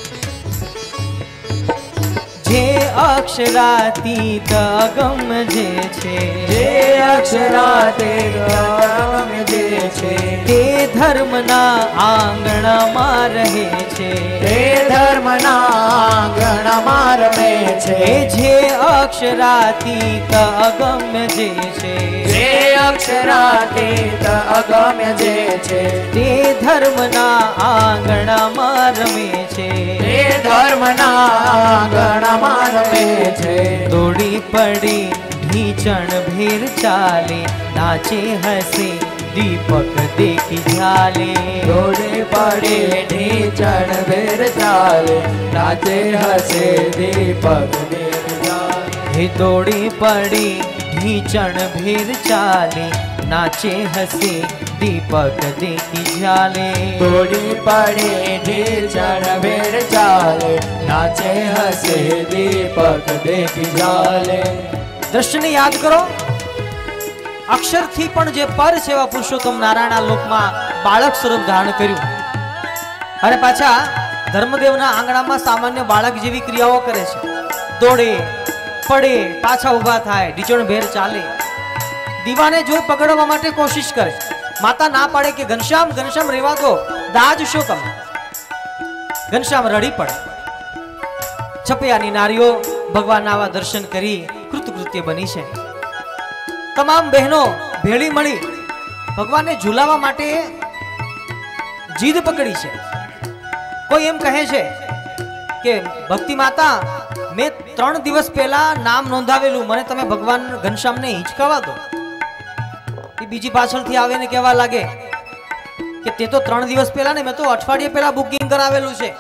Speaker 4: જે અક્ષરાતીત અગમ જે છે,
Speaker 5: જે અક્ષરાતીત અગમ જે છે,
Speaker 4: તે ધર્મના આંગણામાં રહે છે,
Speaker 5: તે ધર્મના આંગણામાં રમે છે।
Speaker 4: જે અક્ષરાતીત અગમ્ય જે છે,
Speaker 5: જે અક્ષરાતીત અગમ્ય જે છે,
Speaker 4: તે ધર્મના આંગણામાં રમે છે,
Speaker 5: તે ધર્મના આંગણામાં રમે છે।
Speaker 4: દોડી પડી ઢીચણ ભેર ચાલે, નાચે હસે દીપક દેખી ઝાલે,
Speaker 5: દોડે પડે ઢીચણ ભેર ચાલે, નાચે હસે દીપક દેખ જાલે।
Speaker 4: હે દોડી પડી ઢીચણ ભેર ચાલે, નાચે હસે દીપક દેખી ઝાલે,
Speaker 5: દોડી પડે ઢીચણ ભેર ચાલે, નાચે હસે દીપક દેખ જાલે।
Speaker 4: દ્રશ્યને યાદ કરો, અક્ષરથી પણ જે પર છે એવા પુરુષોત્તમ નારાયણના લોકમાં બાળક સ્વરૂપ ધારણ કર્યું અને પાછા ધર્મદેવના આંગણામાં સામાન્ય બાળક જેવી ક્રિયાઓ કરે છે, દોડે પડે પાછા ઊભા થાય, ઢીચણ ભેર ચાલે, દીવાને જોઈ પકડવા માટે કોશિશ કરે, માતા ના પાડે કે ઘનશ્યામ ઘનશ્યામ રેવા દો, દાજ શું કમ। ઘનશ્યામ રડી પડે। છપૈયાની નારીઓ ભગવાનના આવા દર્શન કરી કૃતકૃત્ય બની છે। તમામ બહેનો ભેળી મળી ભગવાનને ઝુલાવા માટે જીદ પકડી છે। કોઈ એમ કહે છે કે ભક્તિ માતા મેં ત્રણ દિવસ પહેલા નામ નોંધાવેલું, મને તમે ભગવાન ઘનશ્યામને હિંચકાવા દો। એ પછી બીજી પાછળથી આવે ને કહેવા લાગે કે તે તો ત્રણ દિવસ પહેલા ને મેં તો અઠવાડિયે પહેલા બુકિંગ કરાવેલું છે,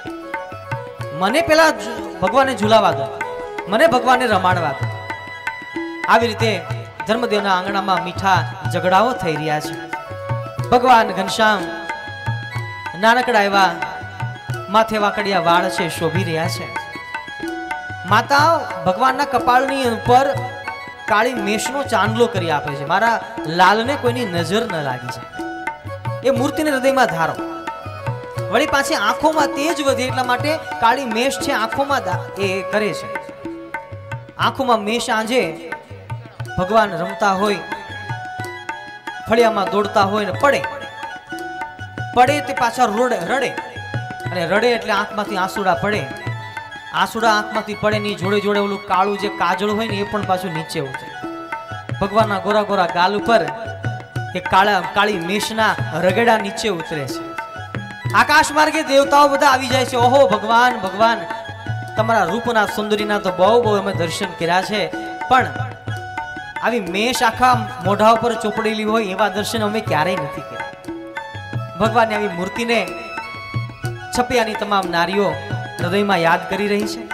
Speaker 4: મને પેલા ભગવાને ઝુલાવા દો, મને ભગવાને રમાડવા દો. આવી રીતે ધર્મદેવના આંગણામાં મીઠા ઝઘડાઓ થઈ રહ્યા છે. ભગવાન ઘનશ્યામ નાનકડા એવા માથે વાકડિયા વાળ છે શોભી રહ્યા છે. માતા ભગવાનના કપાળની ઉપર કાળી મેષનો ચાંદલો કરી આપે છે, મારા લાલને કોઈની નજર ન લાગી જાય એ મૂર્તિને હૃદયમાં ધારો. વળી પાછી આંખોમાં તેજ વધે એટલા માટે કાળી મેષ છે આંખોમાં એ કરે છે. આંખોમાં મેષ આંજે ભગવાન રમતા હોય, ફળિયામાં દોડતા હોય ને પડે પડે તે પાછા રોડે રડે, અને રડે એટલે આંખમાંથી આંસુડા પડે. આંસુડા આંખમાંથી પડે ની જોડે જોડે ઓલું કાળું જે કાજળ હોય ને એ પણ પાછું નીચે ઉતરે. ભગવાનના ગોરા ગોરા ગાલ ઉપર એ કાળા કાળી મેષના રગડા નીચે ઉતરે છે. આકાશ માર્ગે દેવતાઓ બધા આવી જાય છે. ઓહો ભગવાન ભગવાન તમારા રૂપના સુંદરીના તો બહુ બહુ અમે દર્શન કર્યા છે, પણ આવી મેષ આખા મોઢા ઉપર ચોપડેલી હોય એવા દર્શન અમે ક્યારેય નથી કર્યા. ભગવાનની આવી મૂર્તિને છપિયાની તમામ નારીઓ હૃદયમાં યાદ કરી રહી છે.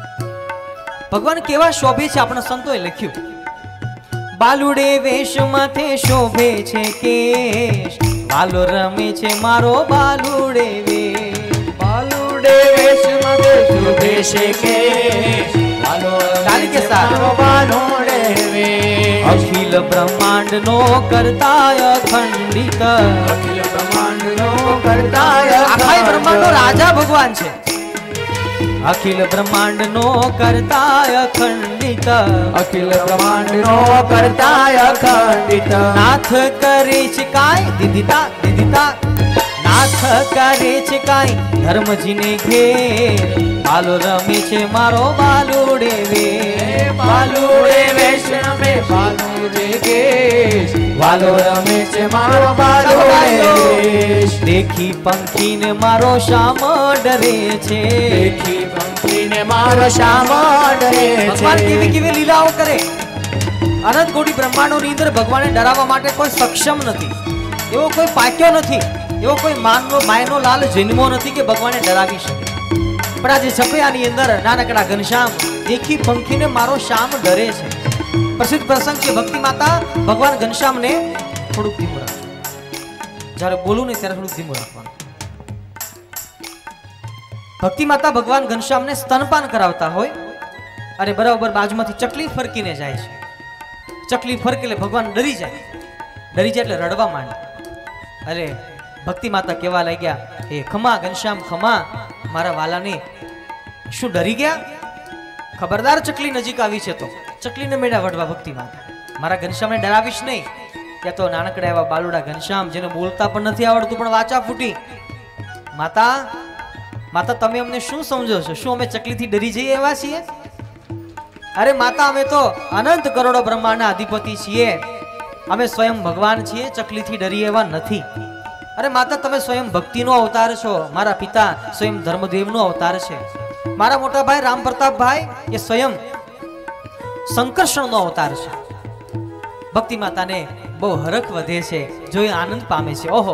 Speaker 4: ભગવાન કેવા શોભે છે આપણા સંતોએ લખ્યું, બાલુડે વેશ માથે શોભે છે કેશ, બાલો રમે છે મારો બાલુડે વેશ.
Speaker 5: બાલુડે વેશ માથે શોભે છે કેશ, બાલો
Speaker 4: તાલી કે સારો
Speaker 5: બાલુડે વેશ.
Speaker 4: અખિલ બ્રહ્માંડ નો કરતાય અખંડિત,
Speaker 5: અખિલ બ્રહ્માંડ નો કરતાય
Speaker 4: આખા બ્રહ્માંડ નો રાજા ભગવાન છે. અખિલ બ્રહ્માંડ નો કરતાય અખંડિત,
Speaker 5: અખિલ બ્રહ્માંડ નો કરતાય અખંડિત.
Speaker 4: નાથ કરે છે કાય દીદીતા દીદીતા, નાથ કરે છે કાય ધર્મજીને ઘેર, બાલો રમે છે મારો બાલુડે વેશ.
Speaker 5: બાલુડે વેશ રમે બાલુડે કેશ, બાલો રમે છે મારો બાલુડે વેશ.
Speaker 4: દેખી પંખીને મારો શ્યામ ડરે છે,
Speaker 5: દેખી પંખીને મારો શ્યામ ડરે
Speaker 4: ભગવાન
Speaker 5: છે.
Speaker 4: કેવી કેવી લીલાઓ કરે. અનંત કોટી બ્રહ્માંડોની અંદર ભગવાનને ડરાવવા માટે કોઈ સક્ષમ નથી, એવો કોઈ પાક્યો નથી, એવો કોઈ માનનો માયનો લાલ જન્મો નથી કે ભગવાનને ડરાવી શકે. પણ આજે છપૈયાની અંદર નાનકડા ઘનશ્યામ દેખી પંખીને મારો શ્યામ ડરે છે. પ્રસિદ્ધ પ્રસંગ છે. ભક્તિ માતા ભગવાન ઘનશ્યામને થોડુંક ધીમું રાખજો, જ્યારે બોલું ને ત્યારે થોડુંક ધીમું રાખવાનું. ભક્તિ માતા ભગવાન ઘનશ્યામને સ્તનપાન કરાવતા હોય અને બરાબર બાજુમાંથી ચકલી ફરકીને જાય છે. ચકલી ફરકે એટલે ભગવાન ડરી જાય, ડરી જાય એટલે રડવા માંડે. અરે ભક્તિ માતા કહેવા લાગ્યા, એ ખમા ઘનશ્યામ ખમા, મારા વાલાને શું ડરી ગયા? ખબરદાર ચકલી નજીક આવી છે તો ચકલીને મેળા વડવા ભક્તિ માતા, મારા ઘનશ્યામને ડરાવીશ નહીં. ત્યાં તો નાનકડા એવા બાલુડા ઘનશ્યામ જેને બોલતા પણ નથી આવડતું પણ વાચા ફૂટી, માતા માતા તમે અમને શું સમજો છો? શું અમે ચકલીથી ડરી જઈએ એવા છીએ? અરે માતા અમે તો અનંત કરોડો બ્રહ્માંડના અધિપતિ છીએ, અમે સ્વયં ભગવાન છીએ, ચકલીથી ડરી એવા નથી. અરે માતા તમે સ્વયં ભક્તિનો અવતાર છો, મારા પિતા સ્વયં ધર્મદેવનો અવતાર છે, મારા મોટા ભાઈ રામ પ્રતાપભાઈ એ સ્વયં સંકર્ષણનો અવતાર છે. ભક્તિ માતાને બહુ હરખ વધે છે, જોઈ આનંદ પામે છે. ઓહો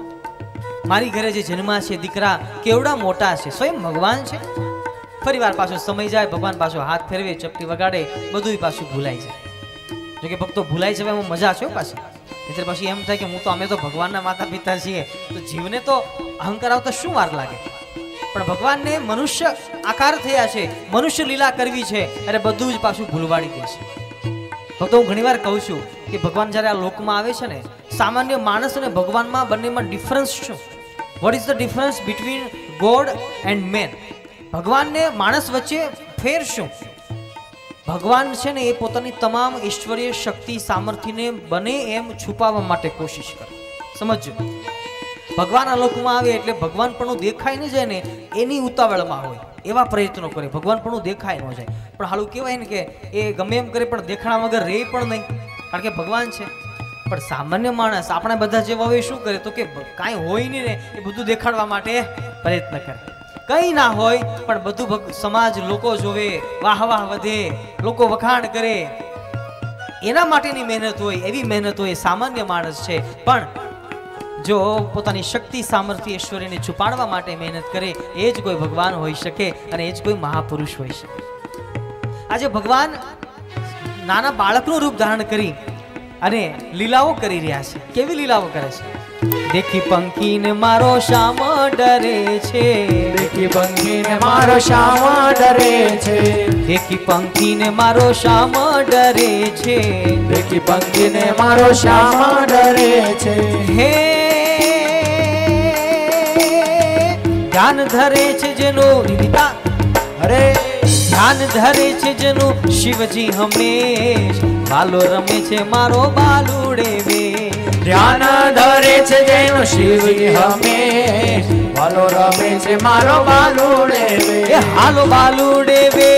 Speaker 4: મારી ઘરે જે જન્મા છે દીકરા કેવડા મોટા છે, સ્વયં ભગવાન છે. ફરી વાર પાછો સમય જાય, ભગવાન પાછો હાથ ફેરવે, ચપટી વગાડે, બધું પાછું ભૂલાઈ જાય. જોકે ભક્તો ભૂલાઈ જવા એમાં મજા છે પાછી. એટલે પછી એમ થાય કે હું તો અમે તો ભગવાનના માતા પિતા છીએ, તો જીવને તો અહંકાર આવતા શું વાર લાગે? પણ ભગવાનને મનુષ્ય આકાર થયા છે, મનુષ્ય લીલા કરવી છે, અરે બધું જ પાછું ભૂલવાડી દે છે. ભક્તો હું ઘણીવાર કહું છું કે ભગવાન જ્યારે આ લોકમાં આવે છે ને, સામાન્ય માણસ અને ભગવાનમાં બંનેમાં ડિફરન્સ શું? What is the difference between god and man? ભગવાનને માણસ વચ્ચે ફેર શું? ભગવાન છે ને એ પોતાની તમામ ઈશ્વરીય શક્તિ સામર્થ્યને બને એમ છુપાવવા માટે કોશિશ કરે. સમજો, ભગવાન આ લોકમાં આવે એટલે ભગવાન પણ દેખાય ન જાય ને એની ઉતાવળમાં હોય એવા પ્રયત્નો કરે, ભગવાન પણ દેખાય ન જાય. પણ હાલું કહેવાય ને કે એ ગમે એમ કરે પણ દેખાણા વગર રહે પણ નહીં, કારણ કે ભગવાન છે. પણ સામાન્ય માણસ આપણા બધા જેવા હોય શું કરે તો કે કાંઈ હોય નહીં ને એ બધું દેખાડવા માટે પ્રયત્ન કરે. કંઈ ના હોય પણ બધું સમાજ લોકો જોવે, વાહ વાહ વધે, લોકો વખાણ કરે, એના માટેની મહેનત હોય, એવી મહેનત હોય. સામાન્ય માણસ છે પણ જો પોતાની શક્તિ સામર્થ્ય ઐશ્વર્યને છુપાડવા માટે મહેનત કરે એ જ કોઈ ભગવાન હોઈ શકે અને એ જ કોઈ મહાપુરુષ હોઈ શકે. આજે ભગવાન નાના બાળકનું રૂપ ધારણ કરી અને લીલાઓ કરી રહ્યા છે. કેવી લીલાઓ કરે છે? દેખી પંખીને મારો શ્યામ ડરે છે,
Speaker 5: દેખી પંખીને મારો શ્યામ ડરે છે,
Speaker 4: દેખી પંખીને મારો શ્યામ ડરે છે,
Speaker 5: દેખી પંખીને મારો શ્યામ ડરે છે.
Speaker 4: હે ધ્યાન ધરે છે જેનું નિમિતા,
Speaker 5: અરે
Speaker 4: ધ્યાન ધરે છે જેનું શિવજી હંમેશ, બાલો રમે છે મારો બાલુડે વે.
Speaker 5: ધ્યાન ધરે છે જેનો શિવજી હંમેશ, બાલો રમે છે મારો બાલુડે વે.
Speaker 4: એ હાલો બાલુડે વે,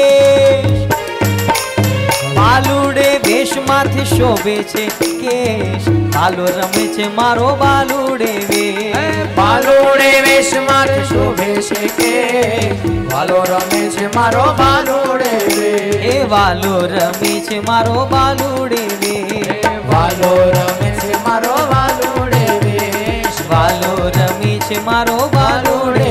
Speaker 4: બાલુડે વેશ માથે શોભે છે કેશ, બાલો રમે છે મારો બાલુડે વે.
Speaker 5: બાલુડે વેશ માથે શોભે છે કે, બાલો રમે છે મારો બાલુડે વે.
Speaker 4: એ બાલો રમે છે મારો બાલુડે વે,
Speaker 5: બાલો રમે છે મારો બાલુડે વેશ,
Speaker 4: બાલો રમે છે મારો બાલુડે.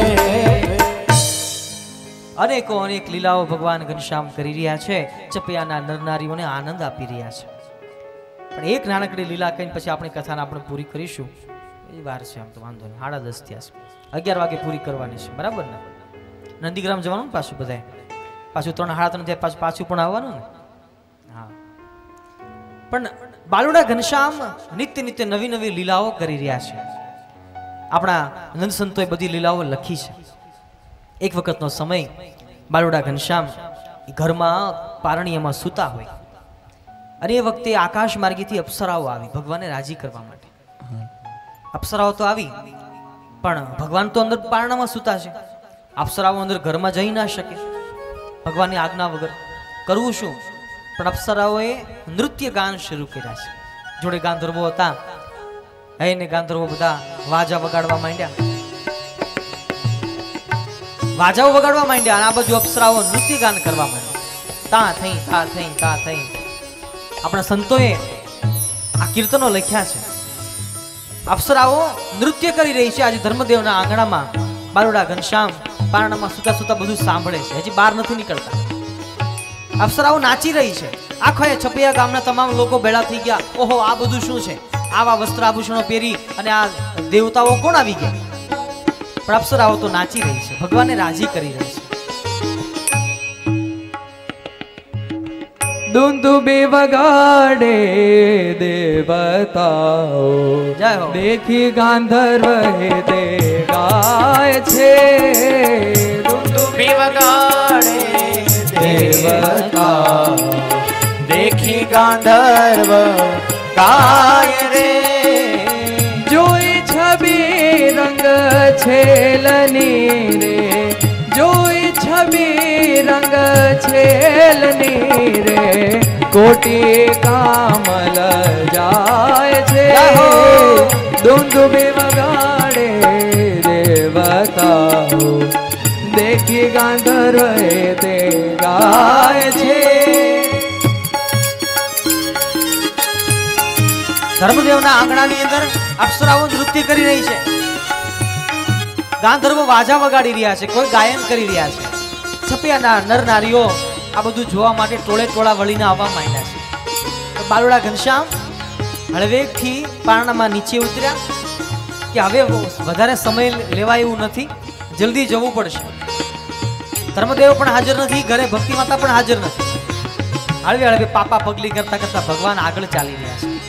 Speaker 4: અનેકો અનેક લીલાઓ ભગવાન ઘનશ્યામ કરી રહ્યા છે. ચપિયાના નરનારીઓને આનંદ આપી રહ્યા છે. પણ એક નાનકડી લીલા કહીને પછી આપણે કથાને આપણે પૂરી કરીશું. એ વાર છે, આમ તો વાંધો નહીં. સાડા દસ થયા છે, અગિયાર વાગે પૂરી કરવાની છે, બરાબર ને? નંદીગ્રામ જવાનું ને પાછું બધાય, પાછું ત્રણ સાડા ત્રણ થયા પાછું પાછું પણ આવવાનું ને. હા, પણ બાલુડા ઘનશ્યામ નિત્ય નિત્ય નવી નવી લીલાઓ કરી રહ્યા છે. આપણા નંદ સંતોએ બધી લીલાઓ લખી છે. એક વખતનો સમય બાલુડા ઘનશ્યામ ઘરમાં પારણીયમાં સૂતા હોય અને એ વખતે આકાશ માર્ગેથી અપ્સરાઓ આવી ભગવાનને રાજી કરવા માટે. અપ્સરાઓ તો આવી પણ ભગવાન તો અંદર પારણામાં સૂતા છે. અપ્સરાઓ અંદર ઘરમાં જઈ ના શકે ભગવાનની આજ્ઞા વગર. કરવું શું? પણ અપ્સરાઓએ નૃત્ય ગાન શરૂ કર્યા છે. જોડે ગાંધર્વો હતા, એને ગાંધર્વો બધા વાજા વગાડવા માંડ્યા, વાજાઓ વગાડવા માંડ્યા અને આ બાજુ અપ્સરાઓ નૃત્ય ગાન કરવા માંડ્યા. તા થઈ તા થઈ તા થઈ. આપણા સંતોએ આ કીર્તનો લખ્યા છે. અપ્સરાઓ નૃત્ય કરી રહી છે. આજે ધર્મદેવના આંગણામાં બાલુડા ઘનશ્યામ પારણામાં સુતા સુતા બધું સાંભળે છે. હજી બહાર નથી નીકળતા. અપ્સરાઓ નાચી રહી છે. આખા છપિયા ગામના તમામ લોકો ભેળા થઈ ગયા. ઓહો, આ બધું શું છે? આવા વસ્ત્ર આભૂષણો પહેરી અને આ દેવતાઓ કોણ આવી ગયા? પણ અપ્સરાઓ તો નાચી રહી છે, ભગવાનને રાજી કરી રહી છે.
Speaker 5: દુંદુબી વગાડે દેવતાઓ,
Speaker 4: જય હો.
Speaker 5: દેખી ગાંધર્વ હે તે ગાય છે. દુંદુબી વગાડે દેવતાઓ, દેખી ગાંધર્વ ગાય રે. જોઈ છબી રંગ છેલની રે, જોઈ છબી રંગ છેલની રે. કોટી કામલ જાય છે. દુંદુબી વગાડે દેવતાઓ, દેખી ગાંધર્વ તે ગાય છે.
Speaker 4: ધર્મદેવના આંગણાની અંદર અપ્સરાઓ નૃત્ય કરી રહી છે. ગાંધર્વો વાજા વગાડી રહ્યા છે, કોઈ ગાયન કરી રહ્યા છે. છપિયાના નર નારીઓ આ બધું જોવા માટે ટોળે ટોળા વળીને આવવા માંડ્યા છે. તો બાલુડા ઘનશ્યામ હળવેકથી પારણામાં નીચે ઉતર્યા કે હવે વધારે સમય લેવાય એવું નથી, જલ્દી જવું પડશે. ધર્મદેવ પણ હાજર નથી, ઘરે ભક્તિ માતા પણ હાજર નથી. હળવે હળવે પાપા પગલી કરતા કરતા ભગવાન આગળ ચાલી રહ્યા છે.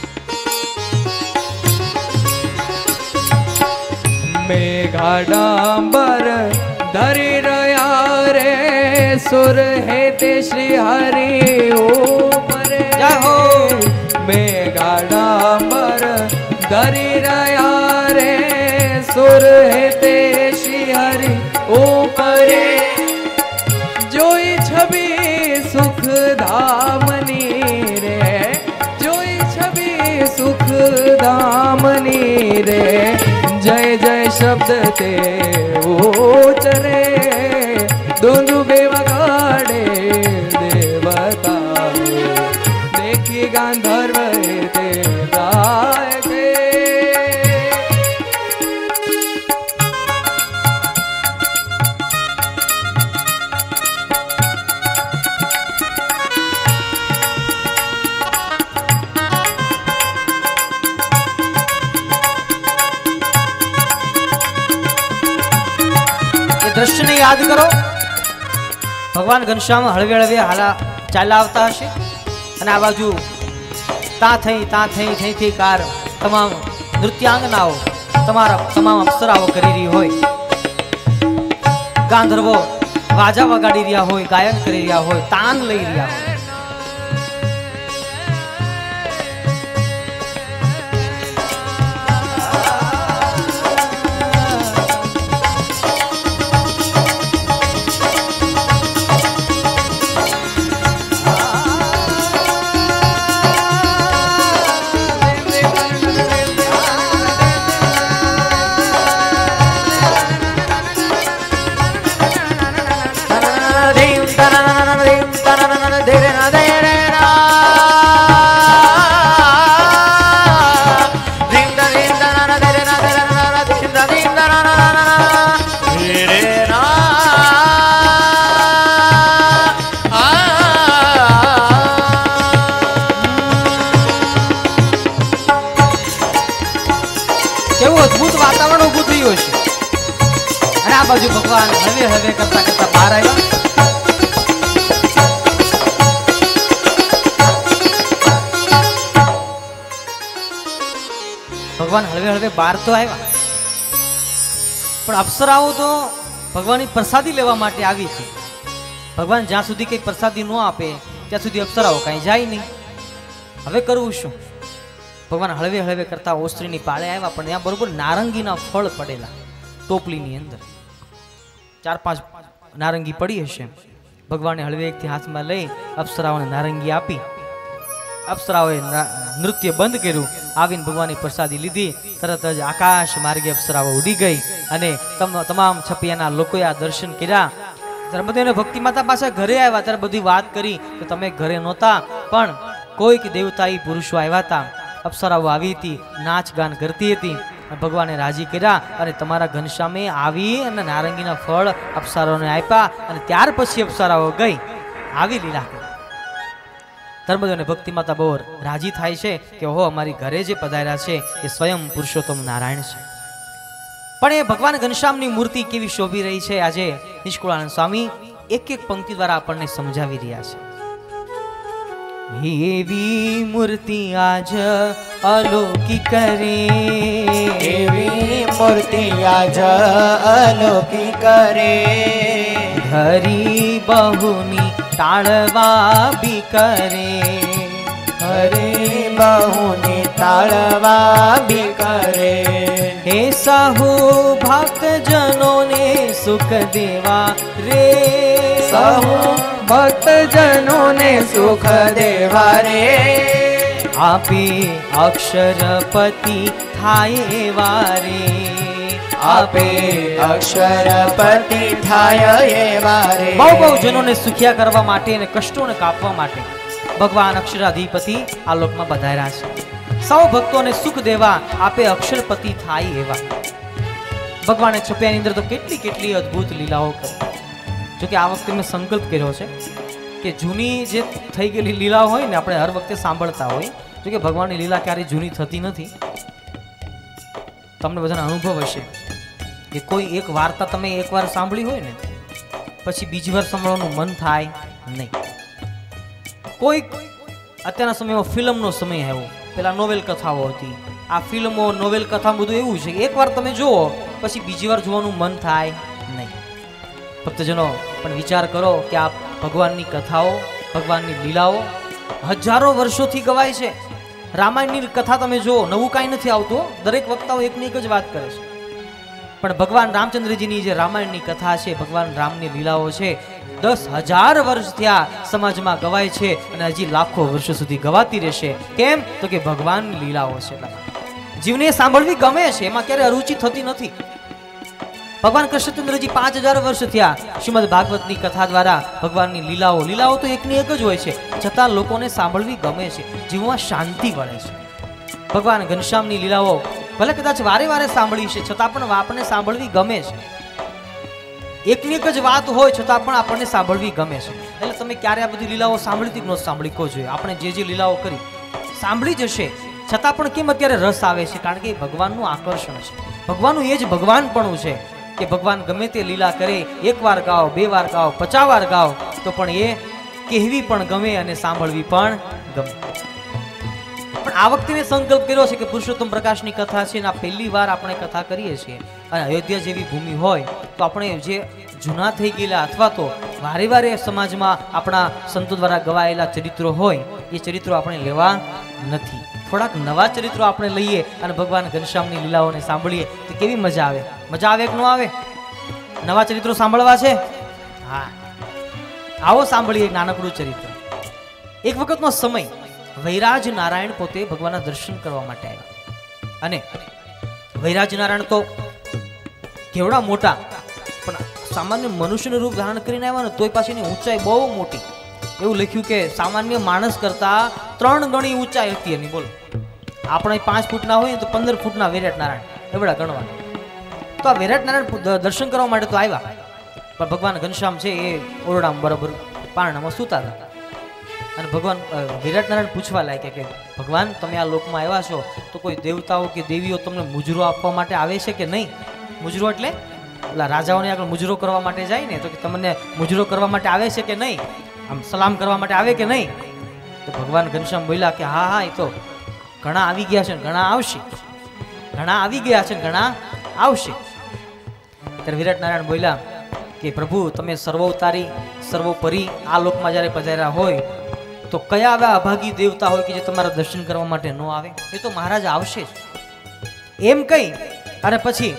Speaker 5: મેઘાડાંબર ધરી રહ્યા રે, સુર હે તે શ્રી હરિ ઉપરે.
Speaker 4: જય હો.
Speaker 5: મેઘાડાંબર ધરી રહ્યા રે, સુર હે તે શ્રી હરિ ઉપરે. જોઈ છબી સુખ ધામની રે, જોઈ છબી સુખ ધામની રે. જય જય શબ્દ તે ઉચરે, દુંદુબી વગાડે દેવતાઓ, દેખી ગાંધર્વ
Speaker 4: યાદ કરો. ભગવાન ઘનશ્યામ હળવે હળવે હાલા ચાલ્યા આવતા હશે અને આ બાજુ તા થઈ તા થઈ થઈ થઈ કાર તમામ નૃત્યાંગનાઓ તમારા તમામ અપ્સરાઓ કરી રહી હોય, ગાંધર્વો વાજા વગાડી રહ્યા હોય, ગાયન કરી રહ્યા હોય, તાન લઈ રહ્યા હોય. કેવું અદ્ભુત વાતાવરણ ઉભું થયું હશે. અને આ બાજુ ભગવાન હળવે હળવે કરતા કરતા બહાર આવ્યા. ભગવાન હળવે હળવે બહાર તો આવ્યા, પણ અપ્સરાઓ તો ભગવાનની પ્રસાદી લેવા માટે આવી હતી. ભગવાન જ્યાં સુધી કઈ પ્રસાદી ન આપે ત્યાં સુધી અપ્સરાઓ કઈ જાય નહીં. હવે કરવું શું? ભગવાન હળવે હળવે કરતા ઓસ્ત્રીની પાળે આવ્યા, પણ ત્યાં બરોબર નારંગીના ફળ પડેલા ટોપલીની અંદર. ચાર પાંચ નારંગી પડી હશે. ભગવાને હળવે એકથી હાથમાં લઈ અપ્સરાઓને નારંગી આપી. અપ્સરાઓએ નૃત્ય બંધ કર્યું, આવીને ભગવાનની પ્રસાદી લીધી. તરત જ આકાશ માર્ગે અપ્સરાઓ ઉડી ગઈ અને તમામ છપિયાના લોકોએ આ દર્શન કર્યા. ત્યારે બધીને ભક્તિ માતા પાસે ઘરે આવ્યા ત્યારે બધી વાત કરી કે તમે ઘરે નહોતા, પણ કોઈક દેવતાઈ પુરુષો આવ્યા હતા, અપ્સરાઓ આવી હતી, નાચ ગાન કરતી હતી. ભગવાને રાજી કર્યા અને તમારા ઘનશ્યામે આવી અને નારંગીના ફળ અપ્સરાઓને આપ્યા અને ત્યાર પછી અપ્સરાઓ ગઈ. આવી લીલા ધર્મદેવને ભક્તિ માતા બહુ રાજી થાય છે કે ઓહો અમારી ઘરે જે પધાર્યા છે એ સ્વયં પુરુષોત્તમ નારાયણ છે. પણ એ ભગવાન ઘનશ્યામની મૂર્તિ કેવી શોભી રહી છે આજે નિષ્કુળાનંદ સ્વામી એક એક પંક્તિ દ્વારા આપણને સમજાવી રહ્યા છે. એવી મૂર્તિ આજ અલૌકિક રે,
Speaker 3: એવી મૂર્તિ આજ અલૌકિક રે,
Speaker 4: ધરી બહુની તાળવા બી કરે,
Speaker 3: હરે બહુની તાળવા બી કરે.
Speaker 4: હે સહુ ભક્ત જનોને સુખ દેવા રે,
Speaker 5: સહુ ભક્ત જનોને સુખ દેવા રે,
Speaker 4: આપે અક્ષરપતિ થાય એવા રે,
Speaker 3: આપે અક્ષરપતિ થાય એવા રે.
Speaker 4: બહુ બહુ જનોને સુખિયા કરવા માટે અને કષ્ટોને કાપવા માટે ભગવાન અક્ષરાધિપતિ આ લોકમાં પધાર્યા છે. સૌ ભક્તોને સુખ દેવા આપે અક્ષરપતિ થાય એવા. ભગવાને છપ્યાની અંદર તો કેટલી કેટલી અદ્ભુત લીલાઓ કરી. જોકે આ વખતે મેં સંકલ્પ કર્યો છે કે જૂની જે થઈ ગયેલી લીલાઓ હોય ને આપણે હર વખતે સાંભળતા હોય, જોકે ભગવાનની લીલા ક્યારેય જૂની થતી નથી. તમને બધાનો અનુભવ હશે કે કોઈ એક વાર્તા તમે એકવાર સાંભળી હોય ને પછી બીજી વાર સાંભળવાનું મન થાય નહીં. કોઈ અત્યારના સમયમાં ફિલ્મનો સમય આવ્યો, પેલા નોવેલ કથાઓ હતી, આ ફિલ્મો નોવેલ કથા બધું એવું છે કે એકવાર તમે જુઓ પછી બીજી વાર જોવાનું મન થાય નહીં. ભક્તજનો પણ વિચાર કરો કે આ ભગવાનની કથાઓ, ભગવાનની લીલાઓ હજારો વર્ષોથી ગવાય છે. રામાયણની કથા તમે જુઓ, નવું કાંઈ નથી આવતું, દરેક વક્તાઓ એકની એક જ વાત કરે છે. પણ ભગવાન રામચંદ્રજીની જે રામાયણની કથા છે, ભગવાન રામની લીલાઓ છે, દસ હજાર વર્ષ થયા સમાજમાં ગવાય છે અને હજી લાખો વર્ષો સુધી ગવાતી રહેશે. કેમ? તો કે ભગવાનની લીલાઓ છે. જીવને સાંભળવી ગમે છે, એમાં ક્યારે અરુચિ થતી નથી. ભગવાન કૃષ્ણચંદ્રજી પાંચ હજાર વર્ષ થયા શ્રીમદ ભાગવતની કથા દ્વારા ભગવાનની લીલાઓ લીલાઓ તો એકની એક જ હોય છે, છતાં લોકોને સાંભળવી ગમે છે, જીવમાં શાંતિ મળે છે. ભગવાન ઘનશ્યામની લીલાઓ ભલે કદાચ વારે વારે સાંભળી છે, છતાં પણ આપણને સાંભળવી ગમે છે. એકની એક જ વાત હોય છતાં પણ આપણને સાંભળવી ગમે છે. એટલે તમે ક્યારે આ બધી લીલાઓ સાંભળીથી ન સાંભળી કો જોઈએ. આપણે જે જે લીલાઓ કરી સાંભળી જશે, છતાં પણ કેમ અત્યારે રસ આવે છે? કારણ કે ભગવાનનું આકર્ષણ છે, ભગવાનનું એ જ ભગવાનપણું છે. કે ભગવાન ગમે તે લીલા કરે, એક વાર ગાઓ, બે વાર ગાઓ, પચાસ વાર ગાઓ તો પણ એ કહેવી પણ ગમે અને સાંભળવી પણ ગમે. પણ આ વખતે મેં સંકલ્પ કર્યો છે કે પુરુષોત્તમ પ્રકાશની કથા છે ને આ પહેલી વાર આપણે કથા કરીએ છીએ અને અયોધ્યા જેવી ભૂમિ હોય તો આપણે જે જૂના થઈ ગયેલા અથવા તો વારે વારે સમાજમાં આપણા સંતો દ્વારા ગવાયેલા ચરિત્રો હોય એ ચરિત્રો આપણે લેવા નથી. થોડાક નવા ચરિત્રો આપણે લઈએ અને ભગવાન ઘનશ્યામની લીલાઓને સાંભળીએ તો કેવી મજા આવે. મજા આવે કે ન આવે? નવા ચરિત્રો સાંભળવા છે? હા, આવો સાંભળીએ એક નાનકડું ચરિત્ર. એક વખતનો સમય વૈરાજ નારાયણ પોતે ભગવાનના દર્શન કરવા માટે આવ્યા અને વૈરાજ નારાયણ તો કેવડા મોટા, પણ સામાન્ય મનુષ્યનું રૂપ ધારણ કરીને આવ્યા ને તોય પાછીની ઊંચાઈ બહુ મોટી. એવું લખ્યું કે સામાન્ય માણસ કરતા ત્રણ ગણી ઊંચાઈ હતી એની. બોલો, આપણે પાંચ ફૂટના હોય તો પંદર ફૂટના વિરાટ નારાયણ એવડા ગણવા. તો આ વિરાટ નારાયણ દર્શન કરવા માટે તો આવ્યા, પણ ભગવાન ઘનશ્યામ છે એ ઓરડામાં બરાબર પારણામાં સૂતા હતા અને ભગવાન વિરાટ નારાયણ પૂછવા લાગ્યા કે ભગવાન તમે આ લોકમાં આવ્યા છો તો કોઈ દેવતાઓ કે દેવીઓ તમને મુજરો આપવા માટે આવે છે કે નહીં? મુજરો એટલે ઓલા રાજાઓને આગળ મુજરો કરવા માટે જાય ને, તો કે તમને મુજરો કરવા માટે આવે છે કે નહીં? આમ સલામ કરવા માટે આવે કે નહીં? તો ભગવાન ઘનશ્યામ બોલ્યા કે હા હા, એ તો ઘણા આવી ગયા છે ને ઘણા આવશે, ઘણા આવી ગયા છે ને ઘણા આવશે. ત્યારે વિરાટ નારાયણ બોલ્યા કે પ્રભુ તમે સર્વોતારી સર્વોપરી આ લોકમાં જ્યારે પધાર્યા હોય તો કયા આવા અભાગી દેવતા હોય કે જે તમારા દર્શન કરવા માટે ન આવે? એ તો મહારાજ આવશે જ. એમ કહી અને પછી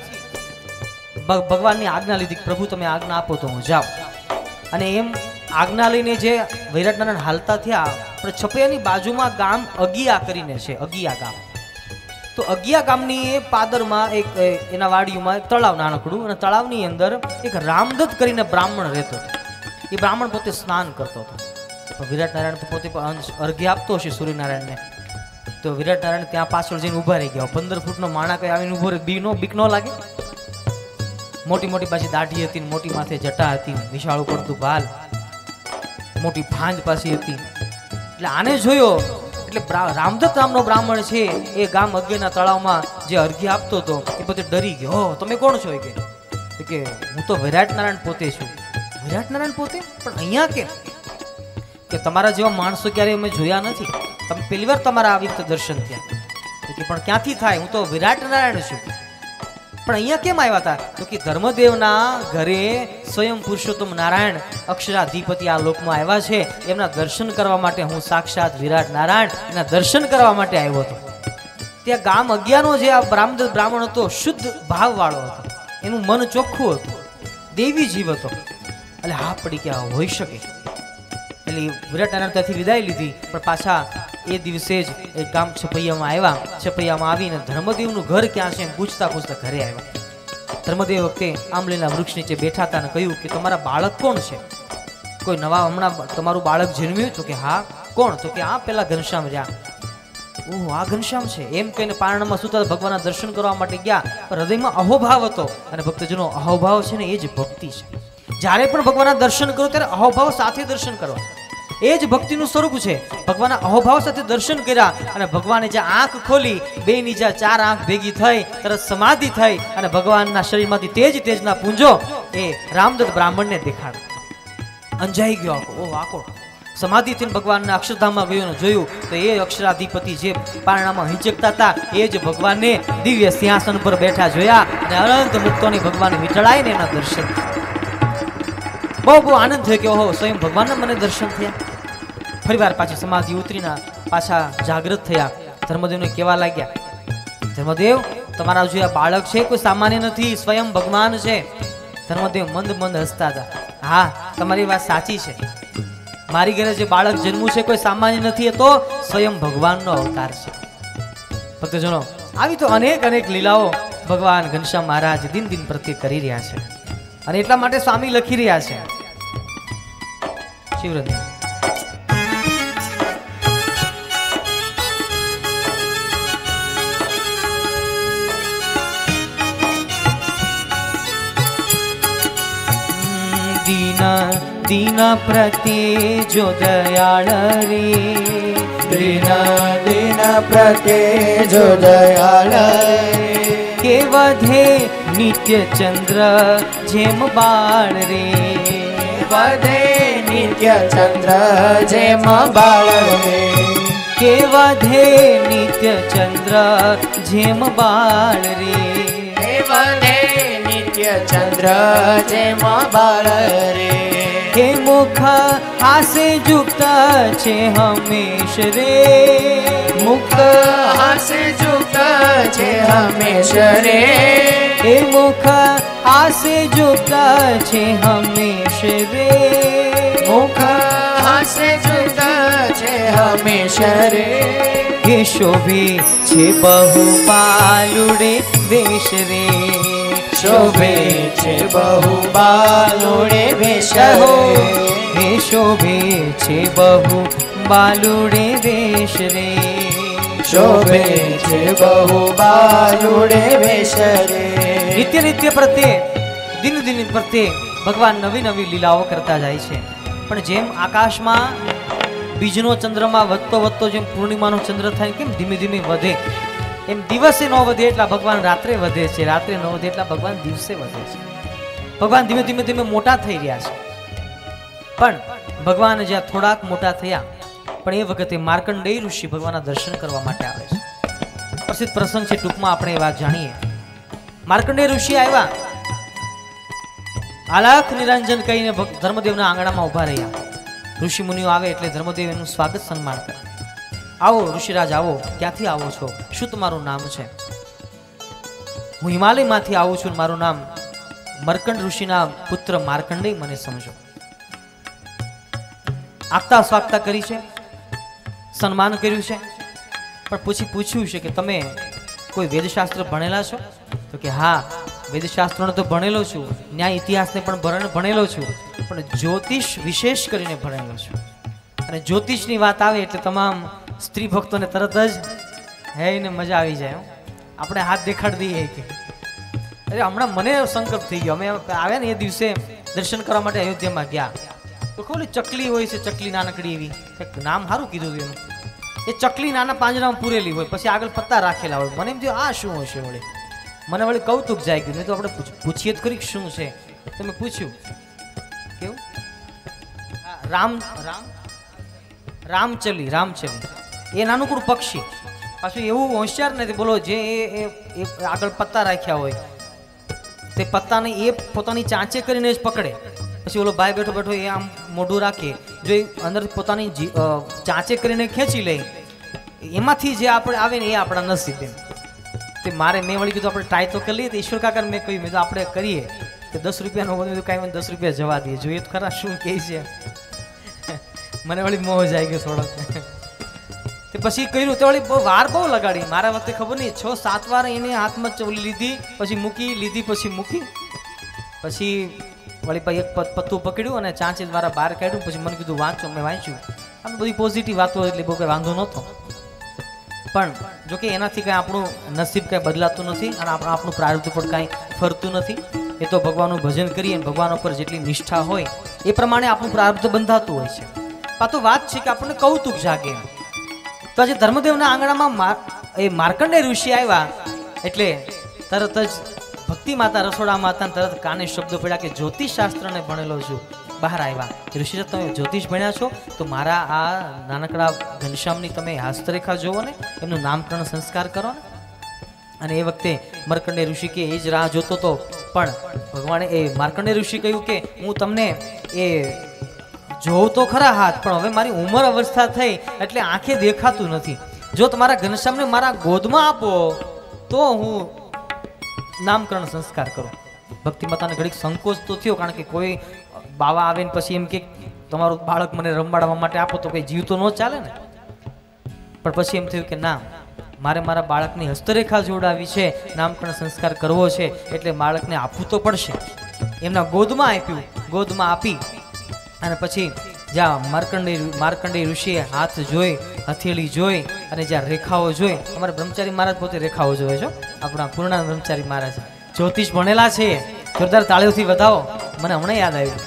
Speaker 4: ભગવાનની આજ્ઞા લીધી, પ્રભુ તમે આજ્ઞા આપો તો હું જાઉં. અને એમ આજ્ઞા લઈને જે વિરાટ નારાયણ હાલતા થયા, પણ છપૈયાની બાજુમાં ગામ અગિયા કરીને છે, અગિયા ગામ. તો અગિયા ગામની એ પાદરમાં એક એના વાડીઓમાં એક તળાવ નાનકડું, અને તળાવની અંદર એક રામદત્ત કરીને બ્રાહ્મણ રહેતો. એ બ્રાહ્મણ પોતે સ્નાન કરતો હતો. વિરાટ નારાયણ પોતે અર્ઘ્ય આપતો હશે સૂર્યનારાયણને. તો વિરાટ નારાયણ ત્યાં પાછળ જઈને ઉભા રહી ગયા. પંદર ફૂટનો માણા કઈ આવીને ઉભો રહે, બી નો બીક ન લાગે? મોટી મોટી પાછી દાઢી હતી, મોટી માથે જટા હતી, વિશાળું પડતું ભાલ, મોટી ભાંજ પાછી હતી. એટલે આને જોયો એટલે રામદત્ત નામનો બ્રાહ્મણ છે એ ગામ અગિયારના તળાવમાં જે અર્ઘ્ય આપતો હતો એ પોતે ડરી ગયો. તમે કોણ છો? એ કે હું તો વિરાટ નારાયણ પોતે છું. વિરાટ નારાયણ પોતે? પણ અહીંયા કેમ? કે તમારા જેવા માણસો ક્યારે અમે જોયા નથી, તમે પહેલી વાર તમારા આવી રીતે દર્શન થયા. કે પણ ક્યાંથી થાય? હું તો વિરાટ નારાયણ છું. પણ અહીંયા કેમ આવ્યા હતા? તો કે ધર્મદેવના ઘરે સ્વયં પુરુષોત્તમ નારાયણ અક્ષરાધિપતિ આ લોકમાં આવ્યા છે, એમના દર્શન કરવા માટે હું સાક્ષાત વિરાટ નારાયણ એના દર્શન કરવા માટે આવ્યો હતો. ત્યાં ગામ અગિયારનો જે આ રામદત્ત બ્રાહ્મણ હતો શુદ્ધ ભાવ વાળો હતો, એનું મન ચોખ્ખું હતું, દેવી જીવ હતો. એટલે હા પડી કે હોઈ શકે. એટલે વિરાટ નારાયણ ત્યાંથી વિદાય લીધી, પણ પાછા એ દિવસે જ એક ગામ છપૈયામાં આવ્યા. છપૈયામાં આવીને ધર્મદેવનું ઘર ક્યાં છે એમ પૂછતા પૂછતા ઘરે આવ્યા. ધર્મદેવ વખતે આંબલીના વૃક્ષ નીચે બેઠા હતા અને કહ્યું કે તમારા બાળક કોણ છે? કોઈ નવા હમણાં તમારું બાળક જન્મ્યું? તો કે હા. કોણ? તો કે આ પેલા ઘનશ્યામ રહ્યા. ઓહ, આ ઘનશ્યામ છે એમ કહીને પારણામાં સુતા ભગવાનના દર્શન કરવા માટે ગયા. પણ હૃદયમાં અહોભાવ હતો, અને ભક્તજનો અહોભાવ છે ને એ જ ભક્તિ છે. જ્યારે પણ ભગવાનના દર્શન કરો ત્યારે અહોભાવ સાથે દર્શન કરવા, એ જ ભક્તિનું સ્વરૂપ છે. ભગવાનના અહોભાવ સાથે દર્શન કર્યા અને ભગવાને જે આંખ ખોલી, બે ની જ્યાં ચાર આંખ ભેગી થઈ, તરત સમાધિ થઈ અને ભગવાનના શરીરમાંથી તેજ તેજના પુંજો એ રામદત્ત બ્રાહ્મણને દેખાડ્યો. અંજાઈ ગયો આખો. ઓહ, આખો સમાધિથી ભગવાનના અક્ષરધામમાં ગયો, જોયું તો એ અક્ષરાધિપતિ જે પારણામાં હિંચકતા હતા એ જ ભગવાનને દિવ્ય સિંહાસન પર બેઠા જોયા અને અનંત મુક્તોની ભગવાન વીંટળાઈને એના દર્શન. બહુ બહુ આનંદ થયો કે ઓહો, સ્વયં ભગવાનના મને દર્શન થયા. ફરી વાર પાછી સમાધિ ઉતરીને પાછા જાગૃત થયા. ધર્મદેવને કહેવા લાગ્યા, ધર્મદેવ તમારા જે આ બાળક છે કોઈ સામાન્ય નથી, સ્વયં ભગવાન છે. ધર્મદેવ મંદ મંદ હસતા હતા. હા, તમારી વાત સાચી છે. મારી ઘરે જે બાળક જન્મ્યું છે કોઈ સામાન્ય નથી, એ તો સ્વયં ભગવાનનો અવતાર છે. ભક્તજનો, આવી તો અનેક અનેક લીલાઓ ભગવાન ઘનશ્યામ મહારાજ દિન દિન પ્રત્યે કરી રહ્યા છે, અને એટલા માટે સ્વામી લખી રહ્યા છે શિવરંજન. દીના દીના પ્રત્યે જો દયાળ રે,
Speaker 3: દીના દીના પ્રત્યે જો દયાળ રે,
Speaker 4: કે વધે નિત્ય ચંદ્ર જેમ બાળ રે
Speaker 3: વધે નિત્ય ચંદ્ર જેમ બાળ રે
Speaker 4: કે વધે નિત્ય ચંદ્ર જેમ બાળ રે
Speaker 3: વધે નિત્ય ચંદ્ર જેમ બાળ રે
Speaker 4: કે મુખ હાસે યુક્ત છે હંમેશ રે
Speaker 3: મુખ હાસે યુક્ત છે હંમેશ રે
Speaker 4: એ મુખ હાસે યુક્ત છે હંમેશ રે
Speaker 3: મુખ હાસે યુક્ત છે હંમેશ રે
Speaker 4: કે શોભે છે બહુ બાલુડે વેશ રે
Speaker 3: શોભે છે બહુ બાલુડે વેશ
Speaker 4: હો હે શોભે છે બહુ બાલુડે વેશ રે
Speaker 3: શોભે છે બહુ બાલુડે વેશ રે
Speaker 4: નિત્ય નિત્ય પ્રત્યે દિન દિન પ્રત્યે ભગવાન નવી નવી લીલાઓ કરતા જાય છે પણ જેમ આકાશમાં બીજનો ચંદ્રમાં વધતો વધતો જેમ પૂર્ણિમાનો ચંદ્ર થાય કેમ ધીમે ધીમે વધે એમ દિવસે ન વધે એટલા ભગવાન રાત્રે વધે છે રાત્રે ન વધે એટલા ભગવાન દિવસે વધે છે ભગવાન ધીમે ધીમે ધીમે મોટા થઈ રહ્યા છે પણ ભગવાન જ્યાં થોડાક મોટા થયા પણ એ વખતે માર્કંડેય ઋષિ ભગવાનના દર્શન કરવા માટે આવે છે પ્રસિદ્ધ પ્રસંગ છે ટૂંકમાં આપણે એ વાત જાણીએ માર્કંડેય ઋષિ આવ્યા આલાખ નિરંજન કહીને ધર્મદેવના આંગણામાં ઉભા રહ્યા ઋષિ મુનિઓ આવે એટલે ધર્મદેવ એનું સ્વાગત સન્માન કરે આવો ઋષિરાજ આવો ક્યાંથી આવો છો શું તમારું નામ છે હું હિમાલયમાંથી આવું છું મારું નામ મર્કંડ ઋષિના પુત્ર માર્કંડેય મને સમજો આગતા સ્વાગતા કરી છે સન્માન કર્યું છે પણ પછી પૂછ્યું છે કે તમે કોઈ વેદશાસ્ત્ર ભણેલા છો તો કે હા વેદશાસ્ત્રોને તો ભણેલો છું ન્યાય ઇતિહાસને પણ ભણેલો છું પણ જ્યોતિષ વિશેષ કરીને ભણેલો છું અને જ્યોતિષની વાત આવે એટલે તમામ સ્ત્રી ભક્તોને તરત જ હે ને મજા આવી જાય આપણે હાથ દેખાડી દઈએ કે અરે હમણાં મને સંકલ્પ થઈ ગયો અમે આવ્યા ને એ દિવસે દર્શન કરવા માટે અયોધ્યામાં ગયા તો ખોલી ચકલી હોય છે ચકલી નાનકડી એવી કંઈક નામ સારું કીધું હતું એનું એ ચકલી નાના પાંજરામાં પૂરેલી હોય પછી આગળ પત્તા રાખેલા હોય મને એમ થયું આ શું હશે વળી મને વળી કૌતુક જાય ગયું નહીં તો આપણે પૂછીએ જ ખરી શું છે તમે પૂછ્યું કેવું રામ રામ રામચલી રામચલી એ નાનકડું પક્ષી પાછું એવું હોશિયાર નથી બોલો જે એ આગળ પત્તા રાખ્યા હોય તે પત્તાને એ પોતાની ચાંચે કરીને જ પકડે પછી ઓલો ભાઈ બેઠો બેઠો એ આમ મોઢું રાખે જો એ અંદર પોતાની ચાંચે કરીને ખેંચી લે એમાંથી જે આપણે આવે ને એ આપણા નસીબ એમ તે મારે મેં વળી કીધું આપણે ટ્રાય તો કરી લઈએ તો ઈશ્વર કાકા મેં કહ્યું મેં તો આપણે કરીએ તો દસ રૂપિયાનો બધું કાંઈ મને દસ રૂપિયા જવા દઈએ જોઈએ તો ખરા શું કહે છે મને વળી મોહ જ આવી ગયો થોડોક તે પછી કર્યું તો વળી બહુ વાર બહુ લગાડી મારા વખતે ખબર નહીં છ સાત વાર એને હાથમાં ચોલી લીધી પછી મૂકી લીધી પછી મૂકી પછી વળી પછી એક પત્તું પકડ્યું અને ચાંચે દ્વારા બહાર કાઢ્યું પછી મને કીધું વાંચો મેં વાંચ્યું આમ બધી પોઝિટિવ વાતો એટલે બહુ કંઈ વાંધો નહોતો પણ જોકે એનાથી કાંઈ આપણું નસીબ કાંઈ બદલાતું નથી અને આપણે આપણું પ્રારબ્ધ પણ કાંઈ ફરતું નથી એ તો ભગવાનનું ભજન કરીએ અને ભગવાન ઉપર જેટલી નિષ્ઠા હોય એ પ્રમાણે આપણું પ્રારબ્ધ બંધાતું હોય છે આ તો વાત છે કે આપણને કૌતુક જાગે તો આજે ધર્મદેવના આંગણામાં એ માર્કંડેય ઋષિ આવ્યા એટલે તરત જ ભક્તિ માતા રસોડામાં હતા તરત કાને શબ્દો પડ્યા કે જ્યોતિષ શાસ્ત્રને ભણેલો છું બહાર આવ્યા ઋષિ તમે જ્યોતિષ ભણ્યા છો તો મારા આ નાનકડા ઘનશ્યામની તમે હસ્તરેખા જોવો ને એમનું નામકરણ સંસ્કાર કરો ને અને એ વખતે માર્કંડેય ઋષિ કે એ જ રાહ જોતો હતો પણ ભગવાને એ માર્કંડેય ઋષિ કહ્યું કે હું તમને એ જોઉં તો ખરા હાથ પણ હવે મારી ઉંમર અવસ્થા થઈ એટલે આંખે દેખાતું નથી જો તમારા ઘનશ્યામને મારા ગોદમાં આપો તો હું નામકરણ સંસ્કાર કરું ભક્તિ માતાને ઘડીક સંકોચ તો થયો કારણ કે કોઈ બાવા આવે ને પછી એમ કે તમારું બાળક મને રમાડવા માટે આપો તો કંઈ જીવ તો ન ચાલે ને પણ પછી એમ થયું કે ના મારે મારા બાળકની હસ્તરેખા જોડાવી છે નામકરણ સંસ્કાર કરવો છે એટલે બાળકને આપવું તો પડશે એમના ગોદમાં આપ્યું ગોદમાં આપી અને પછી જ્યાં માર્કંડેય માર્કંડેય ઋષિએ હાથ જોઈ હથેળી જોઈ અને જ્યાં રેખાઓ જોઈ અમારા બ્રહ્મચારી મહારાજ પોતે રેખાઓ જોવે છો આપણા પૂર્ણા બ્રહ્મચારી મહારાજ જ્યોતિષ ભણેલા છે જોરદાર તાળીઓથી વધાવો મને હમણાં યાદ આવ્યું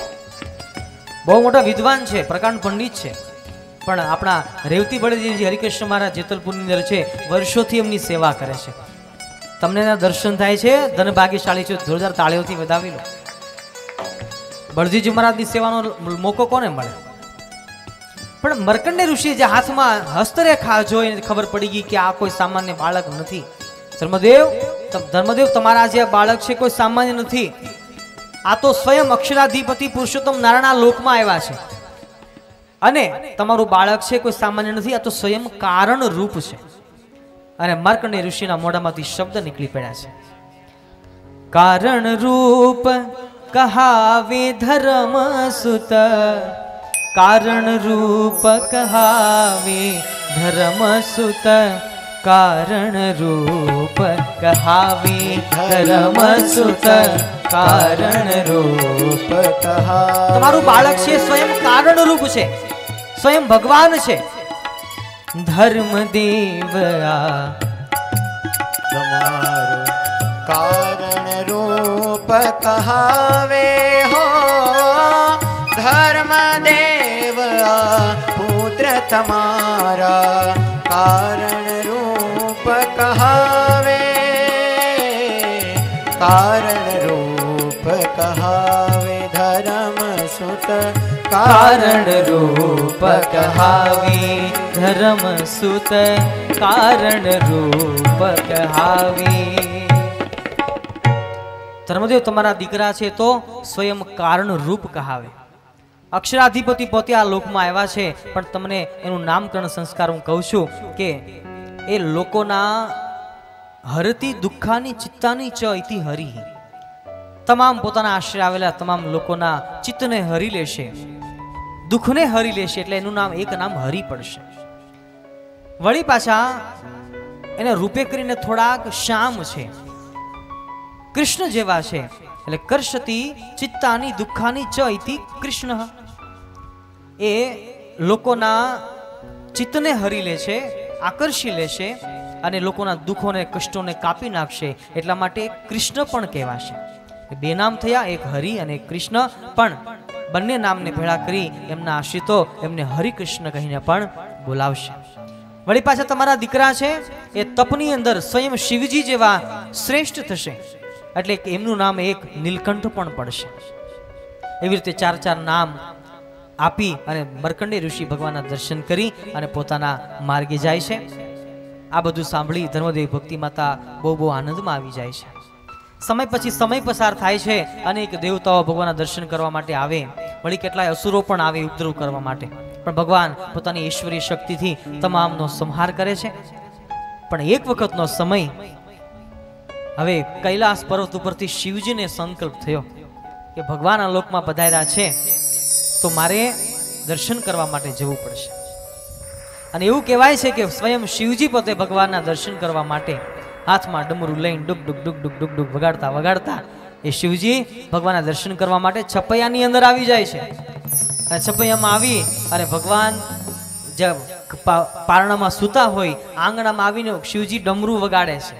Speaker 4: બહુ મોટા વિદ્વાન છે પ્રકાંડ પંડિત છે પણ આપણા રેવતી બળદેવજી હરિકૃષ્ણ મહારાજ જેતલપુરની અંદર છે વર્ષોથી એમની સેવા કરે છે તમને એના દર્શન થાય છે, ધન ભાગ્યશાળી છો, જોરદાર તાળીઓથી વધાવી લો. બળજીજી મહારાજની સેવાનો મોકો કોને મળે? પણ મર્કંડે ઋષિ જે હાથમાં હસ્તરેખા જોઈને ખબર પડી ગઈ કે આ કોઈ સામાન્ય બાળક નથી. ધર્મદેવ ધર્મદેવ તમારા જે બાળક છે કોઈ સામાન્ય નથી. આ તો સ્વયં અક્ષરાધિપતિ પુરુષોત્તમ નારાયણના લોકમાં આવ્યા છે અને તમારું બાળક છે કોઈ સામાન્ય નથી. આ તો સ્વયં કારણ રૂપ છે. અને માર્કંડેય ઋષિના મોઢામાંથી શબ્દ નીકળી પડ્યા છે. કારણ રૂપ કહાવે ધર્મ સુત, કારણ રૂપ કહાવે ધર્મ સુત, કારણ રૂપ કહાવે ધર્મ સુત, કારણ રૂપ કહાવે. તમારું બાળક છે સ્વયં કારણ રૂપ છે, સ્વયં ભગવાન છે. ધર્મ દેવ આ
Speaker 3: તમારું કારણ રૂપ કહાવે હો, ધર્મ દેવ આ પુત્ર તમારા કારણ રૂપ કહાવે, કારણ રૂપ કહાવે ધર્મ સુત,
Speaker 4: કારણ રૂપ કહાવે ધર્મ સુત, કારણ રૂપ કહાવે. ધર્મદેવ તમારા દીકરા છે તો સ્વયં કારણ રૂપ કહાવે. અક્ષરાધિપતિ પોતે આ લોકમાં આવ્યા છે, પણ તમને એનું નામકરણ સંસ્કાર હું કહું છું કે એ લોકોના હરતી દુઃખાની ચિત્તાની ચ ઇતિ હરિ. તમામ પોતાના આશ્રય આવેલા તમામ લોકોના ચિત્તને હરી લેશે, દુઃખને હરી લેશે, એટલે એનું નામ એક નામ હરી પડશે. વળી પાછા એને રૂપે કરીને થોડાક શ્યામ છે, કૃષ્ણ જેવા છે. એટલે કર્ષતી ચિત્તાની દુઃખાની ચ ઇતિ કૃષ્ણ. એ લોકોના ચિત્તને હરી લે છે, આકર્ષી લેશે અને લોકોના દુઃખોને કષ્ટોને કાપી નાખશે. એટલા માટે કૃષ્ણ પણ કહેવાશે. બે નામ થયા, એક હરિ અને એક કૃષ્ણ. પણ બંને નામને ભેળા કરી એમના આશ્રિતો એમને હરિકૃષ્ણ કહીને પણ બોલાવશે. વળી પાછા તમારા દીકરા છે એ તપની અંદર સ્વયં શિવજી જેવા શ્રેષ્ઠ થશે, એટલે એમનું નામ એક નીલકંઠ પણ પડશે. એવી રીતે ચાર ચાર નામ આપી અને માર્કંડેય ઋષિ ભગવાનના દર્શન કરી અને પોતાના માર્ગે જાય છે. આ બધું સાંભળી ધર્મદેવ ભક્તિ માતા બહુ બહુ આનંદમાં આવી જાય છે. સમય પછી સમય પસાર થાય છે, અનેક દેવતાઓ ભગવાનના દર્શન કરવા માટે આવે, વળી કેટલાય અસુરો પણ આવે ઉપદ્રવ કરવા માટે, પણ ભગવાન પોતાની ઈશ્વરીય શક્તિથી તમામનો સંહાર કરે છે. પણ એક વખતનો સમય હવે કૈલાસ પર્વત ઉપરથી શિવજીને સંકલ્પ થયો કે ભગવાન આ લોકમાં પધાર્યા છે તો મારે દર્શન કરવા માટે જવું પડશે. અને એવું કહેવાય છે કે સ્વયં શિવજી પોતે ભગવાનના દર્શન કરવા માટે હાથમાં ડમરું લઈને ડુક ડુક ડુક ડુક ડુક ડુક વગાડતા વગાડતા એ શિવજી ભગવાનના દર્શન કરવા માટે છપૈયાની અંદર આવી જાય છે. અને છપૈયામાં આવી અને ભગવાન જે પારણામાં સૂતા હોય આંગણામાં આવીને શિવજી ડમરું વગાડે છે.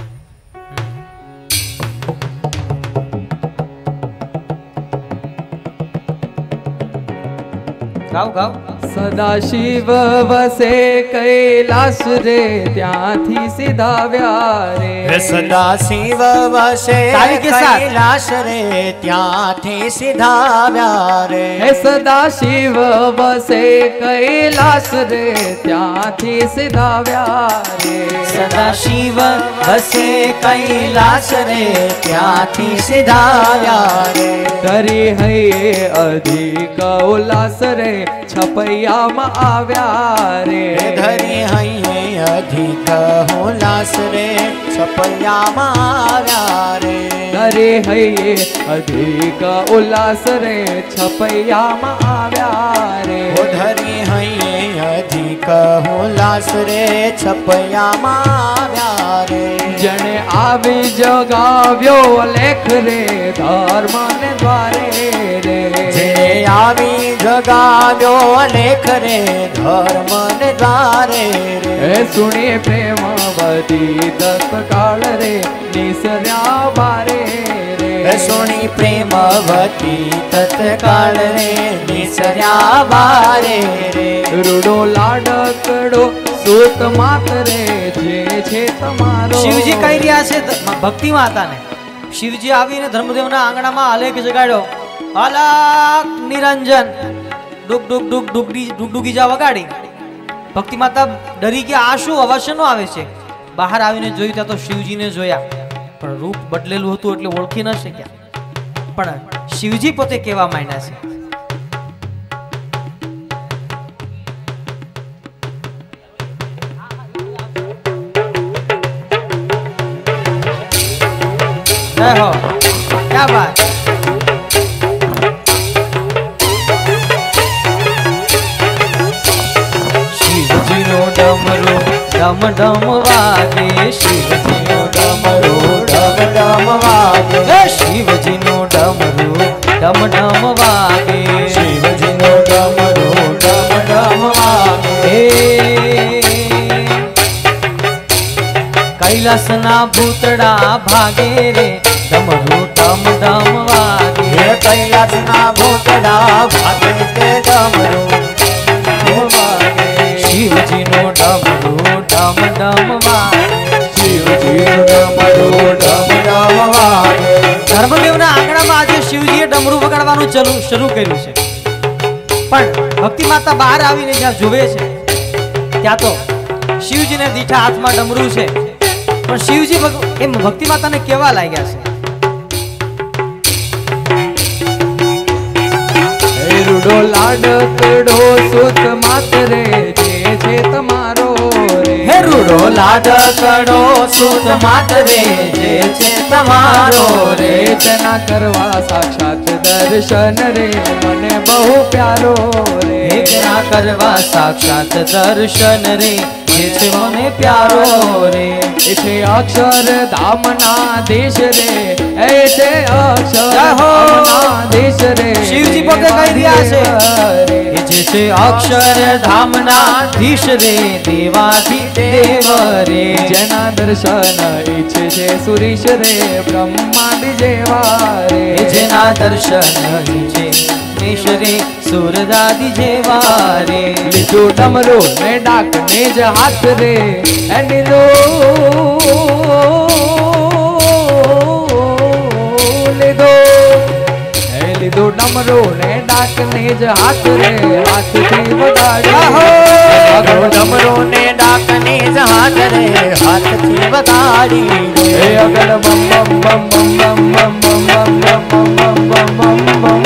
Speaker 4: ગાવ ગાવ.
Speaker 5: સદાશિવ વસે કૈલાસ રે, ત્યાંથી સીધાવ્યા રે.
Speaker 3: સદાશિવ વસે કૈલાસ રે, ત્યાંથી સીધાવ્યા રે.
Speaker 5: હે સદાશિવ વસે કૈલાસ રે, ત્યાંથી સીધાવ્યા રે.
Speaker 3: સદાશિવ વસે કૈલાસ રે, ત્યાંથી સીધાવ્યા રે.
Speaker 5: ધરી હૈયે અધિક ઉલ્લાસ રે, છપૈયામાં આવ્યા રે.
Speaker 3: ધરી હૈયે અધિક ઉલ્લાસ રે, છપૈયામાં આવ્યા રે.
Speaker 5: ધરી હૈયે અધિક ઉલ્લાસ રે, છપૈયામાં આવ્યા રે.
Speaker 3: ધરી હૈયે અધિક ઉલ્લાસ રે, છપૈયામાં આવ્યા રે.
Speaker 5: જણે આવી જગાવ્યો લેખ રે, ધર્મ ને દ્વારે રે.
Speaker 3: જેણે આવી જગાવ્યો લેખ રે, ધર્મ ને દ્વારે રે.
Speaker 5: હે સુણી પ્રેમવતી દત્તકાળ રે, નિસર્યા બારે રે.
Speaker 3: સુણી પ્રેમવતી તત્કાળ રે, નિસર્યા બારે રે.
Speaker 5: રૂડો લાડકડો સુત માતરે જે છે તમારો।
Speaker 4: શિવજી કહી રહ્યા છે ભક્તિ માતાને। શિવજી આવીને ધર્મદેવના આંગણામાં આલેખ જગાડ્યો, અલક નિરંજન ડુક ડુક ડુક ડુકડી ડુગડુગી જા વગાડી। ભક્તિ માતા ડરી ગયા, આ શું અવાજ શેનો આવે છે? બહાર આવીને જોયું ત્યાં તો શિવજીને જોયા, પણ રૂપ બદલેલું હતું એટલે ઓળખી ન શક્યા। પણ શિવજી પોતે કેવા માંડ્યા છે, जय हो, क्या बात। शिवजी नो डमरू डम डम वागे, शिवजी नो डमरू डम डम वागे, शिवजी नो डमरू डम डम वागे, शिवजी नो डमरू डम डम वागे। कैलास ना भूतड़ा भागे रे, डमरू डम डम वागे। कैलास ना भूतड़ा भागे ते डमरू वागे, शिवजी नो डमरू डम डम वागे, शिवजी नो डमरू डम डम वागे। ધર્મદેવના આંગણામાં આજે શિવજીએ ડમરૂ વગાડવાનું ચાલુ શરૂ કર્યું છે, પણ ભક્તિ માતા બહાર આવીને જ્યાં જોવે છે ત્યાં તો શિવજીને દીઠા હાથમાં ડમરૂ છે, પણ શિવજી એમ ભક્તિ માતાને કેવા લાગ્યા છે?
Speaker 5: રૂડો લાડકડો સુત માતરે જે છે તમારો રે,
Speaker 4: હે રૂડો લાડકડો સુત માતરે જે છે તમારો રે,
Speaker 5: તેના કરવા સાક્ષાત દર્શન રે મને બહુ પ્યારો રે,
Speaker 4: તેના કરવા સાક્ષાત દર્શન રે જે છે મને પ્યારો રે।
Speaker 5: એ છે અક્ષર ધામના દેશ રે, એ છે અક્ષર ધામના દેશ રે,
Speaker 4: શિવજી પોતે કહી રહ્યા છે એ જે છે અક્ષર ધામના ધીશ રે, દેવાધિદેવ રે,
Speaker 5: જેના દર્શન ઈચ્છે છે સુરીશ રે બ્રહ્માંડ જેવા રે,
Speaker 4: જેના દર્શન ઈચ્છે મેષ રે સુરદાદી જેવા રે।
Speaker 5: લીધું ડમરો ને ડાક ને જ હાથ રે, એ લીધો લીધો એ લીધો ડમરો ને ડાક ને જ હાથ રે, હાથથી વગાડી
Speaker 4: ડમરો ને ડાક ને જ હાથ રે, હાથથી વગાડી
Speaker 5: એ અગર બમ બમ બમ બમ બમ બમ બમ બમ બમ બમ બમ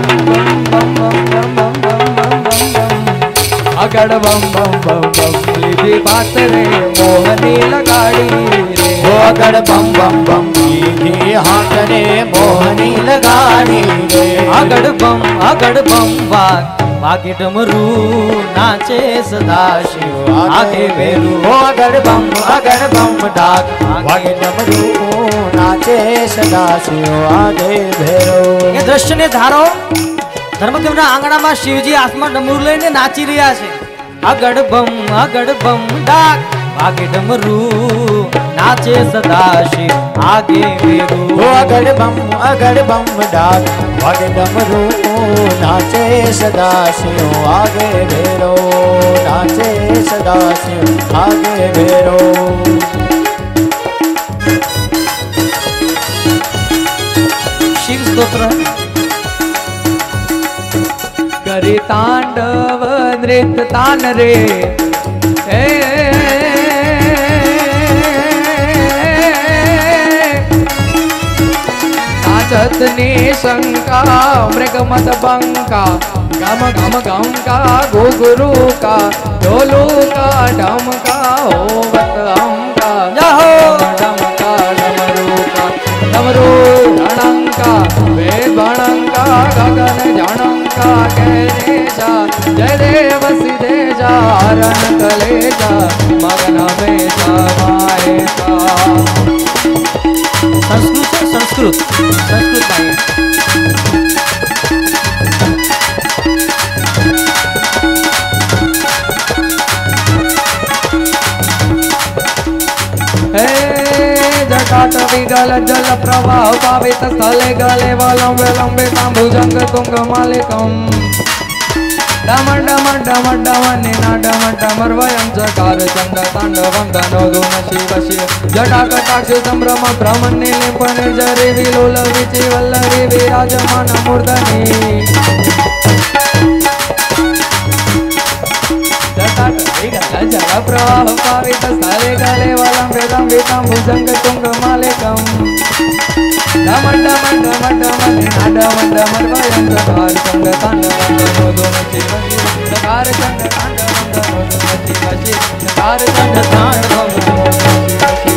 Speaker 5: અગડ બમ બમ બમ બમ લીધી બાત રે મોહની લગાડી રે,
Speaker 4: અગડ બમ બમ બમ લીધી હાથ રે મોહની લગાડી રે, અગડ બમ અગડ બમ વાગ વાગે ડમરૂ નાચે સદાશિવ આગે વેરું, અગડ બમ અગડ બમ ડાક વાગે ડમરૂ નાચે સદાશિવ આગે ભેરો। એ દ્રશ્યને ધારો, ધર્મદેવના આંગણામાં શિવજી હાથમાં ડમરૂ લઈને નાચી રહ્યા છે। અગડ બમ અગડ બમ ડાક વાગે ડમરૂ નાચે સદાશિવ આગે વેરું, અગડ બમ અગડ બમ ડાક વાગે ડમરૂ નાચે સદાશિવ આગે ભેરો, નાચે સદાશિવ આગે ભેરો। શિવ સ્તોત્ર
Speaker 5: કરી તાંડવ નૃત્ય તાન રે, એ નાચતની શંકા મૃગમદ બંકા, ગમ ગમ ગમ કા ઘુઘરુ કા ઢોલુ કા ઢમકા હોવત હમકા, ઢમકા ડમરુ કા ડમરુ ઢણંકા વેદ ભણંકા ગગન જણંકા કેરેશા જય દેવ સિદ્ધેશા હરણ કલેશા મગન में समाएगा।
Speaker 4: संस्कृत है, संस्कृत संस्कृत गाइए।
Speaker 5: जटाट विगल जल प्रवाह पावित स्थले गले वलंबे लंबे तांबुजंग तुंग मालिकम डम डम डम डम निनाद डमर्वयं चकार चंड तांडवं धनोदो न शिव शिव जटा कटाक्ष संभ्रम ब्रह्मण्य लिंपन जरे विलोल विचि वल्लरी विराजमान मूर्धनि जल प्रवाह पावित स्थले गले वलं वेदं वेदं भुजंग तुंग मालिकं डम डम डम डम निनाद डमर्वयं चकार चंड तांडवं धनोदो न शिव शिव चकार चंड तांडवं धनोदो न शिव शिव चकार चंड तांडवं धनोदो न शिव शिव।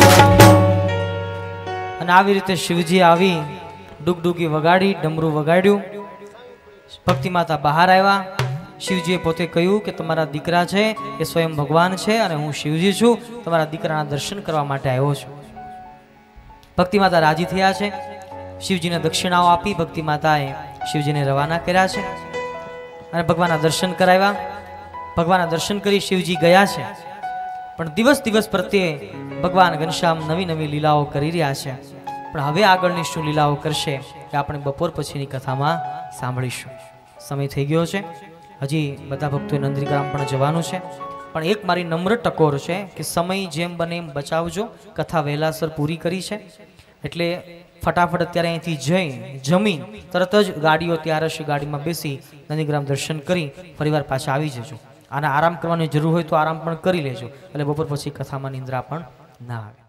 Speaker 4: અને આવી રીતે શિવજી આવી ડુગડુગી વગાડી ડમરું વગાડ્યું ભક્તિ માતા બહાર આવ્યા શિવજીએ પોતે કહ્યું કે તમારા દીકરા છે એ સ્વયં ભગવાન છે અને હું શિવજી છું તમારા દીકરાના દર્શન કરવા માટે આવ્યો છું ભક્તિ માતા રાજી થયા છે શિવજીને દક્ષિણાઓ આપી ભક્તિ માતાએ શિવજીને રવાના કર્યા છે અને ભગવાનના દર્શન કરાવ્યા ભગવાનના દર્શન કરી શિવજી ગયા છે પણ દિવસ દિવસ પ્રત્યે ભગવાન ઘનશ્યામ નવી નવી લીલાઓ કરી રહ્યા છે પણ હવે આગળની શું લીલાઓ કરશે એ આપણે બપોર પછીની કથામાં સાંભળીશું સમય થઈ ગયો છે હજી બધા ભક્તોએ નંદીગ્રામ પણ જવાનું છે પણ એક મારી નમ્ર ટકોર છે કે સમય જેમ બને એમ બચાવજો કથા વહેલાસર પૂરી કરી છે એટલે ફટાફટ અત્યારે અહીંથી જઈ જમી તરત જ ગાડીઓ તૈયાર હશે ગાડીમાં બેસી નંદીગ્રામ દર્શન કરી ફરીવાર પાછા આવી જજો આના આરામ કરવાની જરૂર હોય તો આરામ પણ કરી લેજો એટલે બપોર પછી કથામાં નિંદ્રા પણ ના આવે।